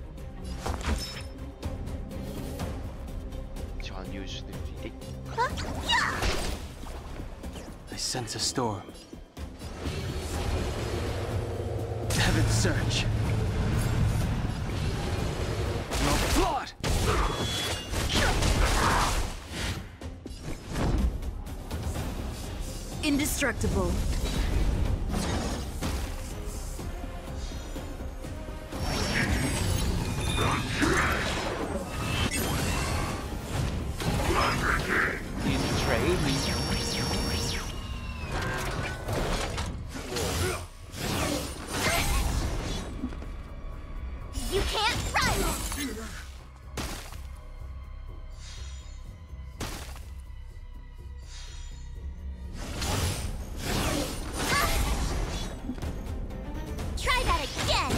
John used the I sense a storm. Heaven's surge. Your blood! Indestructible. You can't run! Try that again!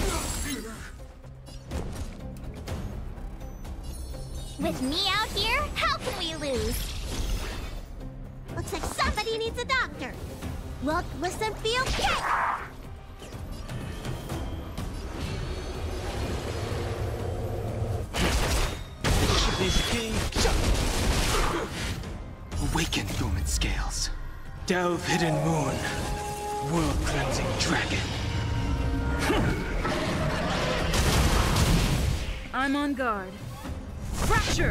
With me out here, how can we lose? Looks like somebody needs a doctor. Look, listen, feel, check! Awaken, dormant scales. Delve, hidden moon. World-cleansing dragon. I'm on guard. Fracture!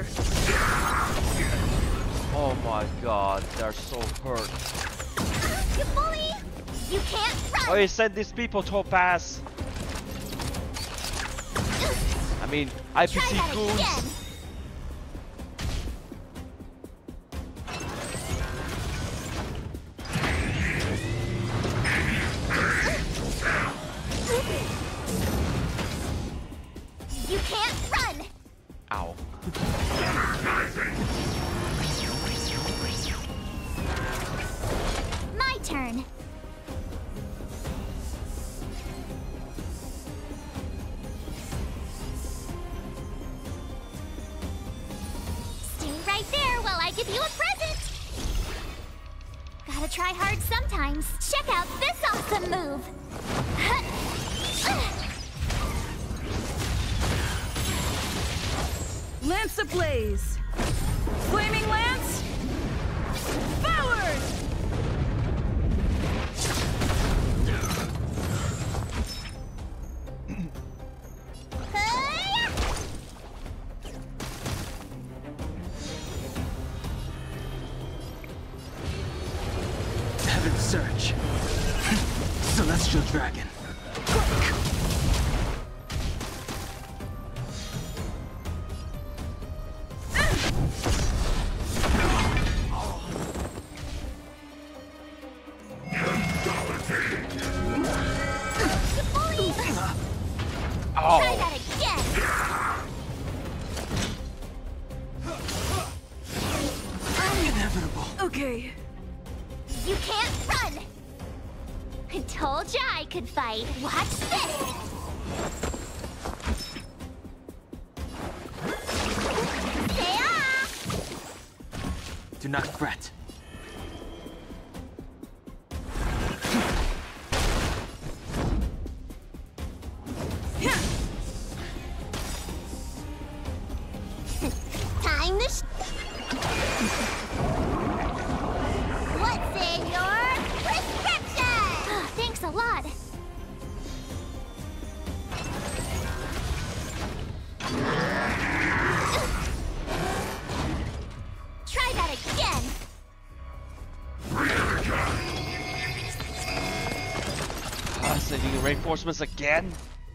Oh my god, they're so hurt. You bully! You can't run! Oh, he sent these people Topaz. I mean, IPC goons. Gotta try hard sometimes. Check out this awesome move! Lance ablaze! Flaming Lance! Forward! Heaven's Surge. Celestial Dragon. Try that again! Inevitable. Okay. You can't run! I told ya I could fight. Watch this! Do not fret. Time to What's in your prescription? Thanks a lot. Try that again. Sending reinforcements again?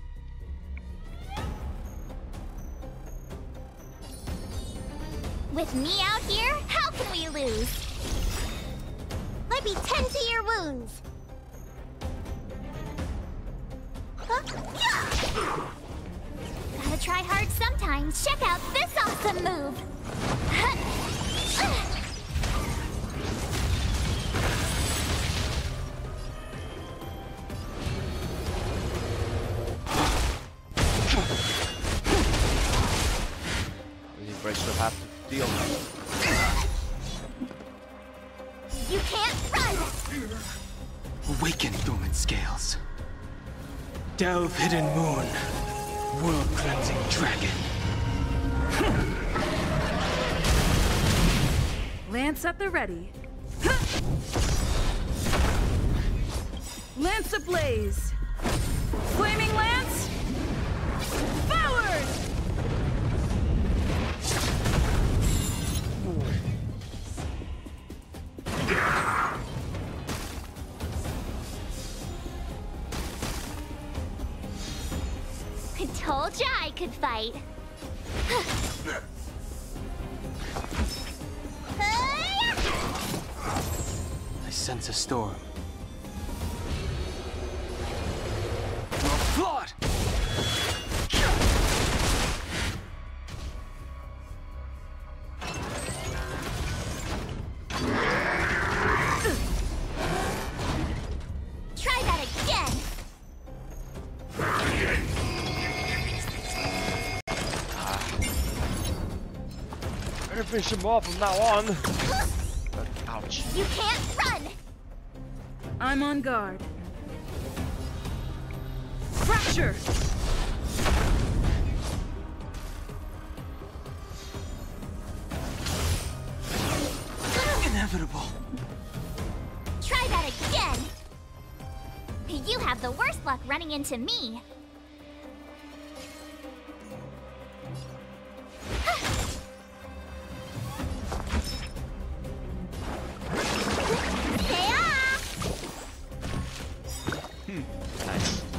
With me out here, how can we lose? Let me tend to your wounds. Huh? Yeah! Gotta try hard sometimes. Check out this awesome move. Still have to deal with. You can't run! Awaken, dormant scales. Delve, hidden moon. World-cleansing dragon. Lance at the ready. Lance ablaze! Flaming Lance! Forward! I told ya I could fight. I sense a storm. Flood! Try that again. Better finish him off from now on. Ouch. You can't run! I'm on guard. Fracture! Inevitable. Try that again! You have the worst luck running into me. Nice.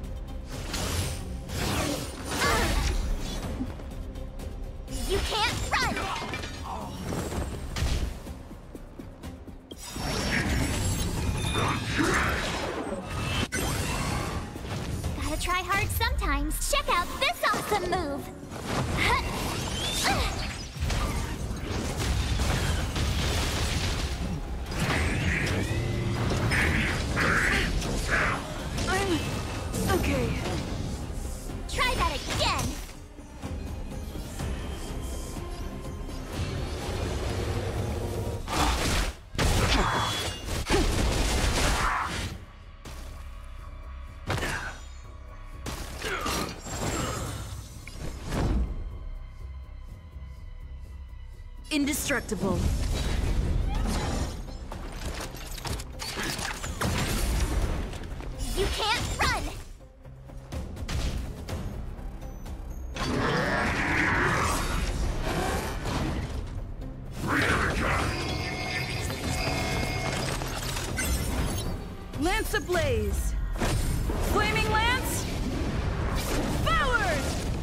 You can't run! Gotta try hard sometimes. Check out this awesome move! I'm okay. Try that again! indestructible. You can't run! Lance ablaze! Flaming lance! Forward!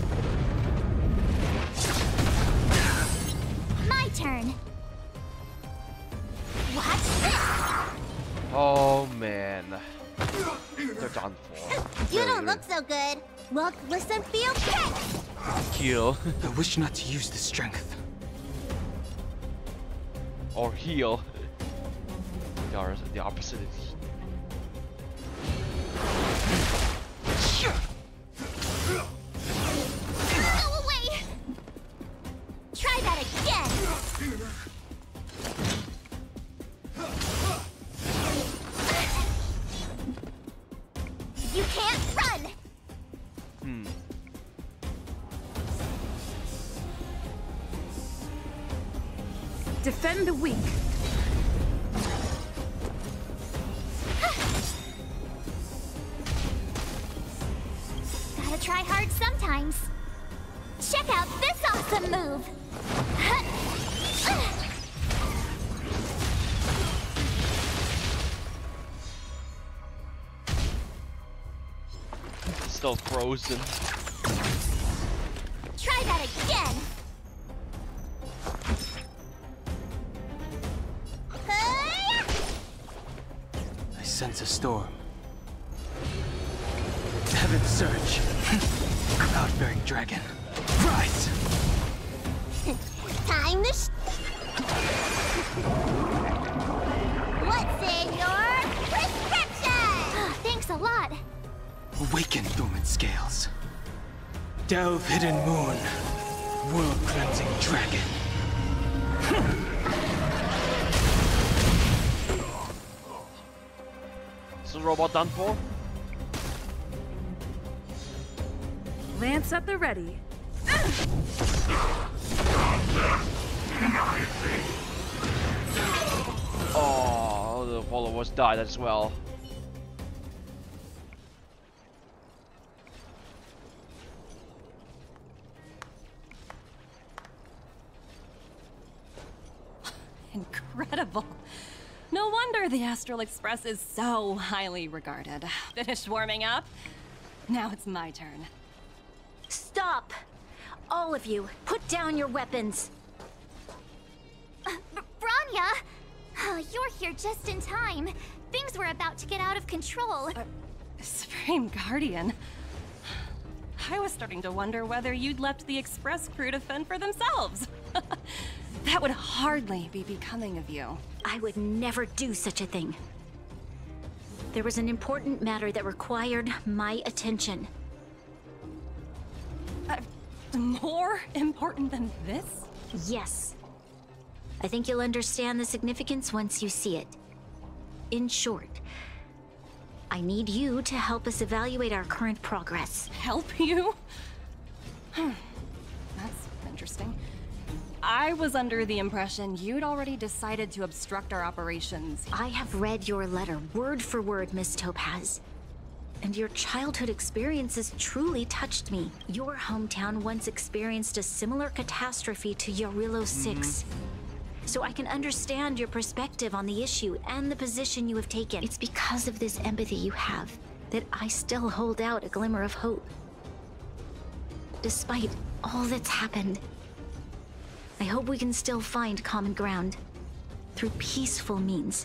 My turn. Watch this! Oh man. They're done for. You don't look so good. Look, listen, feel, kick! Kill. I wish not to use the strength. Or heal. The opposite. Go away! Try that again! You can't run! Defend the weak. Gotta try hard sometimes. Check out this awesome move! Still frozen. Try that again! I sense a storm. Heaven surge. Cloud-bearing dragon. Rise! Time to What's in your prescription? Thanks a lot. Awaken, dormant scales. Delve, hidden moon. World-cleansing dragon. Is the robot done for? Lance at the ready. Oh, the followers died as well. Incredible. No wonder the Astral Express is so highly regarded. Finished warming up? Now it's my turn. Stop! All of you, put down your weapons. Bronya! You're here just in time. Things were about to get out of control. Supreme Guardian. I was starting to wonder whether you'd left the Express crew to fend for themselves. That would hardly be becoming of you. I would never do such a thing. There was an important matter that required my attention. More important than this? Yes. I think you'll understand the significance once you see it. In short, I need you to help us evaluate our current progress. Help you? That's interesting. I was under the impression you'd already decided to obstruct our operations. I have read your letter word for word, Miss Topaz. And your childhood experiences truly touched me. Your hometown once experienced a similar catastrophe to Yarillo 6. So I can understand your perspective on the issue and the position you have taken. It's because of this empathy you have that I still hold out a glimmer of hope. Despite all that's happened, I hope we can still find common ground through peaceful means.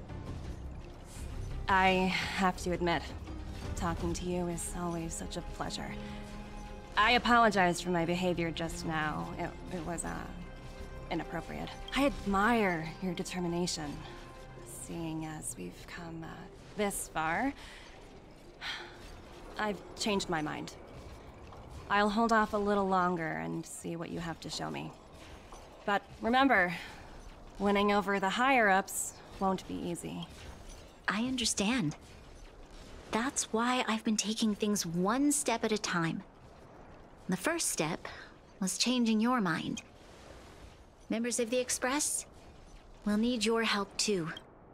I have to admit, talking to you is always such a pleasure. I apologize for my behavior just now. It was, inappropriate. I admire your determination. Seeing as we've come, this far, I've changed my mind. I'll hold off a little longer and see what you have to show me. But remember, winning over the higher-ups won't be easy. I understand. That's why I've been taking things one step at a time. The first step was changing your mind. Members of the Express, we'll need your help too.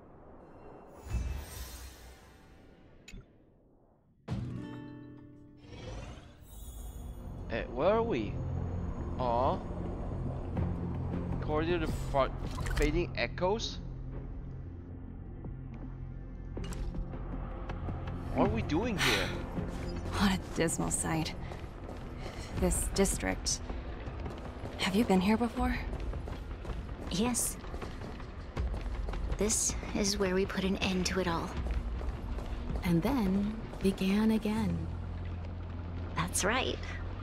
Where are we? Aw. According to the fading echoes? What are we doing here? What a dismal sight. This district. Have you been here before? Yes. This is where we put an end to it all. And then began again. That's right.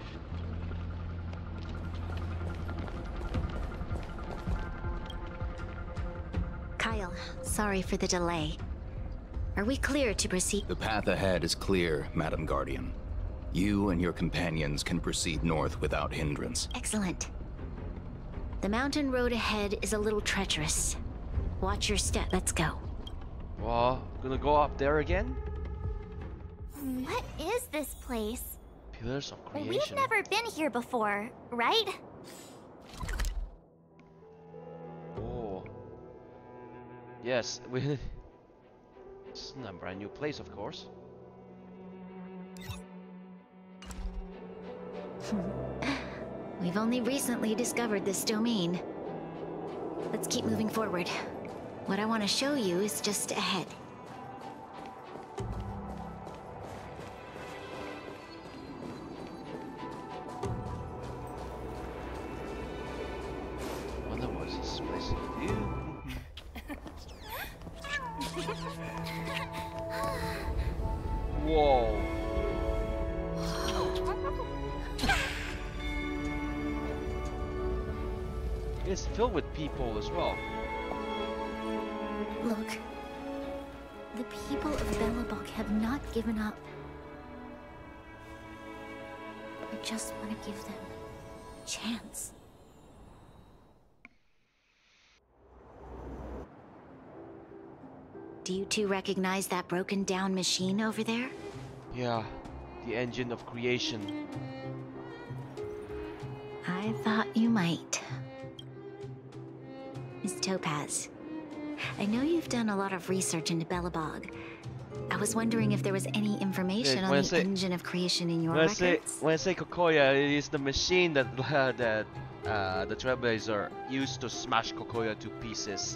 Kyle, sorry for the delay. Are we clear to proceed? The path ahead is clear, Madam Guardian. You and your companions can proceed north without hindrance. Excellent. The mountain road ahead is a little treacherous. Watch your step. Let's go. Well, gonna go up there again? What is this place? Pillars of Creation. We've never been here before, right? Oh. Yes, we... It's not a brand new place, of course. We've only recently discovered this domain. Let's keep moving forward. What I want to show you is just ahead. Wonder what's this place to do? Whoa. It's filled with people as well. Look. The people of Belobog have not given up. I just want to give them a chance. Do you two recognize that broken down machine over there? Yeah, the engine of creation. I thought you might. Miss Topaz, I know you've done a lot of research into Belobog. I was wondering if there was any information on the engine of creation in your records? When I say Kokoya, it is the machine that the Trailblazer used to smash Kokoya to pieces.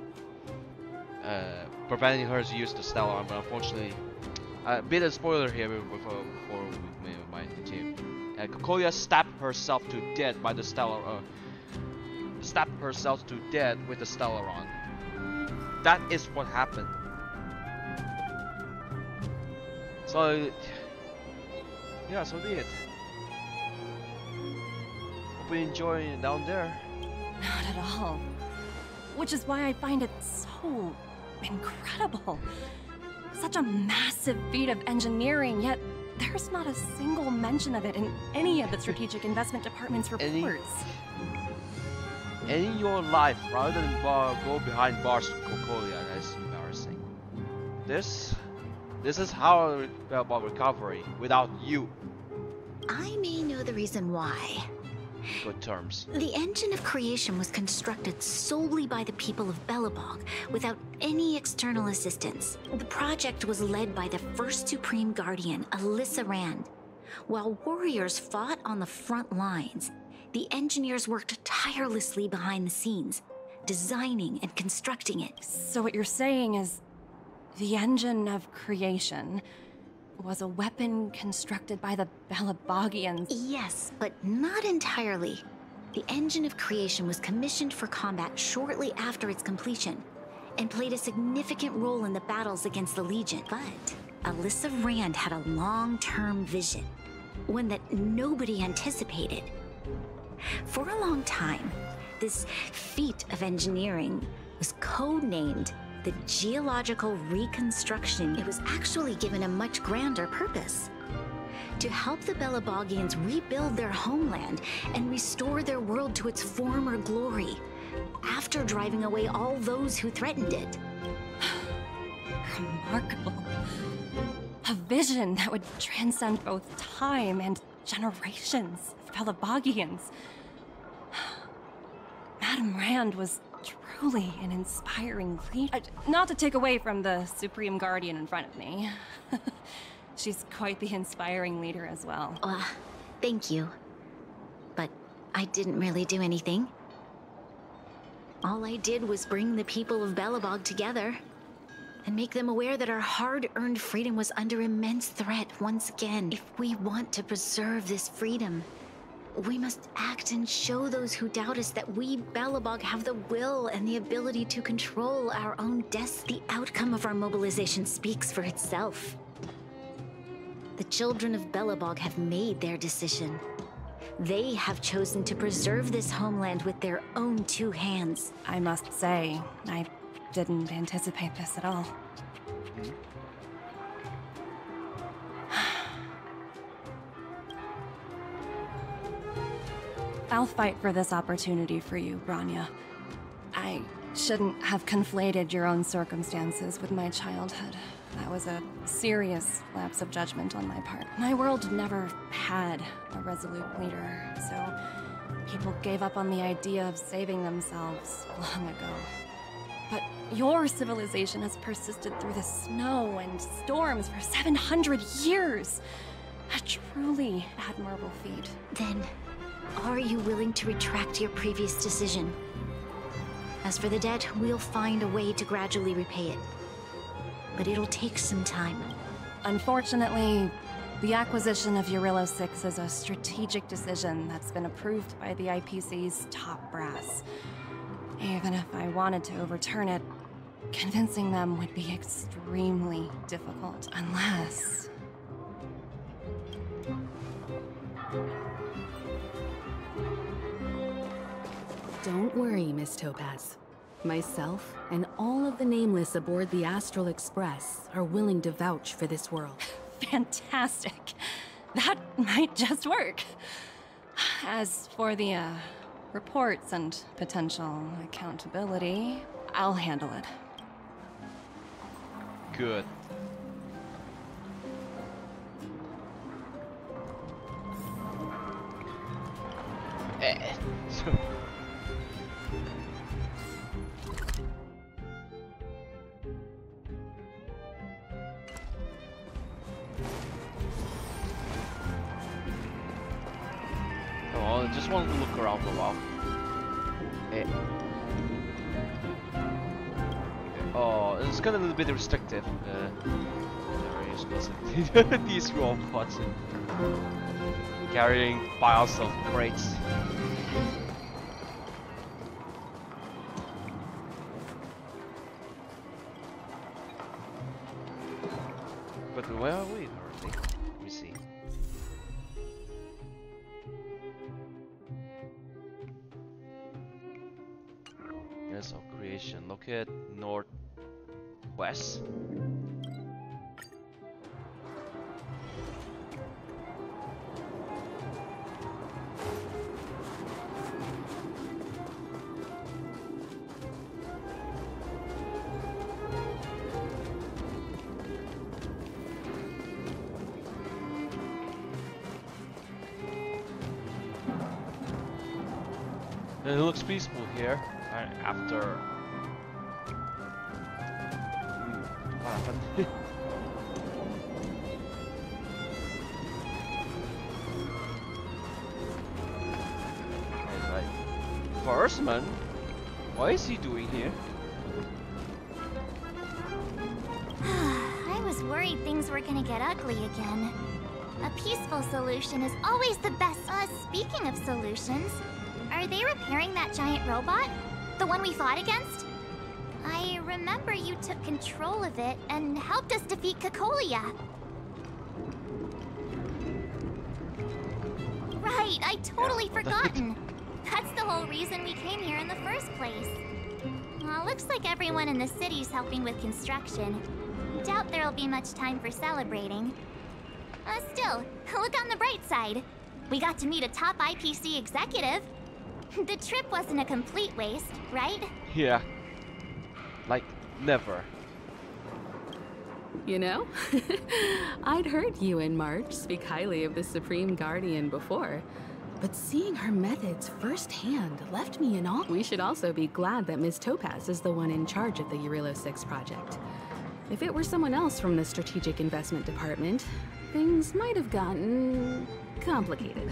Preventing her use the Stellaron, but unfortunately, a bit of spoiler here before we might continue. Kokoya stabbed herself to death by the Stellaron. Stabbed herself to death with the Stellaron. That is what happened. So, yeah, so be it. Hope you enjoy it down there. Not at all. Which is why I find it so incredible. Such a massive feat of engineering, yet there's not a single mention of it in any of the Strategic Investment Department's reports. In your life, rather than go behind bars with Kokoya, that's embarrassing. This is how about recovery without you. I may know the reason why. Good terms. The engine of creation was constructed solely by the people of Belobog, without any external assistance. The project was led by the first Supreme Guardian, Alyssa Rand. While warriors fought on the front lines, the engineers worked tirelessly behind the scenes, designing and constructing it. So what you're saying is, the engine of creation was a weapon constructed by the Belabogians? Yes, but not entirely. The engine of creation was commissioned for combat shortly after its completion, and played a significant role in the battles against the Legion. But Alyssa Rand had a long-term vision, one that nobody anticipated. For a long time, this feat of engineering was codenamed the Geological Reconstruction. It was actually given a much grander purpose: to help the Belabogians rebuild their homeland and restore their world to its former glory, after driving away all those who threatened it. Remarkable. A vision that would transcend both time and generations of Belabogians. Madame Rand was truly an inspiring leader. Not to take away from the Supreme Guardian in front of me. She's quite the inspiring leader as well. Thank you. But I didn't really do anything. All I did was bring the people of Belobog together and make them aware that our hard-earned freedom was under immense threat once again. If we want to preserve this freedom, we must act and show those who doubt us that we, Belobog, have the will and the ability to control our own destiny. The outcome of our mobilization speaks for itself. The children of Belobog have made their decision. They have chosen to preserve this homeland with their own two hands. I must say, I didn't anticipate this at all. I'll fight for this opportunity for you, Bronya. I shouldn't have conflated your own circumstances with my childhood. That was a serious lapse of judgment on my part. My world never had a resolute leader, so people gave up on the idea of saving themselves long ago. But your civilization has persisted through the snow and storms for 700 years. A truly admirable feat. Then, are you willing to retract your previous decision? As for the debt, we'll find a way to gradually repay it. But it'll take some time. Unfortunately, the acquisition of Eurillo 6 is a strategic decision that's been approved by the IPC's top brass. Even if I wanted to overturn it, convincing them would be extremely difficult, unless... Don't worry, Miss Topaz. Myself and all of the Nameless aboard the Astral Express are willing to vouch for this world. Fantastic. That might just work. As for the, reports and potential accountability, I'll handle it. Good. I just wanted to look around for a while. Oh, it's kind of a little bit restrictive. These robots carrying piles of crates. But where are we currently? Let me see. Yes, of creation. Look at northwest. It looks peaceful here. After what happened? Right. Firstman? What is he doing here? I was worried things were gonna get ugly again. A peaceful solution is always the best. Speaking of solutions, are they repairing that giant robot? The one we fought against? I remember you took control of it and helped us defeat Cocolia. Right, I totally forgotten. That's the whole reason we came here in the first place. Looks like everyone in the city's helping with construction. Doubt there'll be much time for celebrating. Still, look on the bright side. We got to meet a top IPC executive. The trip wasn't a complete waste, right? Yeah. Like, never. You know, I'd heard you and March speak highly of the Supreme Guardian before. but seeing her methods firsthand left me in awe. We should also be glad that Ms. Topaz is the one in charge of the Eurilo 6 project. If it were someone else from the Strategic Investment Department, things might have gotten complicated.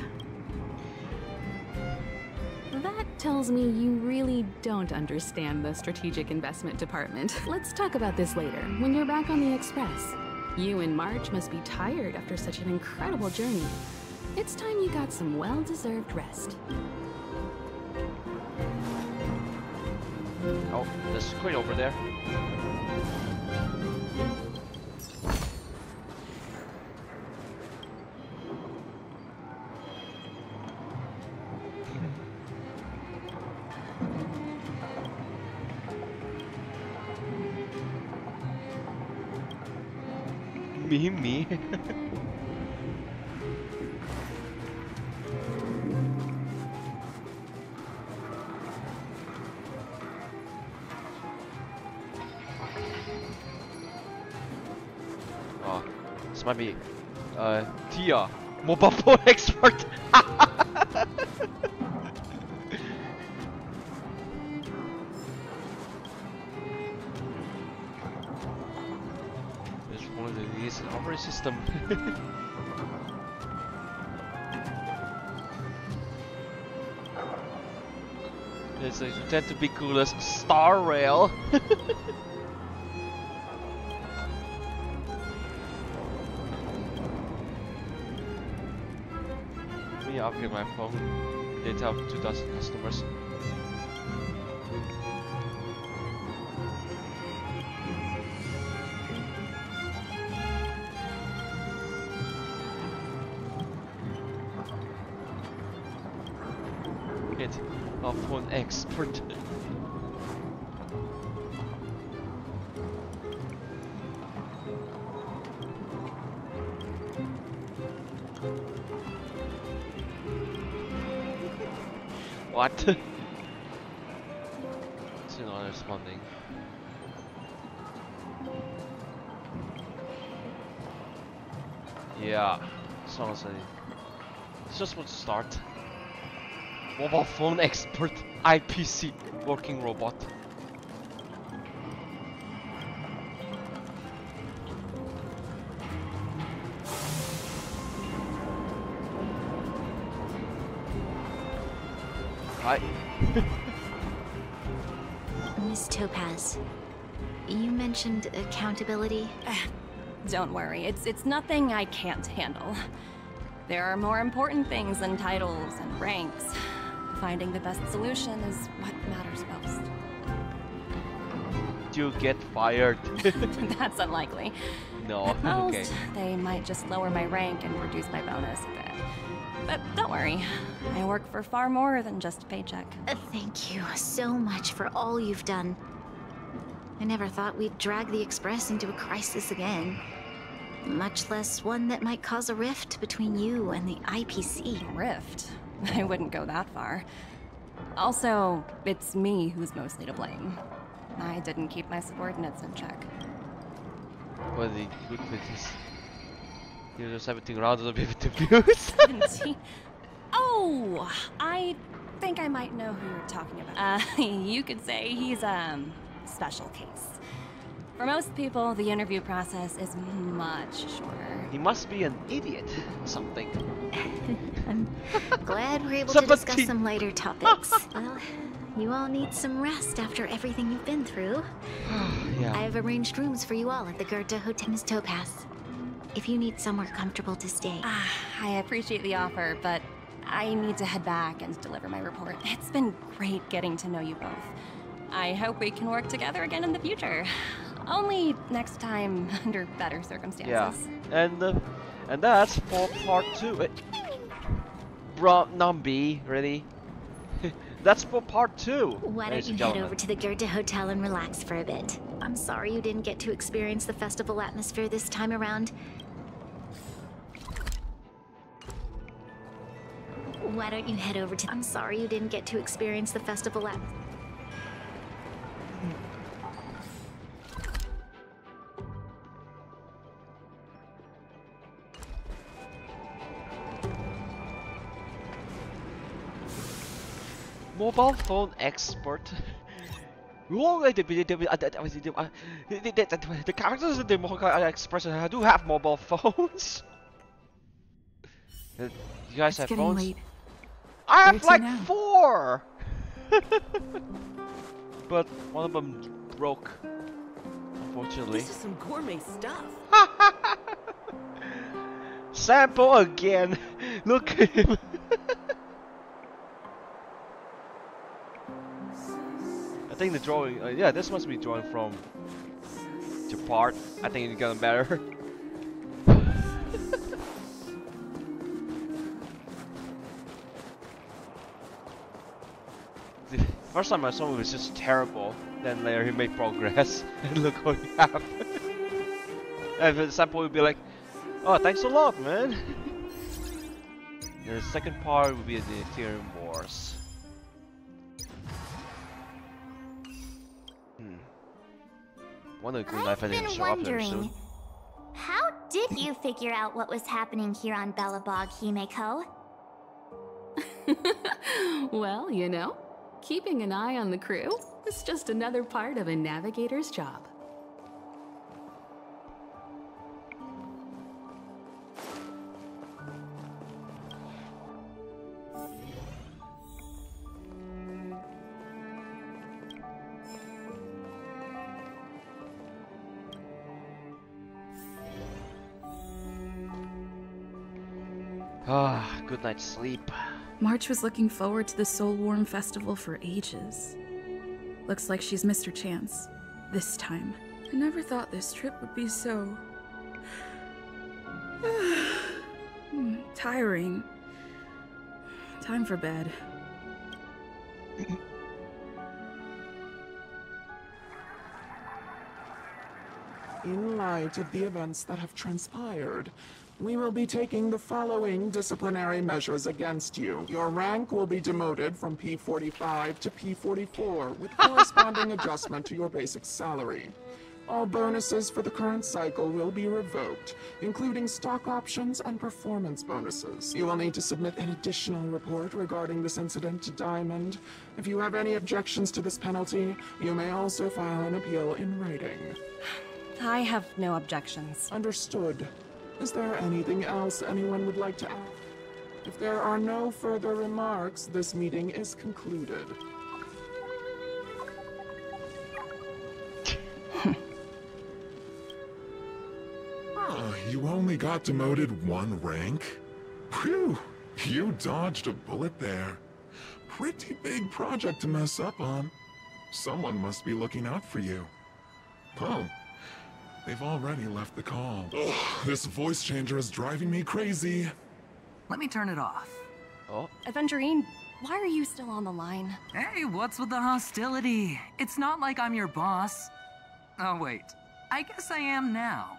That tells me you really don't understand the Strategic Investment Department. Let's talk about this later, when you're back on the Express. You and March must be tired after such an incredible journey. It's time you got some well-deserved rest. Oh, there's a queen over there. Me. Oh, this might be Tia, mobile phone expert. Operating system. It's a pretend to be cool as Star Rail. Me upgrade my phone. Data of 2,000 customers. A phone expert. What? It's not responding. Yeah, as long as it's just want to start. Mobile phone expert, IPC working robot. Hi. Miss Topaz, you mentioned accountability. Don't worry, it's nothing I can't handle. There are more important things than titles and ranks. Finding the best solution is what matters most. You get fired. That's unlikely. No, At most, okay. they might just lower my rank and reduce my bonus a bit. But don't worry, I work for far more than just a paycheck. Thank you so much for all you've done. I never thought we'd drag the Express into a crisis again. Much less one that might cause a rift between you and the IPC. Rift? I wouldn't go that far. Also, it's me who's mostly to blame. I didn't keep my subordinates in check. Well, the good with this. You're 17 rounds of abuse. 17? Oh, I think I might know who you're talking about. You could say he's a special case. For most people, the interview process is much shorter. He must be an idiot or something. I'm glad we're able to discuss some lighter topics. Well, you all need some rest after everything you've been through. Yeah. I've arranged rooms for you all at the Goethe Hotel. Miss Topaz, if you need somewhere comfortable to stay. I appreciate the offer, but I need to head back and deliver my report. It's been great getting to know you both. I hope we can work together again in the future. Only next time under better circumstances. Yeah, and that's for part 2. Bro, Nambi, really? That's for part 2. Why don't you head over to the Goethe Hotel and relax for a bit? I'm sorry you didn't get to experience the festival atmosphere this time around. Why don't you head over to... I'm sorry you didn't get to experience the festival atmosphere. Mobile phone expert. The characters in the mobile expert do have mobile phones. You guys have phones? Late. I have Where to like now? 4! But one of them broke, unfortunately. This is some gourmet stuff. Sample again! Look at him! I think the drawing, yeah, this must be drawing from the part. I think it's gotten better. The first time I saw him, it was just terrible. Then later he made progress, and look what he happened. And the sample would be like, oh, thanks a lot, man. The second part would be the Ethereum Wars. One of the good life I didn't show up there soon. How did you figure out what was happening here on Belobog, Himeko? Well, you know, keeping an eye on the crew is just another part of a navigator's job. Ah, good night's sleep. March was looking forward to the Soulworm Festival for ages. Looks like she's missed her chance. This time. I never thought this trip would be so... tiring. Time for bed. In light of the events that have transpired, we will be taking the following disciplinary measures against you. Your rank will be demoted from P45 to P44 with corresponding adjustment to your basic salary. All bonuses for the current cycle will be revoked, including stock options and performance bonuses. You will need to submit an additional report regarding this incident to Diamond. If you have any objections to this penalty, you may also file an appeal in writing. I have no objections. Understood. Is there anything else anyone would like to add? If there are no further remarks, this meeting is concluded. You only got demoted 1 rank? Phew, you dodged a bullet there. Pretty big project to mess up on. Someone must be looking out for you. Oh. They've already left the call. Ugh, this voice changer is driving me crazy. Let me turn it off. Oh. Aventurine, why are you still on the line? Hey, what's with the hostility? It's not like I'm your boss. Oh, wait. I guess I am now.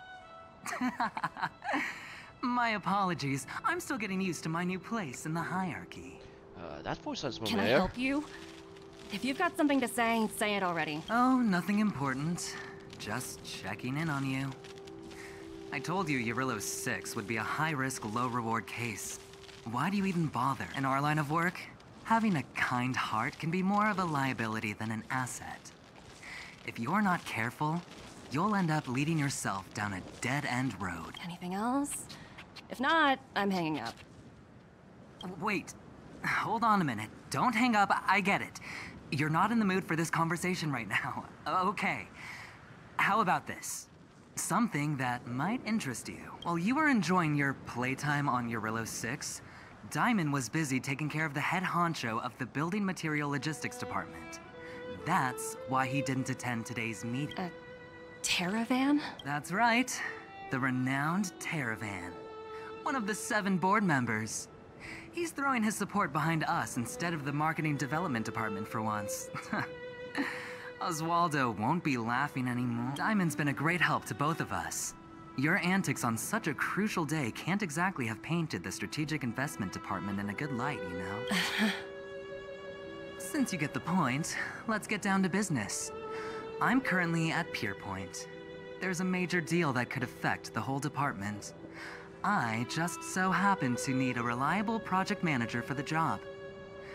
My apologies. I'm still getting used to my new place in the hierarchy. That voice sounds familiar. Can I help you? If you've got something to say it already. Oh, nothing important. Just checking in on you. I told you Eurylos 6 would be a high-risk, low-reward case. Why do you even bother? In our line of work, having a kind heart can be more of a liability than an asset. If you're not careful, you'll end up leading yourself down a dead-end road. Anything else? If not, I'm hanging up. Wait. Hold on a minute. Don't hang up. I get it. You're not in the mood for this conversation right now. Okay. How about this? Something that might interest you. While you were enjoying your playtime on Eurylos 6, Diamond was busy taking care of the head honcho of the Building Material Logistics Department. That's why he didn't attend today's meeting. A Terravan? That's right. The renowned Terravan. One of the 7 board members. He's throwing his support behind us instead of the Marketing Development Department for once. Oswaldo won't be laughing anymore. Diamond's been a great help to both of us. Your antics on such a crucial day can't exactly have painted the Strategic Investment Department in a good light, you know? Since you get the point, let's get down to business. I'm currently at Pierpoint. There's a major deal that could affect the whole department. I just so happen to need a reliable project manager for the job.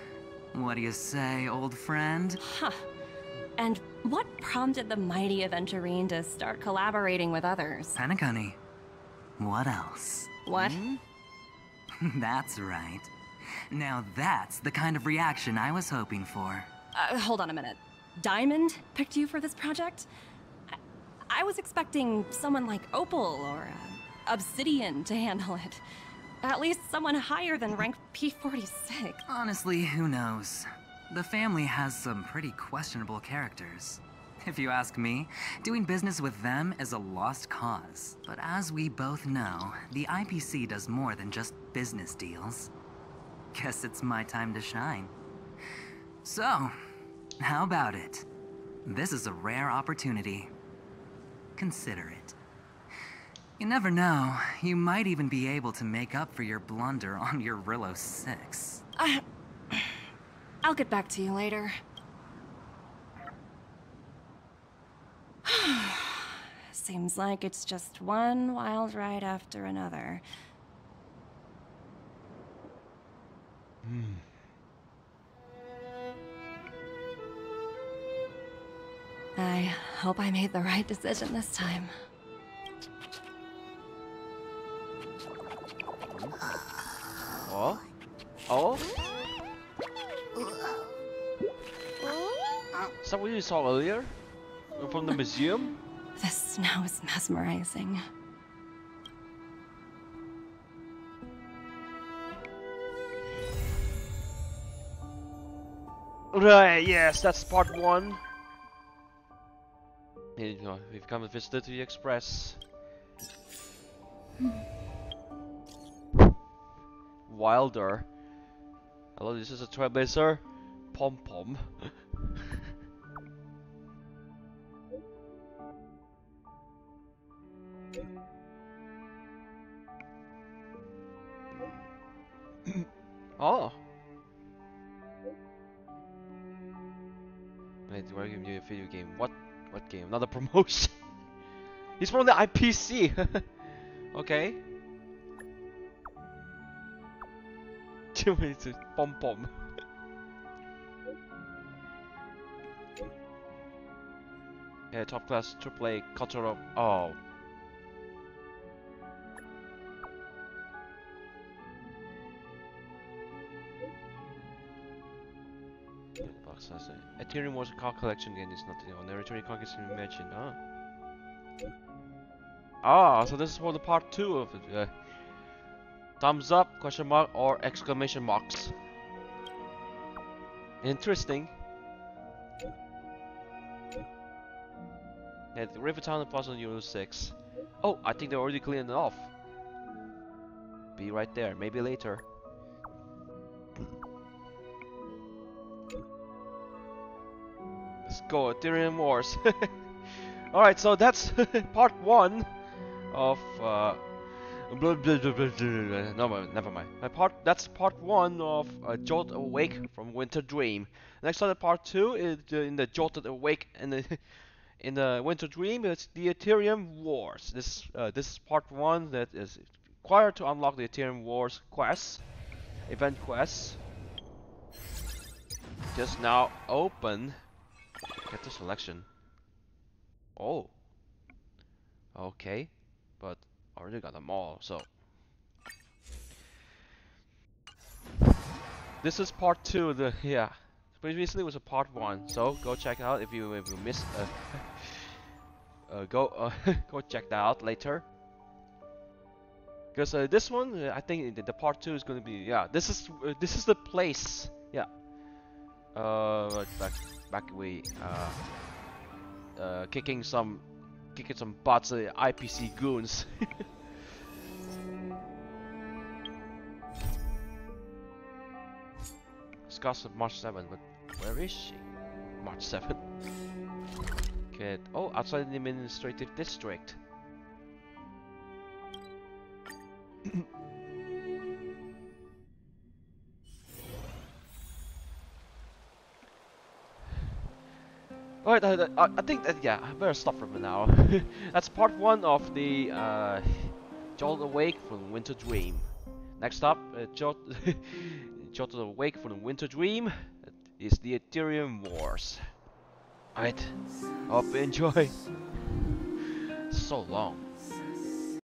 What do you say, old friend? Huh. And what prompted the mighty Aventurine to start collaborating with others? Penacony. What else? What? That's right. Now that's the kind of reaction I was hoping for. Hold on a minute. Diamond picked you for this project? I was expecting someone like Opal or Obsidian to handle it. At least someone higher than rank P46. Honestly, who knows? The family has some pretty questionable characters. If you ask me, doing business with them is a lost cause. But as we both know, the IPC does more than just business deals. Guess it's my time to shine. So, how about it? This is a rare opportunity. Consider it. You never know, you might even be able to make up for your blunder on your Rillo 6. I'll get back to you later. Seems like it's just one wild ride after another. I hope I made the right decision this time. Oh? Oh? Is that what you saw earlier? From the museum? The snow is mesmerizing. Right, yes, that's part 1. Here you go, we've come a visitor to the Express. Wilder. Hello, this is a Trailblazer. Pom Pom. Oh. Wait, we're giving you a video game. What game? Another promotion. He's from the IPC. Okay. It's Pom Pom. Yeah, top class AAA cultural. Oh. Ethereum was a car collection game. It's not the ordinary returning car gets mentioned, huh? Ah, so this is for the part 2 of it. Thumbs up, question mark, or exclamation marks. Interesting. Yeah, the Rivertown and Puzzle Euro 6. Oh, I think they're already cleaned it off. Be right there, maybe later. Let's go, Ethereum Wars. Alright, so that's part 1 of no, never mind. That's part 1 of Jolt Awake from Winter Dream. Next on part 2 is in the Jolted Awake and in the Winter Dream. It's the Ethereum Wars. This is part 1 that is required to unlock the Ethereum Wars quest, event quest. Just now open. Get the selection. Oh. Okay, but I already got them all, so. This is part 2. Previously was a part 1, so go check it out if you missed. Go check that out later. Because this one, I think the part 2 is going to be this is the place. Yeah. Back we kicking some butts, IPC goons. Discuss March 7th, but where is she? March 7th. Okay. Oh, outside the administrative district. Alright, I think that, I better stop for now. That's part 1 of the Jolt Awake from Winter Dream. Next up, Jolted Awake from Winter Dream. is the Ethereum Wars. Alright, hope you enjoy. So long.